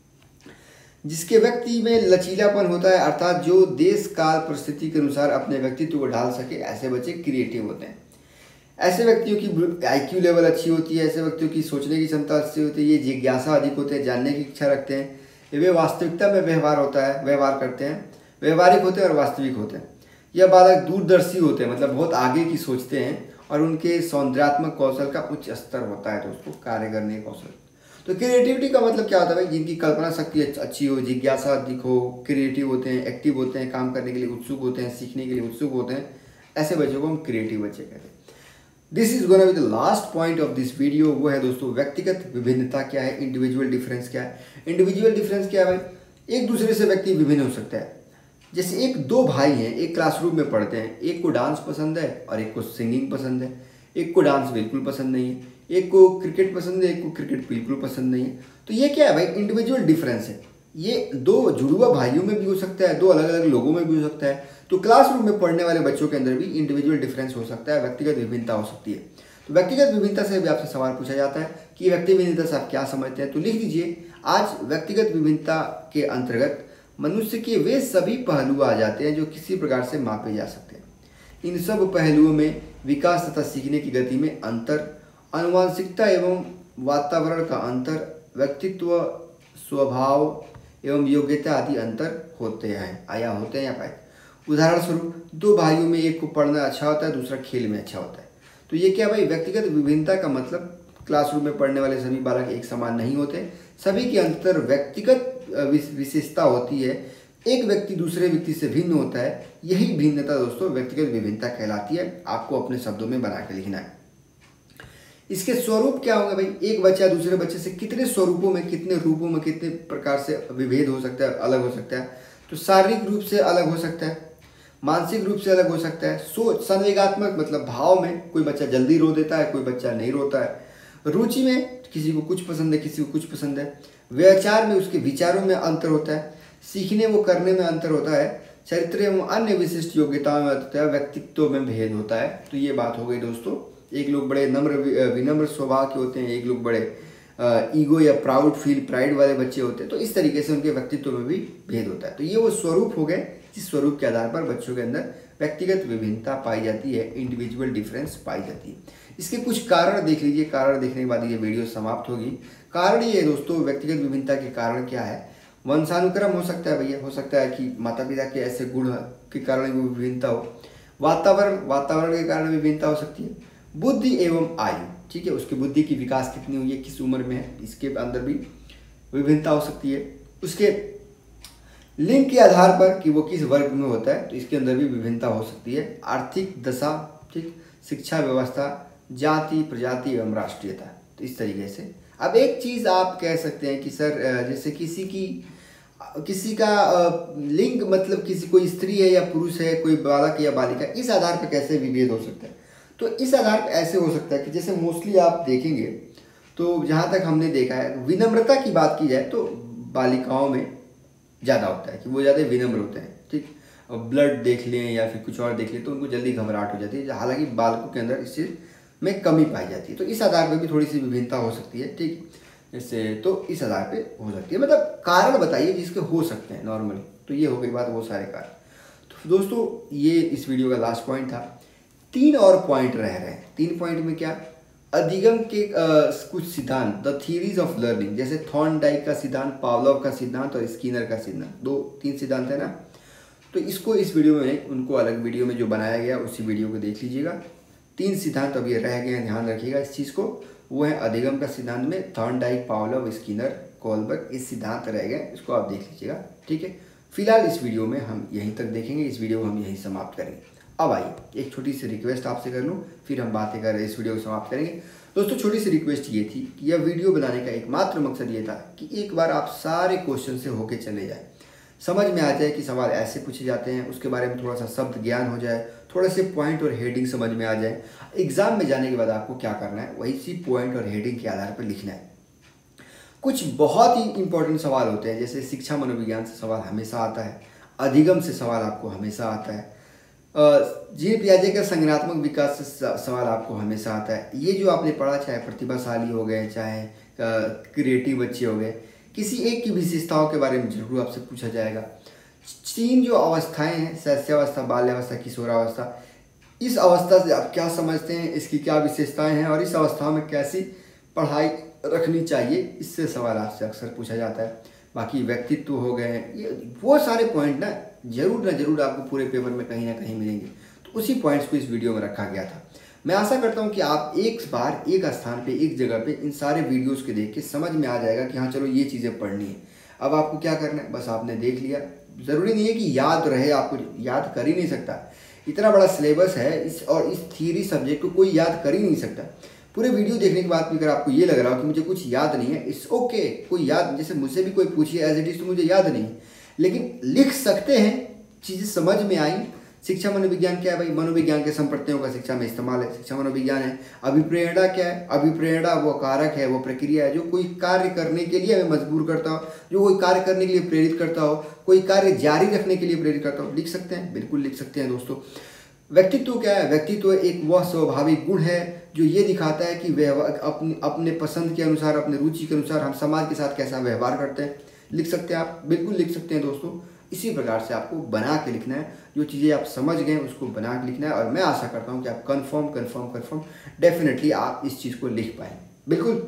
जिसके व्यक्ति में लचीलापन होता है, अर्थात जो देश काल परिस्थिति के अनुसार अपने व्यक्तित्व को ढाल सके, ऐसे बच्चे क्रिएटिव होते हैं। ऐसे व्यक्तियों की आई क्यू लेवल अच्छी होती है। ऐसे व्यक्तियों की सोचने की क्षमता अच्छी होती है। ये जिज्ञासा अधिक होते हैं, जानने की इच्छा रखते हैं। वे वास्तविकता में व्यवहार होता है व्यवहार करते हैं, व्यवहारिक होते हैं और वास्तविक होते हैं। यह बालक दूरदर्शी होते हैं, मतलब बहुत आगे की सोचते हैं और उनके सौंदर्यात्मक कौशल का उच्च स्तर होता है दोस्तों, कार्य करने का कौशल। तो क्रिएटिविटी का मतलब क्या होता है भाई? जिनकी कल्पना शक्ति अच्छी हो, जिज्ञासा अधिक हो, क्रिएटिव होते हैं, एक्टिव होते हैं, काम करने के लिए उत्सुक होते हैं, सीखने के लिए उत्सुक होते हैं, ऐसे बच्चों को हम क्रिएटिव बच्चे कहते हैं। This is gonna be the last point of this video. वो है दोस्तों व्यक्तिगत विभिन्नता क्या है, इंडिविजुअल डिफरेंस क्या है। इंडिविजुअल डिफरेंस क्या है भाई? एक दूसरे से व्यक्ति विभिन्न हो सकता है। जैसे एक दो भाई हैं, एक क्लासरूम में पढ़ते हैं, एक को डांस पसंद है और एक को सिंगिंग पसंद है। एक को डांस बिल्कुल पसंद नहीं है, एक को क्रिकेट पसंद है, एक को क्रिकेट बिल्कुल पसंद नहीं है। तो ये क्या है भाई? इंडिविजुअल डिफरेंस है। ये दो जुड़वा भाइयों में भी हो सकता है, दो अलग अलग लोगों में भी हो सकता है। तो क्लासरूम में पढ़ने वाले बच्चों के अंदर भी इंडिविजुअल डिफरेंस हो सकता है, व्यक्तिगत विभिन्नता हो सकती है। तो व्यक्तिगत विभिन्नता से भी आपसे सवाल पूछा जाता है कि व्यक्तिगत विभिन्नता से आप क्या समझते हैं, तो लिख दीजिए आज व्यक्तिगत विभिन्नता के अंतर्गत मनुष्य के वे सभी पहलू आ जाते हैं जो किसी प्रकार से मापे जा सकते हैं। इन सब पहलुओं में विकास तथा सीखने की गति में अंतर, आनुवंशिकता एवं वातावरण का अंतर, व्यक्तित्व, स्वभाव एवं योग्यता आदि अंतर होते हैं आया होते हैं यहाँ पर। उदाहरण स्वरूप दो भाइयों में एक को पढ़ना अच्छा होता है, दूसरा खेल में अच्छा होता है। तो ये क्या भाई? व्यक्तिगत विभिन्नता का मतलब क्लासरूम में पढ़ने वाले सभी बालक एक समान नहीं होते, सभी के अंतर व्यक्तिगत विशेषता होती है। एक व्यक्ति दूसरे व्यक्ति से भिन्न होता है, यही भिन्नता दोस्तों व्यक्तिगत विभिन्नता कहलाती है। आपको अपने शब्दों में बना के लिखना है। इसके स्वरूप क्या होंगे भाई? एक बच्चा दूसरे बच्चे से कितने स्वरूपों में, कितने रूपों में, कितने प्रकार से विभेद हो सकता है, अलग हो सकता है। तो शारीरिक रूप से अलग हो सकता है, मानसिक रूप से अलग हो सकता है, सोच संवेगात्मक मतलब भाव में कोई बच्चा जल्दी रो देता है, कोई बच्चा नहीं रोता है। रुचि में किसी को कुछ पसंद है, किसी को कुछ पसंद है। विचार में उसके विचारों में अंतर होता है। सीखने वो करने में अंतर होता है। चरित्र एवं अन्य विशिष्ट योग्यताओं में अंतर है। व्यक्तित्व में भेद होता है। तो ये बात हो गई दोस्तों। एक लोग बड़े नम्र विनम्र स्वभाव के होते हैं, एक लोग बड़े ईगो या प्राउड फील प्राइड वाले बच्चे होते हैं। तो इस तरीके से उनके व्यक्तित्व में भी भेद होता है। तो ये वो स्वरूप हो गए जिस स्वरूप के आधार पर बच्चों के अंदर व्यक्तिगत विभिन्नता पाई जाती है, इंडिविजुअल डिफरेंस पाई जाती है। इसके कुछ कारण देख लीजिए। कारण देखने के बाद ये वीडियो समाप्त होगी। कारण ये है दोस्तों, व्यक्तिगत विभिन्नता के कारण क्या है? वंशानुक्रम हो सकता है भैया, हो सकता है कि माता पिता के ऐसे गुण के कारण भी विभिन्नता हो। वातावरण वातावरण के कारण विभिन्नता हो सकती है। बुद्धि एवं आयु, ठीक है, उसकी बुद्धि की विकास कितनी हुई है, किस उम्र में है, इसके अंदर भी विभिन्नता हो सकती है। उसके लिंग के आधार पर कि वो किस वर्ग में होता है, तो इसके अंदर भी विभिन्नता हो सकती है। आर्थिक दशा, ठीक, शिक्षा व्यवस्था, जाति, प्रजाति एवं राष्ट्रीयता, तो इस तरीके से। अब एक चीज़ आप कह सकते हैं कि सर जैसे किसी की किसी का लिंग मतलब किसी कोई स्त्री है या पुरुष है, कोई बालक या बालिका, इस आधार पर कैसे विभेद हो सकता है? तो इस आधार पर ऐसे हो सकता है कि जैसे मोस्टली आप देखेंगे तो जहाँ तक हमने देखा है, विनम्रता की बात की जाए तो बालिकाओं में ज़्यादा होता है कि वो ज़्यादा विनम्र होते हैं, ठीक। और ब्लड देख लें या फिर कुछ और देख लें तो उनको जल्दी घबराहट हो जाती है, हालांकि बालकों के अंदर इस चीज़ में कमी पाई जाती है। तो इस आधार पर भी थोड़ी सी विभिन्नता हो सकती है, ठीक। जैसे तो इस आधार पे हो सकती है, मतलब कारण बताइए जिसके हो सकते हैं नॉर्मली। तो ये हो गई बात वो सारे कारण। तो दोस्तों ये इस वीडियो का लास्ट पॉइंट था। तीन और पॉइंट रह रहे हैं। तीन पॉइंट में क्या, अधिगम के आ, कुछ सिद्धांत, द थियरीज ऑफ लर्निंग, जैसे थॉर्नडाइक का सिद्धांत, पावलोव का सिद्धांत और स्किनर का सिद्धांत, दो तीन सिद्धांत है ना। तो इसको इस वीडियो में, उनको अलग वीडियो में जो बनाया गया उसी वीडियो को देख लीजिएगा। तीन सिद्धांत अभी रह गए हैं, ध्यान रखिएगा इस चीज़ को। वो है अधिगम का सिद्धांत में थॉर्नडाइक, पावलोव, स्किनर, कोलबर्ग, इस सिद्धांत रह गए, इसको आप देख लीजिएगा, ठीक है। फिलहाल इस वीडियो में हम यहीं तक देखेंगे, इस वीडियो को हम यहीं समाप्त करेंगे। अब आइए एक छोटी सी रिक्वेस्ट आपसे कर लूँ, फिर हम बातें कर इस वीडियो को समाप्त करेंगे। दोस्तों छोटी सी रिक्वेस्ट ये थी कि यह वीडियो बनाने का एकमात्र मकसद ये था कि एक बार आप सारे क्वेश्चन से होके चले जाए, समझ में आ जाए कि सवाल ऐसे पूछे जाते हैं, उसके बारे में थोड़ा सा शब्द ज्ञान हो जाए, थोड़े से पॉइंट और हेडिंग समझ में आ जाए। एग्जाम में जाने के बाद आपको क्या करना है, वही सी पॉइंट और हेडिंग के आधार पर लिखना है। कुछ बहुत ही इंपॉर्टेंट सवाल होते हैं, जैसे शिक्षा मनोविज्ञान से सवाल हमेशा आता है, अधिगम से सवाल आपको हमेशा आता है, जीन पियाजे का संज्ञानात्मक विकास से सवाल आपको हमेशा आता है। ये जो आपने पढ़ा, चाहे प्रतिभाशाली हो गए, चाहे क्रिएटिव बच्चे हो गए, किसी एक की विशेषताओं के बारे में जरूर आपसे पूछा जाएगा। तीन जो अवस्थाएं हैं, शैशवावस्था, बाल्यावस्था, किशोरावस्था, इस अवस्था से आप क्या समझते हैं, इसकी क्या विशेषताएं हैं और इस अवस्था में कैसी पढ़ाई रखनी चाहिए, इससे सवाल आपसे अक्सर पूछा जाता है। बाकी व्यक्तित्व हो गए, ये वो सारे पॉइंट ना जरूर ना जरूर आपको पूरे पेपर में कहीं ना कहीं मिलेंगे। तो उसी पॉइंट्स को इस वीडियो में रखा गया था। मैं आशा करता हूं कि आप एक बार एक स्थान पे, एक जगह पे इन सारे वीडियोस के देख के समझ में आ जाएगा कि हाँ चलो ये चीज़ें पढ़नी है। अब आपको क्या करना है, बस आपने देख लिया, ज़रूरी नहीं है कि याद रहे, आपको याद कर ही नहीं सकता, इतना बड़ा सिलेबस है इस, और इस थियरी सब्जेक्ट को कोई याद कर ही नहीं सकता। पूरे वीडियो देखने के बाद भी अगर आपको ये लग रहा हो कि मुझे कुछ याद नहीं है, इट्स ओके, कोई याद, जैसे मुझसे भी कोई पूछिए एज इट इज़ तो मुझे याद नहीं है, लेकिन लिख सकते हैं, चीज़ें समझ में आई। शिक्षा मनोविज्ञान क्या है भाई, मनोविज्ञान के संप्रत्ययों का शिक्षा में इस्तेमाल है, शिक्षा मनोविज्ञान है। अभिप्रेरणा क्या है, अभिप्रेरणा वो कारक है, वो प्रक्रिया है जो कोई कार्य करने के लिए हमें मजबूर करता हो, जो कोई कार्य करने के लिए प्रेरित करता हो, कोई कार्य जारी रखने के लिए प्रेरित करता हो। लिख सकते हैं, बिल्कुल लिख सकते हैं दोस्तों। व्यक्तित्व क्या है, व्यक्तित्व एक वह स्वाभाविक गुण है जो ये दिखाता है कि व्यवहार अपने अपने पसंद के अनुसार, अपने रुचि के अनुसार हम समाज के साथ कैसा व्यवहार करते हैं। लिख सकते हैं आप, बिल्कुल लिख सकते हैं दोस्तों। इसी प्रकार से आपको बना के लिखना है, जो चीज़ें आप समझ गए उसको बना के लिखना है, और मैं आशा करता हूँ कि आप कंफर्म कंफर्म कंफर्म डेफिनेटली आप इस चीज़ को लिख पाएँ, बिल्कुल।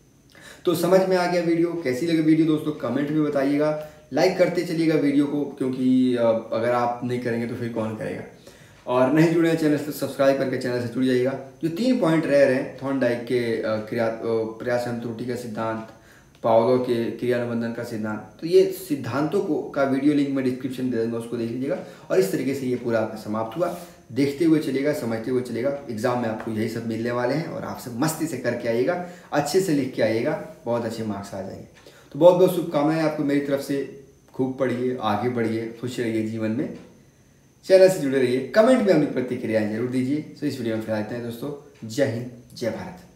तो समझ में आ गया वीडियो, कैसी लगी वीडियो दोस्तों कमेंट में बताइएगा, लाइक करते चलिएगा वीडियो को, क्योंकि अगर आप नहीं करेंगे तो फिर कौन करेगा। और नहीं जुड़े हैं चैनल से सब्सक्राइब करके चैनल से जुड़ जाइएगा। जो तीन पॉइंट रह रहे हैं, थॉर्नडाइक के क्रिया प्रयासन त्रुटि का सिद्धांत, पावलोव के क्रियानुबंधन का सिद्धांत, तो ये सिद्धांतों को का वीडियो लिंक मैं डिस्क्रिप्शन दे दूँगा, उसको देख लीजिएगा। और इस तरीके से ये पूरा आपका समाप्त हुआ। देखते हुए चलेगा, समझते हुए चलेगा, एग्जाम में आपको यही सब मिलने वाले हैं, और आपसे मस्ती से करके आइएगा, अच्छे से लिख के आइएगा, बहुत अच्छे मार्क्स आ जाएंगे। तो बहुत बहुत शुभकामनाएं आपको मेरी तरफ से। खूब पढ़िए, आगे बढ़िए, खुश रहिए जीवन में, चैनल से जुड़े रहिए, कमेंट में अपनी प्रतिक्रियाएं जरूर दीजिए। तो इस वीडियो में फिलहाल इतना है दोस्तों। जय हिंद, जय भारत।